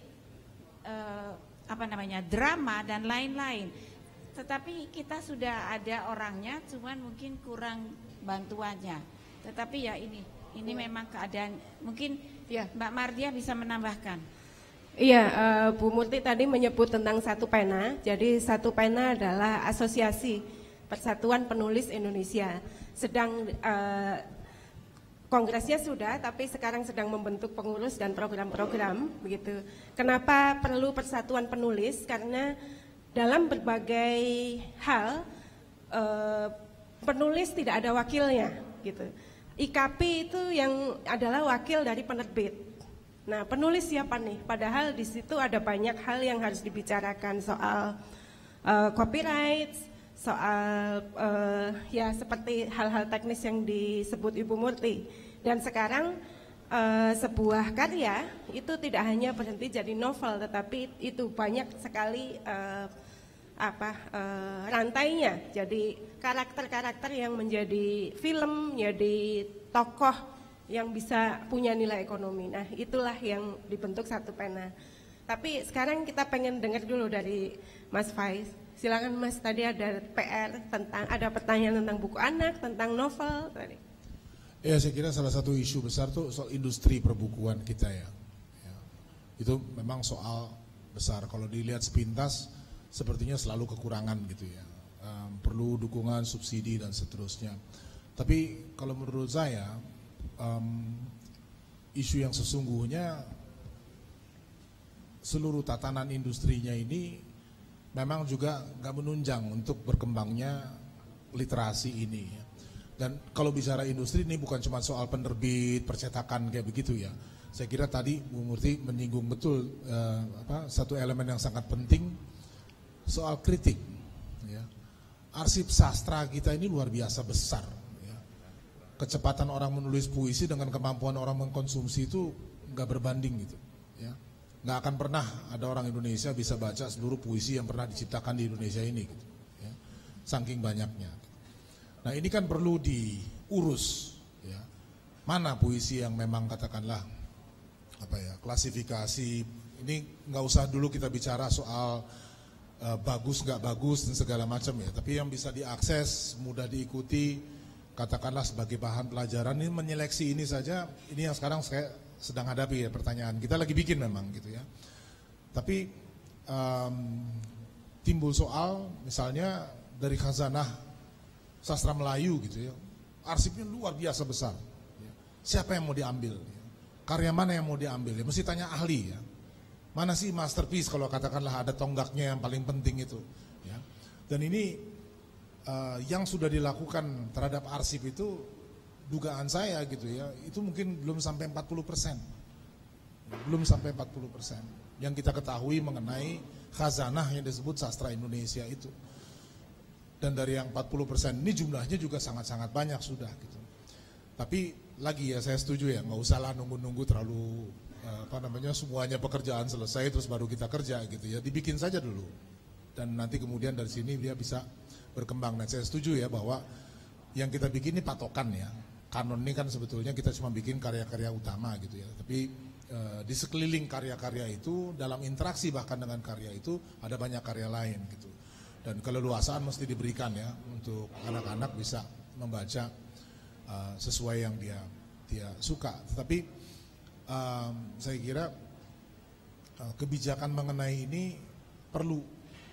drama dan lain-lain. Tetapi kita sudah ada orangnya, cuman mungkin kurang bantuannya. Tetapi ya ini memang keadaan. Mungkin ya Mbak Mardia bisa menambahkan. Iya, Bu Murti tadi menyebut tentang Satu Pena. Jadi Satu Pena adalah Asosiasi Persatuan Penulis Indonesia. Sedang kongresnya sudah, tapi sekarang sedang membentuk pengurus dan program-program begitu. Kenapa perlu persatuan penulis? Karena dalam berbagai hal penulis tidak ada wakilnya gitu. IKP itu yang adalah wakil dari penerbit. Nah, penulis siapa nih? Padahal di situ ada banyak hal yang harus dibicarakan soal copyright, soal ya seperti hal-hal teknis yang disebut Ibu Murti. Dan sekarang sebuah karya itu tidak hanya berhenti jadi novel, tetapi itu banyak sekali rantainya. Jadi karakter-karakter yang menjadi film, jadi tokoh yang bisa punya nilai ekonomi. Nah, itulah yang dibentuk Satu Pena. Tapi sekarang kita pengen dengar dulu dari Mas Faiz. Silakan Mas, tadi ada PR ada pertanyaan tentang buku anak, tentang novel tadi. Ya, saya kira salah satu isu besar tuh soal industri perbukuan kita ya. Itu memang soal besar. Kalau dilihat sepintas, sepertinya selalu kekurangan gitu ya. Perlu dukungan, subsidi dan seterusnya. Tapi kalau menurut saya isu yang sesungguhnya seluruh tatanan industrinya ini memang juga nggak menunjang untuk berkembangnya literasi ini. Dan kalau bicara industri ini bukan cuma soal penerbit, percetakan kayak begitu ya. Saya kira tadi Bu Murti menyinggung betul satu elemen yang sangat penting soal kritik. Ya. Arsip sastra kita ini luar biasa besar. Ya. Kecepatan orang menulis puisi dengan kemampuan orang mengkonsumsi itu nggak berbanding gitu. Ya. Nggak akan pernah ada orang Indonesia bisa baca seluruh puisi yang pernah diciptakan di Indonesia ini gitu. Ya. Saking banyaknya. Nah ini kan perlu diurus, ya. Mana puisi yang memang katakanlah klasifikasi. Ini nggak usah dulu kita bicara soal bagus nggak bagus dan segala macam ya. Tapi yang bisa diakses, mudah diikuti, katakanlah sebagai bahan pelajaran. Ini menyeleksi ini saja. Ini yang sekarang saya sedang hadapi ya pertanyaan. Kita lagi bikin memang gitu ya. Tapi timbul soal misalnya dari khazanah sastra Melayu gitu ya, arsipnya luar biasa besar. Siapa yang mau diambil? Karya mana yang mau diambil? Ya, mesti tanya ahli ya. Mana sih masterpiece kalau katakanlah ada tonggaknya yang paling penting itu. Ya. Dan ini yang sudah dilakukan terhadap arsip itu dugaan saya gitu ya, itu mungkin belum sampai 40%. Belum sampai 40%. Yang kita ketahui mengenai khazanah yang disebut sastra Indonesia itu. Dan dari yang 40% ini jumlahnya juga sangat-sangat banyak sudah gitu. Tapi lagi ya saya setuju ya, nggak usah lah nunggu-nunggu terlalu semuanya pekerjaan selesai terus baru kita kerja gitu ya. Dibikin saja dulu. Dan nanti kemudian dari sini dia bisa berkembang. Dan saya setuju ya bahwa yang kita bikin ini patokan ya. Kanon ini kan sebetulnya kita cuma bikin karya-karya utama gitu ya. Tapi di sekeliling karya-karya itu, dalam interaksi bahkan dengan karya itu ada banyak karya lain gitu. Dan keleluasaan mesti diberikan ya untuk anak-anak bisa membaca sesuai yang dia suka. Tetapi saya kira kebijakan mengenai ini perlu.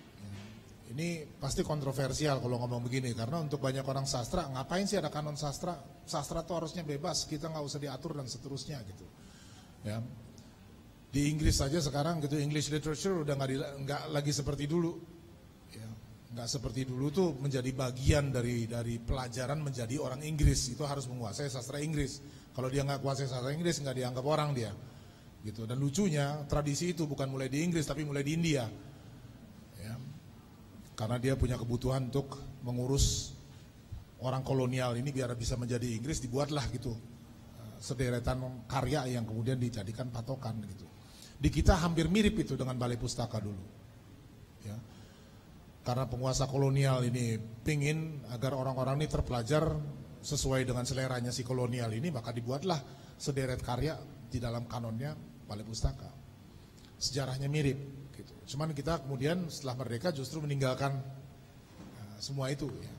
Ini pasti kontroversial kalau ngomong begini karena untuk banyak orang sastra ngapain sih ada kanon sastra? Sastra itu harusnya bebas, kita nggak usah diatur dan seterusnya gitu. Ya. Di Inggris saja sekarang gitu English literature udah nggak lagi seperti dulu. Nggak seperti dulu tuh menjadi bagian dari pelajaran menjadi orang Inggris itu harus menguasai sastra Inggris. Kalau dia nggak kuasai sastra Inggris nggak dianggap orang dia, gitu. Dan lucunya tradisi itu bukan mulai di Inggris tapi mulai di India, ya. Karena dia punya kebutuhan untuk mengurus orang kolonial ini biar bisa menjadi Inggris dibuatlah gitu sederetan karya yang kemudian dijadikan patokan gitu. Di kita hampir mirip itu dengan Balai Pustaka dulu, ya. Karena penguasa kolonial ini pingin agar orang-orang ini terpelajar sesuai dengan seleranya si kolonial ini, maka dibuatlah sederet karya di dalam kanonnya Balai Pustaka. Sejarahnya mirip gitu. Cuman kita kemudian setelah merdeka justru meninggalkan semua itu ya.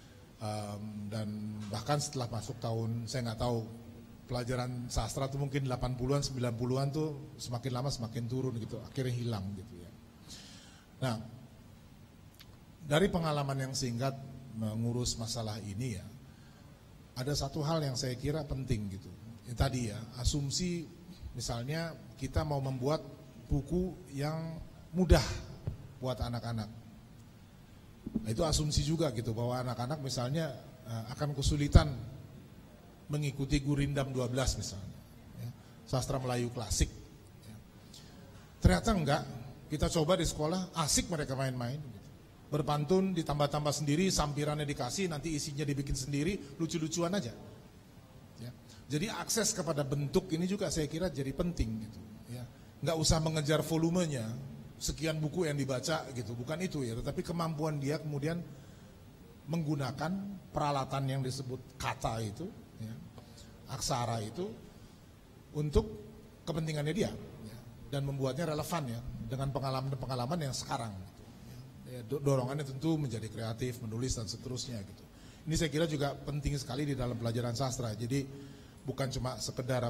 Dan bahkan setelah masuk tahun, saya nggak tahu, pelajaran sastra tuh mungkin 80-an, 90-an tuh semakin lama semakin turun gitu, akhirnya hilang gitu ya. Nah, dari pengalaman yang singkat mengurus masalah ini ya, ada satu hal yang saya kira penting gitu. Tadi ya, asumsi misalnya kita mau membuat buku yang mudah buat anak-anak. Nah, itu asumsi juga gitu bahwa anak-anak misalnya akan kesulitan mengikuti Gurindam 12 misalnya, ya, sastra Melayu klasik. Ya. Ternyata enggak, kita coba di sekolah asik mereka main-main. Berpantun ditambah-tambah sendiri, sampirannya dikasih, nanti isinya dibikin sendiri, lucu-lucuan aja. Ya. Jadi akses kepada bentuk ini juga saya kira jadi penting gitu. Ya. Nggak usah mengejar volumenya, sekian buku yang dibaca gitu, bukan itu ya. Tetapi kemampuan dia kemudian menggunakan peralatan yang disebut kata itu, ya, aksara itu untuk kepentingannya dia, ya, dan membuatnya relevan ya dengan pengalaman-pengalaman yang sekarang. Dorongannya tentu menjadi kreatif, menulis dan seterusnya gitu. Ini saya kira juga penting sekali di dalam pelajaran sastra. Jadi bukan cuma sekedar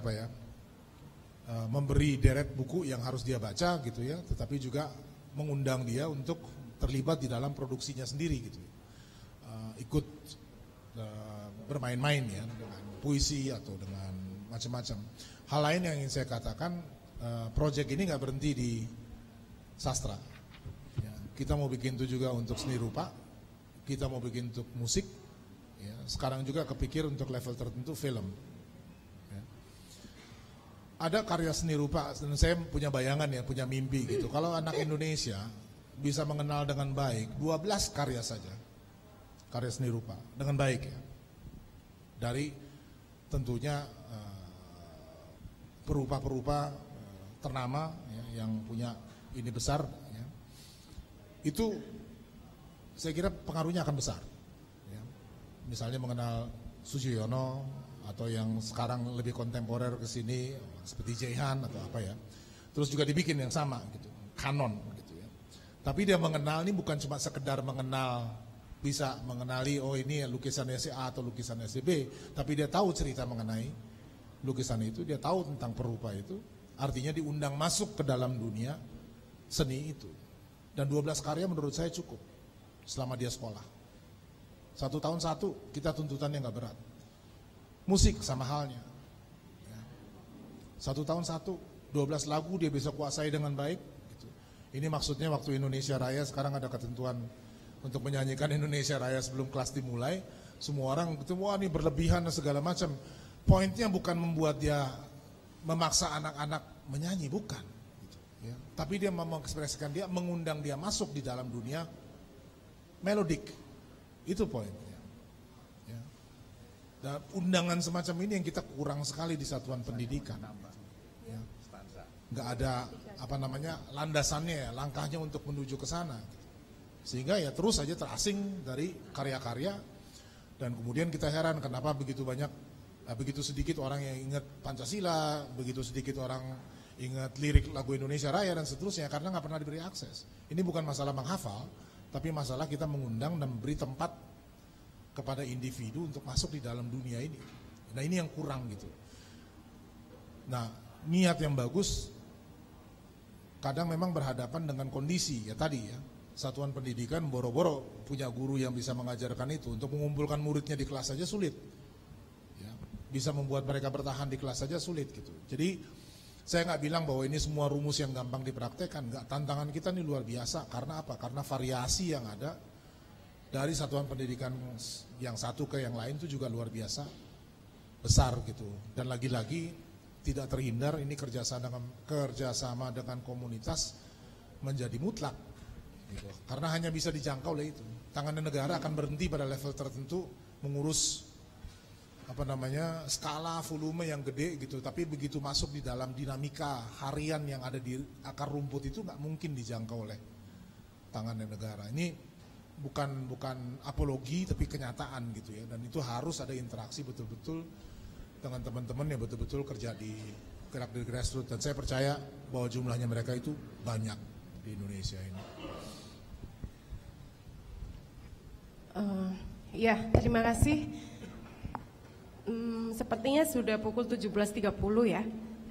memberi deret buku yang harus dia baca gitu ya, tetapi juga mengundang dia untuk terlibat di dalam produksinya sendiri gitu. Ikut bermain-main ya dengan puisi atau dengan macam-macam. Hal lain yang ingin saya katakan, proyek ini nggak berhenti di sastra. Ya, kita mau bikin itu juga untuk seni rupa, kita mau bikin untuk musik. Ya, sekarang juga kepikir untuk level tertentu film. Ya. Ada karya seni rupa, dan saya punya bayangan ya, punya mimpi gitu. Kalau anak Indonesia bisa mengenal dengan baik 12 karya saja, karya seni rupa dengan baik ya. Dari tentunya perupa-perupa ternama ya, yang punya ini besar ya. Itu saya kira pengaruhnya akan besar ya. Misalnya mengenal Sujoyono atau yang sekarang lebih kontemporer ke sini seperti Jehan atau apa ya. Terus juga dibikin yang sama gitu, kanon gitu ya. Tapi dia mengenal ini bukan cuma sekedar mengenal, bisa mengenali oh ini lukisannya si A atau lukisannya si B, tapi dia tahu cerita mengenai lukisan itu, dia tahu tentang perupa itu, artinya diundang masuk ke dalam dunia seni itu. Dan 12 karya menurut saya cukup selama dia sekolah. 1 tahun 1, kita tuntutannya nggak berat. Musik sama halnya. 1 tahun 1, 12 lagu dia bisa kuasai dengan baik. Gitu. Ini maksudnya waktu Indonesia Raya sekarang ada ketentuan untuk menyanyikan Indonesia Raya sebelum kelas dimulai, semua orang wah ini berlebihan dan segala macam. Poinnya bukan membuat dia memaksa anak-anak menyanyi, bukan. Gitu, ya. Tapi dia mengekspresikan dia, mengundang dia masuk di dalam dunia melodik. Itu poinnya. Ya. Dan undangan semacam ini yang kita kurang sekali di satuan pendidikan. Ya. Nggak ada landasannya, langkahnya untuk menuju ke sana. Sehingga ya terus saja terasing dari karya-karya, dan kemudian kita heran kenapa begitu sedikit orang yang ingat Pancasila, begitu sedikit orang ingat lirik lagu Indonesia Raya dan seterusnya, karena nggak pernah diberi akses. Ini bukan masalah menghafal, tapi masalah kita mengundang dan memberi tempat kepada individu untuk masuk di dalam dunia ini. Nah ini yang kurang gitu. Nah niat yang bagus kadang memang berhadapan dengan kondisi ya tadi ya. Satuan pendidikan boro-boro punya guru yang bisa mengajarkan itu, untuk mengumpulkan muridnya di kelas saja sulit ya, bisa membuat mereka bertahan di kelas saja sulit gitu. Jadi saya nggak bilang bahwa ini semua rumus yang gampang dipraktekkan, nggak. Tantangan kita ini luar biasa. Karena apa? Karena variasi yang ada dari satuan pendidikan yang satu ke yang lain itu juga luar biasa besar gitu. Dan lagi-lagi tidak terhindar ini kerjasama dengan komunitas menjadi mutlak. Gitu. Karena hanya bisa dijangkau oleh itu. Tangan negara akan berhenti pada level tertentu mengurus skala volume yang gede gitu. Tapi begitu masuk di dalam dinamika harian yang ada di akar rumput itu nggak mungkin dijangkau oleh tangan negara. Ini bukan apologi tapi kenyataan gitu ya. Dan itu harus ada interaksi betul-betul dengan teman-teman yang betul-betul kerja di gerak di grassroots. Dan saya percaya bahwa jumlahnya mereka itu banyak di Indonesia ini. Ya, terima kasih. Sepertinya sudah pukul 17.30 ya.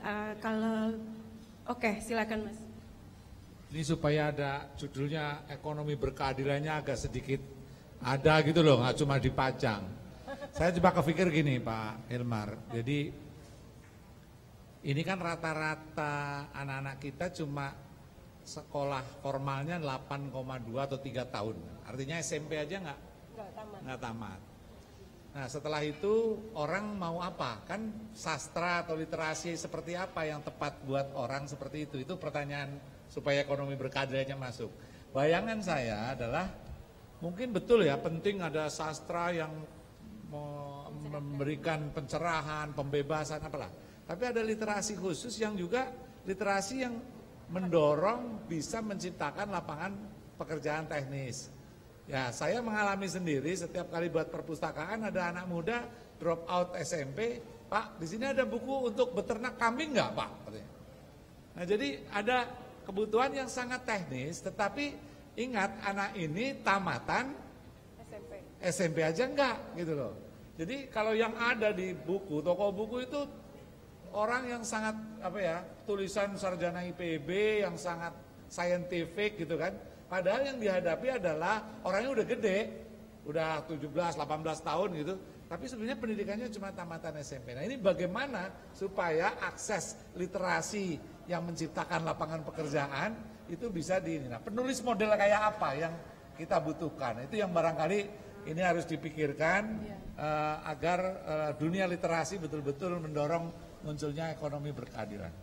Oke, silakan Mas. Ini supaya ada judulnya ekonomi berkeadilannya agak sedikit ada gitu loh, nggak cuma dipajang. Saya coba kepikir gini Pak Hilmar, jadi ini kan rata-rata anak-anak kita cuma sekolah formalnya 8,2 atau 3 tahun. Artinya SMP aja nggak tamat. Nah setelah itu orang mau apa? Kan sastra atau literasi seperti apa yang tepat buat orang seperti itu? Itu pertanyaan supaya ekonomi berkeadilannya masuk. Bayangan saya adalah mungkin betul ya penting ada sastra yang memberikan pencerahan, pembebasan apalah. Tapi ada literasi khusus yang juga literasi yang mendorong bisa menciptakan lapangan pekerjaan teknis. Ya, saya mengalami sendiri setiap kali buat perpustakaan ada anak muda drop out SMP, Pak, di sini ada buku untuk beternak kambing nggak, Pak? Nah, jadi ada kebutuhan yang sangat teknis, tetapi ingat anak ini tamatan SMP aja enggak gitu loh. Jadi kalau yang ada di buku, toko buku itu orang yang sangat tulisan sarjana IPB yang sangat scientific gitu kan. Padahal yang dihadapi adalah orangnya udah gede, udah 17, 18 tahun gitu. Tapi sebenarnya pendidikannya cuma tamatan SMP. Nah ini bagaimana supaya akses literasi yang menciptakan lapangan pekerjaan itu bisa Nah penulis model kayak apa yang kita butuhkan. Itu yang barangkali ini harus dipikirkan agar dunia literasi betul-betul mendorong munculnya ekonomi berkeadilan.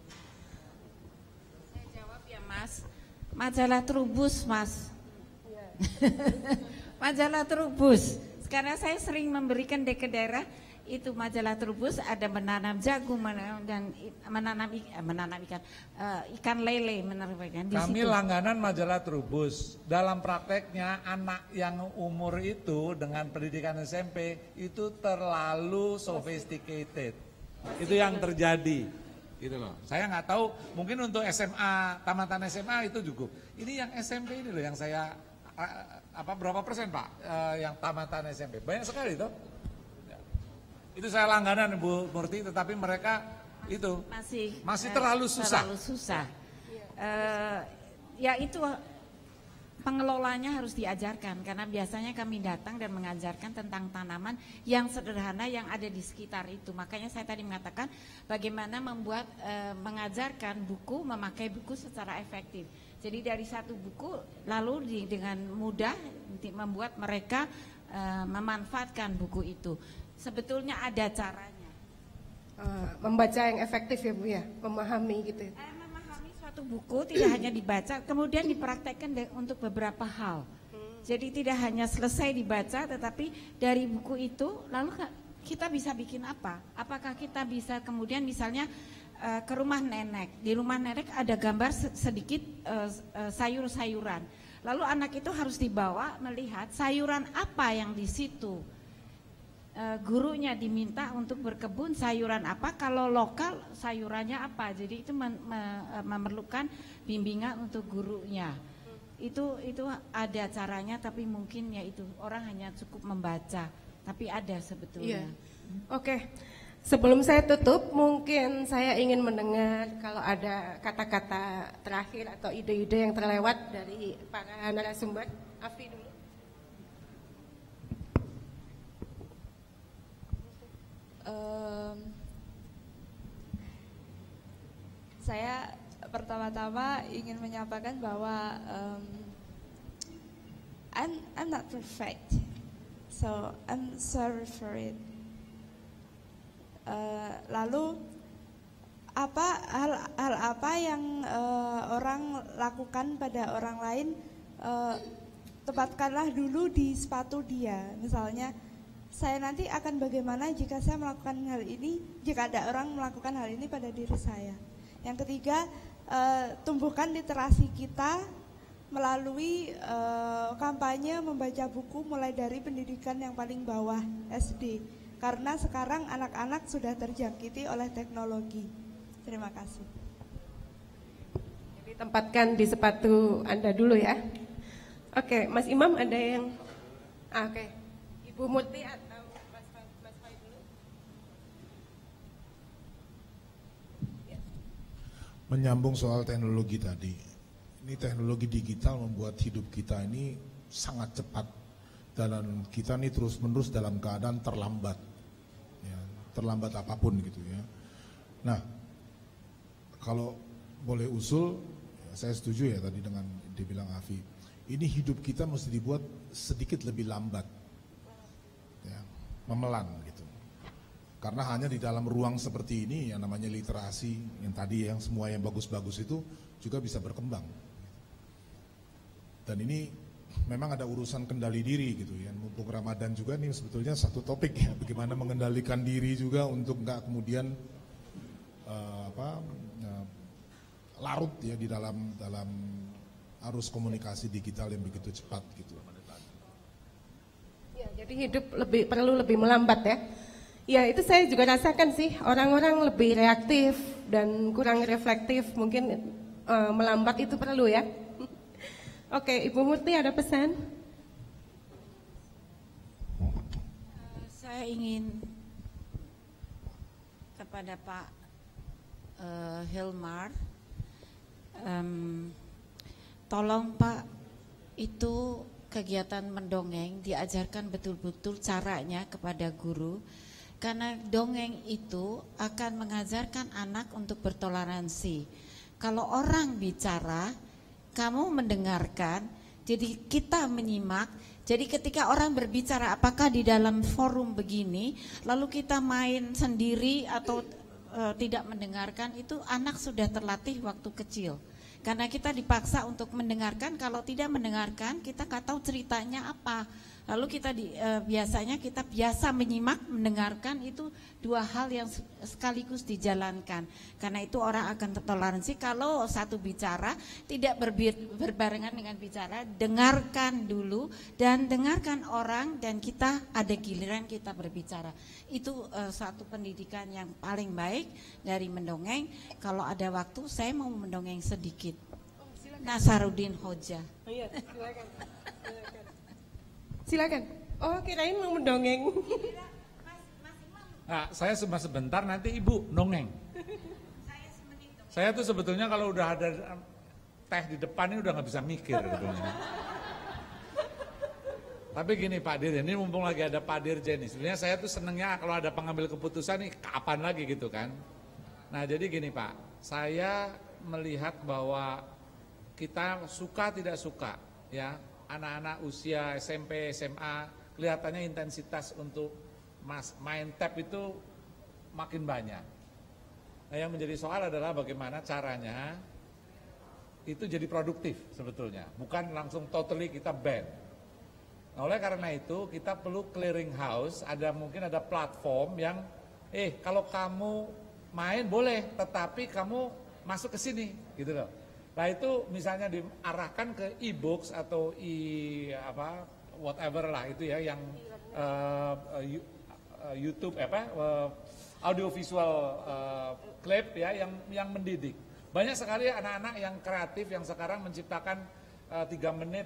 Saya jawab ya Mas, majalah Trubus Mas. Majalah Trubus. Karena saya sering memberikan ke daerah itu majalah Trubus ada menanam jagung dan menanam ikan lele menerapkan di Kami situ. langganan majalah Trubus. Dalam prakteknya anak yang umur itu dengan pendidikan SMP itu terlalu sophisticated. Itu yang terjadi. Gitu loh. Saya nggak tahu mungkin untuk SMA, tamatan SMA itu cukup. Ini yang SMP ini loh yang saya berapa persen Pak yang tamatan SMP? Banyak sekali toh. Itu saya langganan Bu Murti, tetapi mereka itu masih terlalu susah. Terlalu susah. Ya itu pengelolanya harus diajarkan karena biasanya kami datang dan mengajarkan tentang tanaman yang sederhana yang ada di sekitar itu. Makanya saya tadi mengatakan bagaimana membuat mengajarkan buku, memakai buku secara efektif. Jadi dari satu buku lalu dengan mudah membuat mereka memanfaatkan buku itu. Sebetulnya ada caranya. Membaca yang efektif ya Bu ya, memahami gitu. Memahami suatu buku tidak hanya dibaca, kemudian dipraktekkan untuk beberapa hal. Jadi tidak hanya selesai dibaca, tetapi dari buku itu lalu kita bisa bikin apa? Apakah kita bisa kemudian misalnya ke rumah nenek. Di rumah nenek ada gambar sedikit sayur-sayuran. Lalu anak itu harus dibawa melihat sayuran apa yang di situ. Gurunya diminta untuk berkebun sayuran apa, kalau lokal sayurannya apa. Jadi itu memerlukan bimbingan untuk gurunya. Itu ada caranya, tapi mungkin ya itu orang hanya cukup membaca, tapi ada sebetulnya. Oke. Sebelum saya tutup, mungkin saya ingin mendengar kalau ada kata-kata terakhir atau ide-ide yang terlewat dari para narasumber. Afi dulu. Saya pertama-tama ingin menyampaikan bahwa I'm not perfect, so I'm sorry for it. Lalu hal apa yang orang lakukan pada orang lain, tempatkanlah dulu di sepatu dia. Misalnya saya nanti akan bagaimana jika saya melakukan hal ini, jika ada orang melakukan hal ini pada diri saya. Yang ketiga, tumbuhkan literasi kita melalui kampanye membaca buku mulai dari pendidikan yang paling bawah SD. Karena sekarang anak-anak sudah terjangkiti oleh teknologi. Terima kasih. Jadi tempatkan di sepatu Anda dulu ya. Oke, Mas Imam ada yang oke. Ibu Murti atau Mas Fai dulu. Menyambung soal teknologi tadi. Ini teknologi digital membuat hidup kita ini sangat cepat dan kita ini terus-menerus dalam keadaan terlambat. Terlambat apapun gitu ya. Nah, kalau boleh usul, ya saya setuju ya tadi dengan dibilang Afi. Ini hidup kita mesti dibuat sedikit lebih lambat, ya, memelan gitu. Karena hanya di dalam ruang seperti ini yang namanya literasi, yang tadi yang semua yang bagus-bagus itu juga bisa berkembang. Dan ini memang ada urusan kendali diri gitu ya. Mumpung Ramadan juga nih sebetulnya satu topik ya, bagaimana mengendalikan diri juga untuk enggak kemudian larut ya di dalam arus komunikasi digital yang begitu cepat gitu. Ya, jadi hidup perlu lebih melambat ya. Ya, itu saya juga rasakan sih, orang-orang lebih reaktif dan kurang reflektif, mungkin melambat itu perlu ya. Oke, Ibu Murti ada pesan? Saya ingin kepada Pak Hilmar, tolong Pak itu kegiatan mendongeng diajarkan betul-betul caranya kepada guru, karena dongeng itu akan mengajarkan anak untuk bertoleransi. Kalau orang bicara, kamu mendengarkan, jadi kita menyimak. Jadi ketika orang berbicara, apakah di dalam forum begini, lalu kita main sendiri atau tidak mendengarkan, itu anak sudah terlatih waktu kecil. Karena kita dipaksa untuk mendengarkan, kalau tidak mendengarkan kita nggak tahu ceritanya apa. Lalu kita biasanya kita biasa menyimak, mendengarkan, itu dua hal yang sekaligus dijalankan. Karena itu orang akan toleransi. Kalau satu bicara tidak berbarengan dengan bicara, dengarkan dulu dan dengarkan orang, dan kita ada giliran kita berbicara. Itu satu pendidikan yang paling baik dari mendongeng. Kalau ada waktu saya mau mendongeng sedikit. Nasaruddin Hoja. Iya, silakan. Silakan. Oh, kirain mau mendongeng. Nah, saya cuma sebentar, nanti Ibu nongeng. Saya tuh sebetulnya kalau udah ada teh di depan ini udah nggak bisa mikir sebetulnya. Tapi gini Pak Dir, ini mumpung lagi ada Pak Dirjen nih. Sebenarnya saya tuh senengnya kalau ada pengambil keputusan nih kapan lagi gitu kan. Nah jadi gini Pak, saya melihat bahwa kita suka tidak suka ya, anak-anak usia SMP, SMA kelihatannya intensitas untuk main tab itu makin banyak. Nah yang menjadi soal adalah bagaimana caranya itu jadi produktif sebetulnya, bukan langsung totally kita ban. Nah oleh karena itu kita perlu clearing house, mungkin ada platform yang kalau kamu main boleh, tetapi kamu masuk ke sini gitu loh. Nah itu misalnya diarahkan ke e-books atau whatever lah itu ya, yang YouTube audiovisual clip ya, yang mendidik. Banyak sekali anak-anak yang kreatif yang sekarang menciptakan 3 menit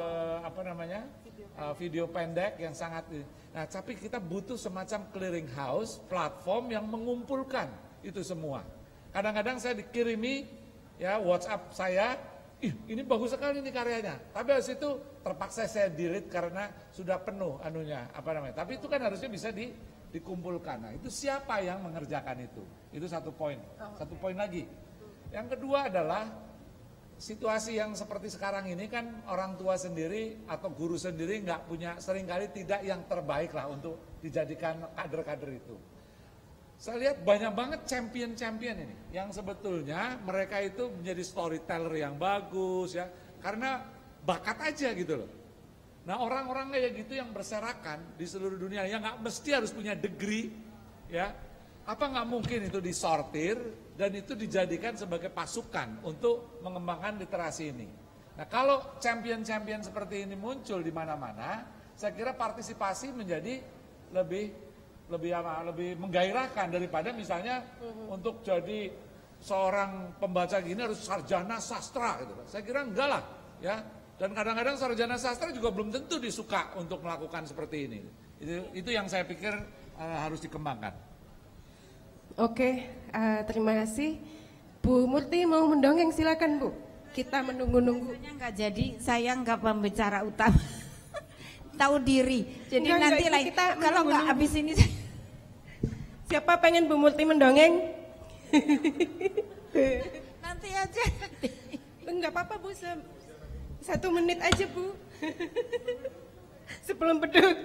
video pendek yang sangat. Nah tapi kita butuh semacam clearing house, platform yang mengumpulkan itu semua. Kadang-kadang saya dikirimi ya WhatsApp saya, ini bagus sekali nih karyanya. Tapi habis itu terpaksa saya delete karena sudah penuh Tapi itu kan harusnya bisa dikumpulkan. Nah, itu siapa yang mengerjakan itu? Itu satu poin. Satu poin lagi. Yang kedua adalah situasi yang seperti sekarang ini kan orang tua sendiri atau guru sendiri nggak punya, seringkali tidak yang terbaik lah untuk dijadikan kader-kader itu. Saya lihat banyak banget champion-champion ini yang sebetulnya mereka itu menjadi storyteller yang bagus ya, karena bakat aja gitu loh. Nah orang-orang kayak gitu yang berserakan di seluruh dunia yang nggak mesti harus punya degree ya, apa nggak mungkin itu disortir dan itu dijadikan sebagai pasukan untuk mengembangkan literasi ini. Nah kalau champion-champion seperti ini muncul di mana-mana, saya kira partisipasi menjadi lebih menggairahkan daripada misalnya untuk jadi seorang pembaca gini harus sarjana sastra gitu. Saya kira enggak lah ya. Dan kadang-kadang sarjana sastra juga belum tentu disuka untuk melakukan seperti ini. Itu yang saya pikir harus dikembangkan. Oke, terima kasih. Bu Murti mau mendongeng, silakan Bu. Kita menunggu-nunggu. Nggak jadi, saya nggak pembicara utama. Tahu diri. Jadi nanti lagi kalau nggak habis ini. Siapa pengen Bu Murti mendongeng? Nanti aja. Enggak apa-apa Bu, 1 menit aja Bu. Sebelum beduk.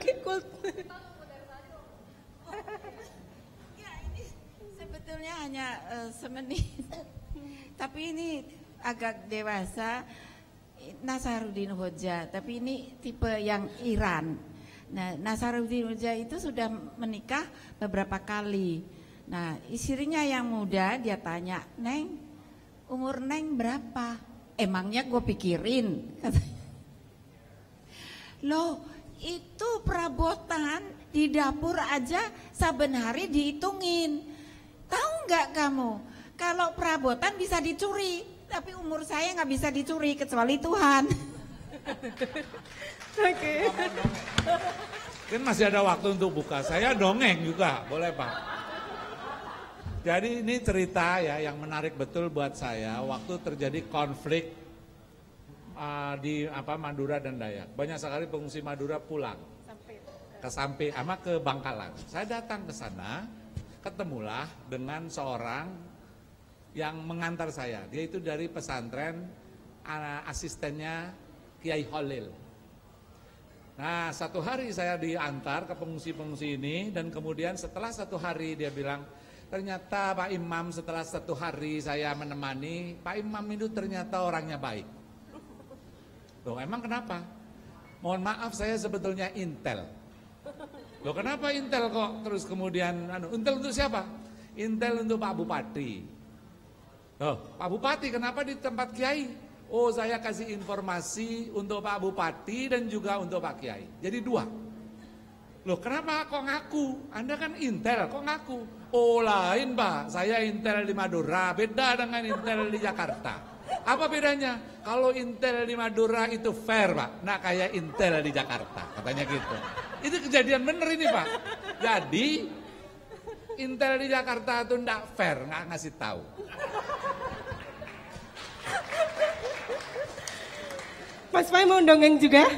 Ya ini sebetulnya hanya semenit. Tapi ini agak dewasa. Nasaruddin Hoja, tapi ini tipe yang Iran. Nah, Nasaruddin Hoja itu sudah menikah beberapa kali. Nah, istrinya yang muda dia tanya, "Neng, umur Neng berapa?" Emangnya gue pikirin. Loh, itu perabotan di dapur aja saben hari dihitungin. Tahu nggak kamu? Kalau perabotan bisa dicuri. Tapi umur saya nggak bisa dicuri kecuali Tuhan. Oke. Kan masih ada waktu untuk buka. Saya dongeng juga, boleh Pak. Jadi ini cerita ya yang menarik betul buat saya. Waktu terjadi konflik di Madura dan Dayak. Banyak sekali pengungsi Madura pulang sampai ke Bangkalan. Saya datang ke sana, ketemulah dengan seorang yang mengantar saya. Dia itu dari pesantren, asistennya Kiai Holil. Nah, satu hari saya diantar ke pengungsi-pengungsi ini, dan kemudian setelah 1 hari dia bilang, ternyata Pak Imam, setelah 1 hari saya menemani, Pak Imam itu ternyata orangnya baik. Loh, emang kenapa? Mohon maaf, saya sebetulnya intel. Loh, kenapa intel kok? Terus kemudian, intel untuk siapa? Intel untuk Pak Bupati. Loh, Pak Bupati kenapa di tempat Kiai? Oh, saya kasih informasi untuk Pak Bupati dan juga untuk Pak Kiai. Jadi 2. Loh, kenapa kok ngaku? Anda kan intel, kok ngaku? Oh, lain Pak, saya intel di Madura, beda dengan intel di Jakarta. Apa bedanya? Kalau intel di Madura itu fair Pak, nah kayak intel di Jakarta, katanya gitu. Itu kejadian bener ini Pak. Jadi, intel di Jakarta itu enggak fair, nggak ngasih tahu. Mas Pai mau dongeng juga?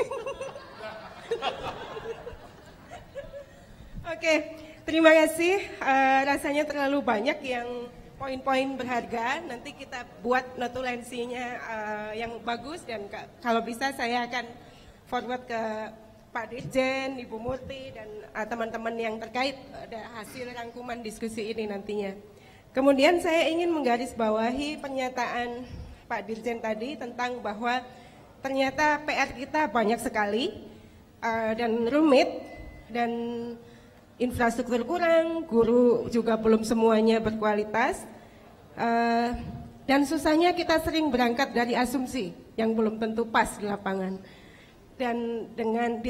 Oke, terima kasih. Rasanya terlalu banyak yang poin-poin berharga. Nanti kita buat notulensinya yang bagus, dan kalau bisa saya akan forward ke Pak Dirjen, Ibu Murti, dan teman-teman yang terkait hasil rangkuman diskusi ini nantinya. Kemudian saya ingin menggarisbawahi pernyataan Pak Dirjen tadi tentang bahwa ternyata PR kita banyak sekali dan rumit, dan infrastruktur kurang, guru juga belum semuanya berkualitas, dan susahnya kita sering berangkat dari asumsi yang belum tentu pas di lapangan. Dan di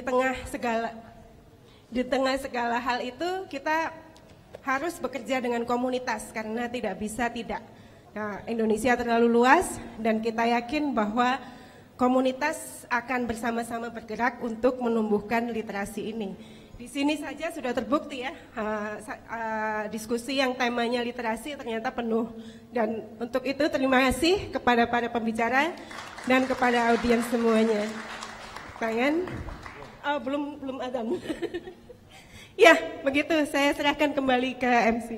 tengah segala hal itu kita harus bekerja dengan komunitas, karena tidak bisa tidak. Nah, Indonesia terlalu luas, dan kita yakin bahwa komunitas akan bersama-sama bergerak untuk menumbuhkan literasi ini. Di sini saja sudah terbukti ya, diskusi yang temanya literasi ternyata penuh. Dan untuk itu terima kasih kepada para pembicara dan kepada audiens semuanya. Tangan, belum adzan. Ya, begitu, saya serahkan kembali ke MC.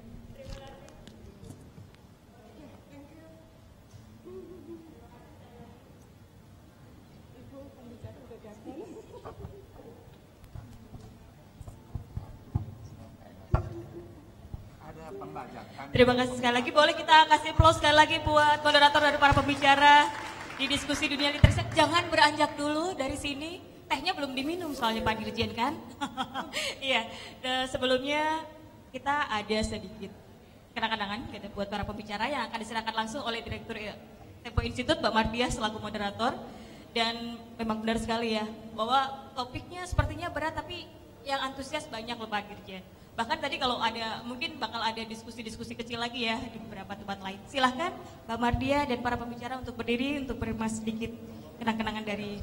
Terima kasih sekali lagi. Boleh kita kasih applause sekali lagi buat moderator dan para pembicara di diskusi dunia literasi. Jangan beranjak dulu dari sini. Tehnya belum diminum soalnya Pak Dirjen kan. Iya. Sebelumnya kita ada sedikit kenang-kenangan gitu buat para pembicara yang akan diserahkan langsung oleh Direktur Tempo Institute Mbak Mardiah selaku moderator. Dan memang benar sekali ya bahwa topiknya sepertinya berat, tapi yang antusias banyak loh Pak Dirjen. Bahkan tadi kalau ada, mungkin bakal ada diskusi-diskusi kecil lagi ya di beberapa tempat lain. Silahkan Mbak Mardiah dan para pembicara untuk berdiri untuk beri sedikit kenang-kenangan dari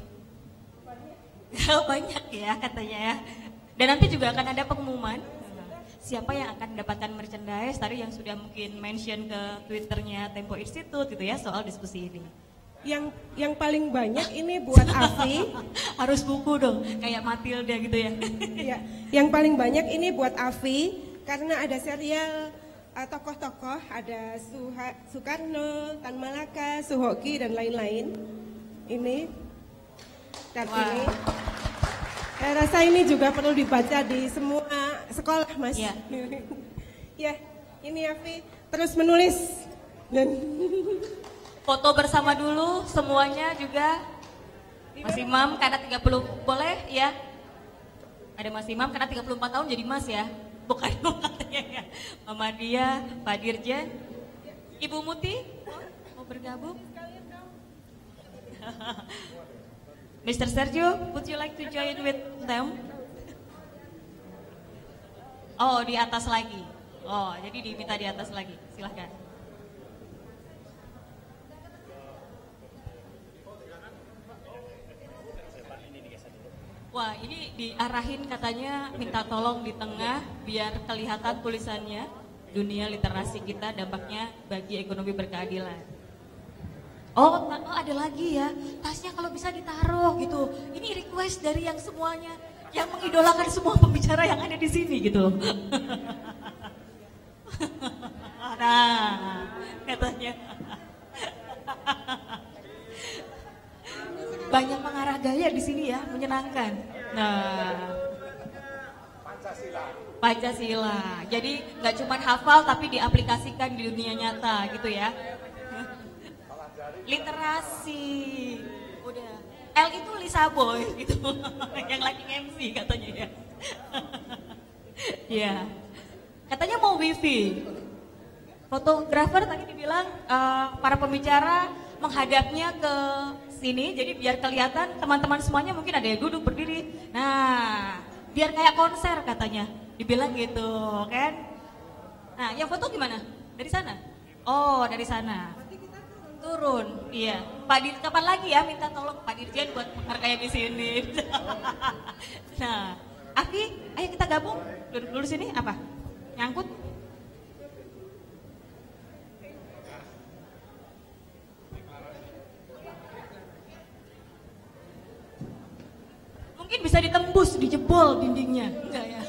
banyak ya katanya ya. Dan nanti juga akan ada pengumuman siapa yang akan mendapatkan merchandise tadi yang sudah mungkin mention ke Twitternya Tempo Institute gitu ya soal diskusi ini. Yang paling banyak ini buat Afi. Harus buku dong, kayak Matilda gitu ya. Ya, yang paling banyak ini buat Afi karena ada serial tokoh-tokoh, ada Soekarno, Tan Malaka, Suhoki dan lain-lain. Ini dan ini. Saya rasa ini juga perlu dibaca di semua sekolah, Mas. Ya, ya, ini Afi terus menulis dan foto bersama dulu semuanya juga. Mas Imam karena 30 boleh ya. Ada Mas Imam karena 34 tahun jadi Mas ya. Bukan katanya ya. Mama Dia, Pak Dirjen. Ibu Muti mau bergabung? Mr. Sergio, would you like to join with them? Oh, di atas lagi. Oh, jadi diminta di atas lagi. Silahkan. Wah, ini diarahin katanya minta tolong di tengah biar kelihatan tulisannya dunia literasi kita dampaknya bagi ekonomi berkeadilan. Oh, ada lagi ya. Tasnya kalau bisa ditaruh gitu. Ini request dari yang semuanya, yang mengidolakan semua pembicara yang ada di sini gitu. Nah, katanya. Banyak mengarah gaya di sini ya, menyenangkan. Nah, Pancasila. Jadi nggak cuma hafal tapi diaplikasikan di dunia nyata gitu ya. Literasi. Udah. L itu Lisa Boy gitu. Yang lagi MC katanya ya. Ya. Katanya mau wifi. Fotografer tadi dibilang para pembicara menghadapnya ke sini, jadi biar kelihatan teman-teman semuanya mungkin ada yang duduk berdiri. Nah, biar kayak konser katanya, dibilang gitu kan. Nah, yang foto gimana? Dari sana? Oh, dari sana. Turun, iya. Pak Dir, kapan lagi ya minta tolong Pak Dirjen buat menghargai di sini. Nah, Afi, ayo kita gabung. Duduk dulu sini, apa? Nyangkut? Mungkin bisa ditembus, dijebol dindingnya. Enggak ya?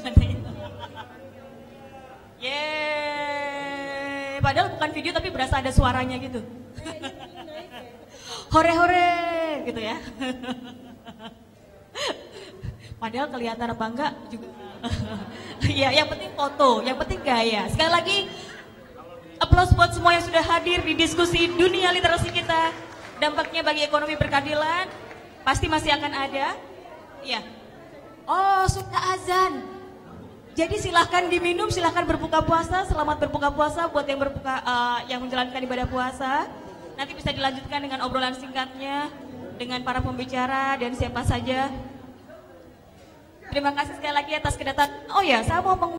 Yeay, padahal bukan video tapi berasa ada suaranya gitu. Hore-hore gitu ya. Padahal kelihatan apa enggak juga. Ya, yang penting foto, yang penting gaya. Sekali lagi, aplaus buat semua yang sudah hadir di diskusi dunia literasi kita. Dampaknya bagi ekonomi berkeadilan pasti masih akan ada. Ya. Oh, sudah azan. Jadi silahkan diminum, silahkan berbuka puasa. Selamat berbuka puasa buat yang berbuka, yang menjalankan ibadah puasa. Nanti bisa dilanjutkan dengan obrolan singkatnya dengan para pembicara dan siapa saja. Terima kasih sekali lagi atas kedatangan. Oh ya, saya mau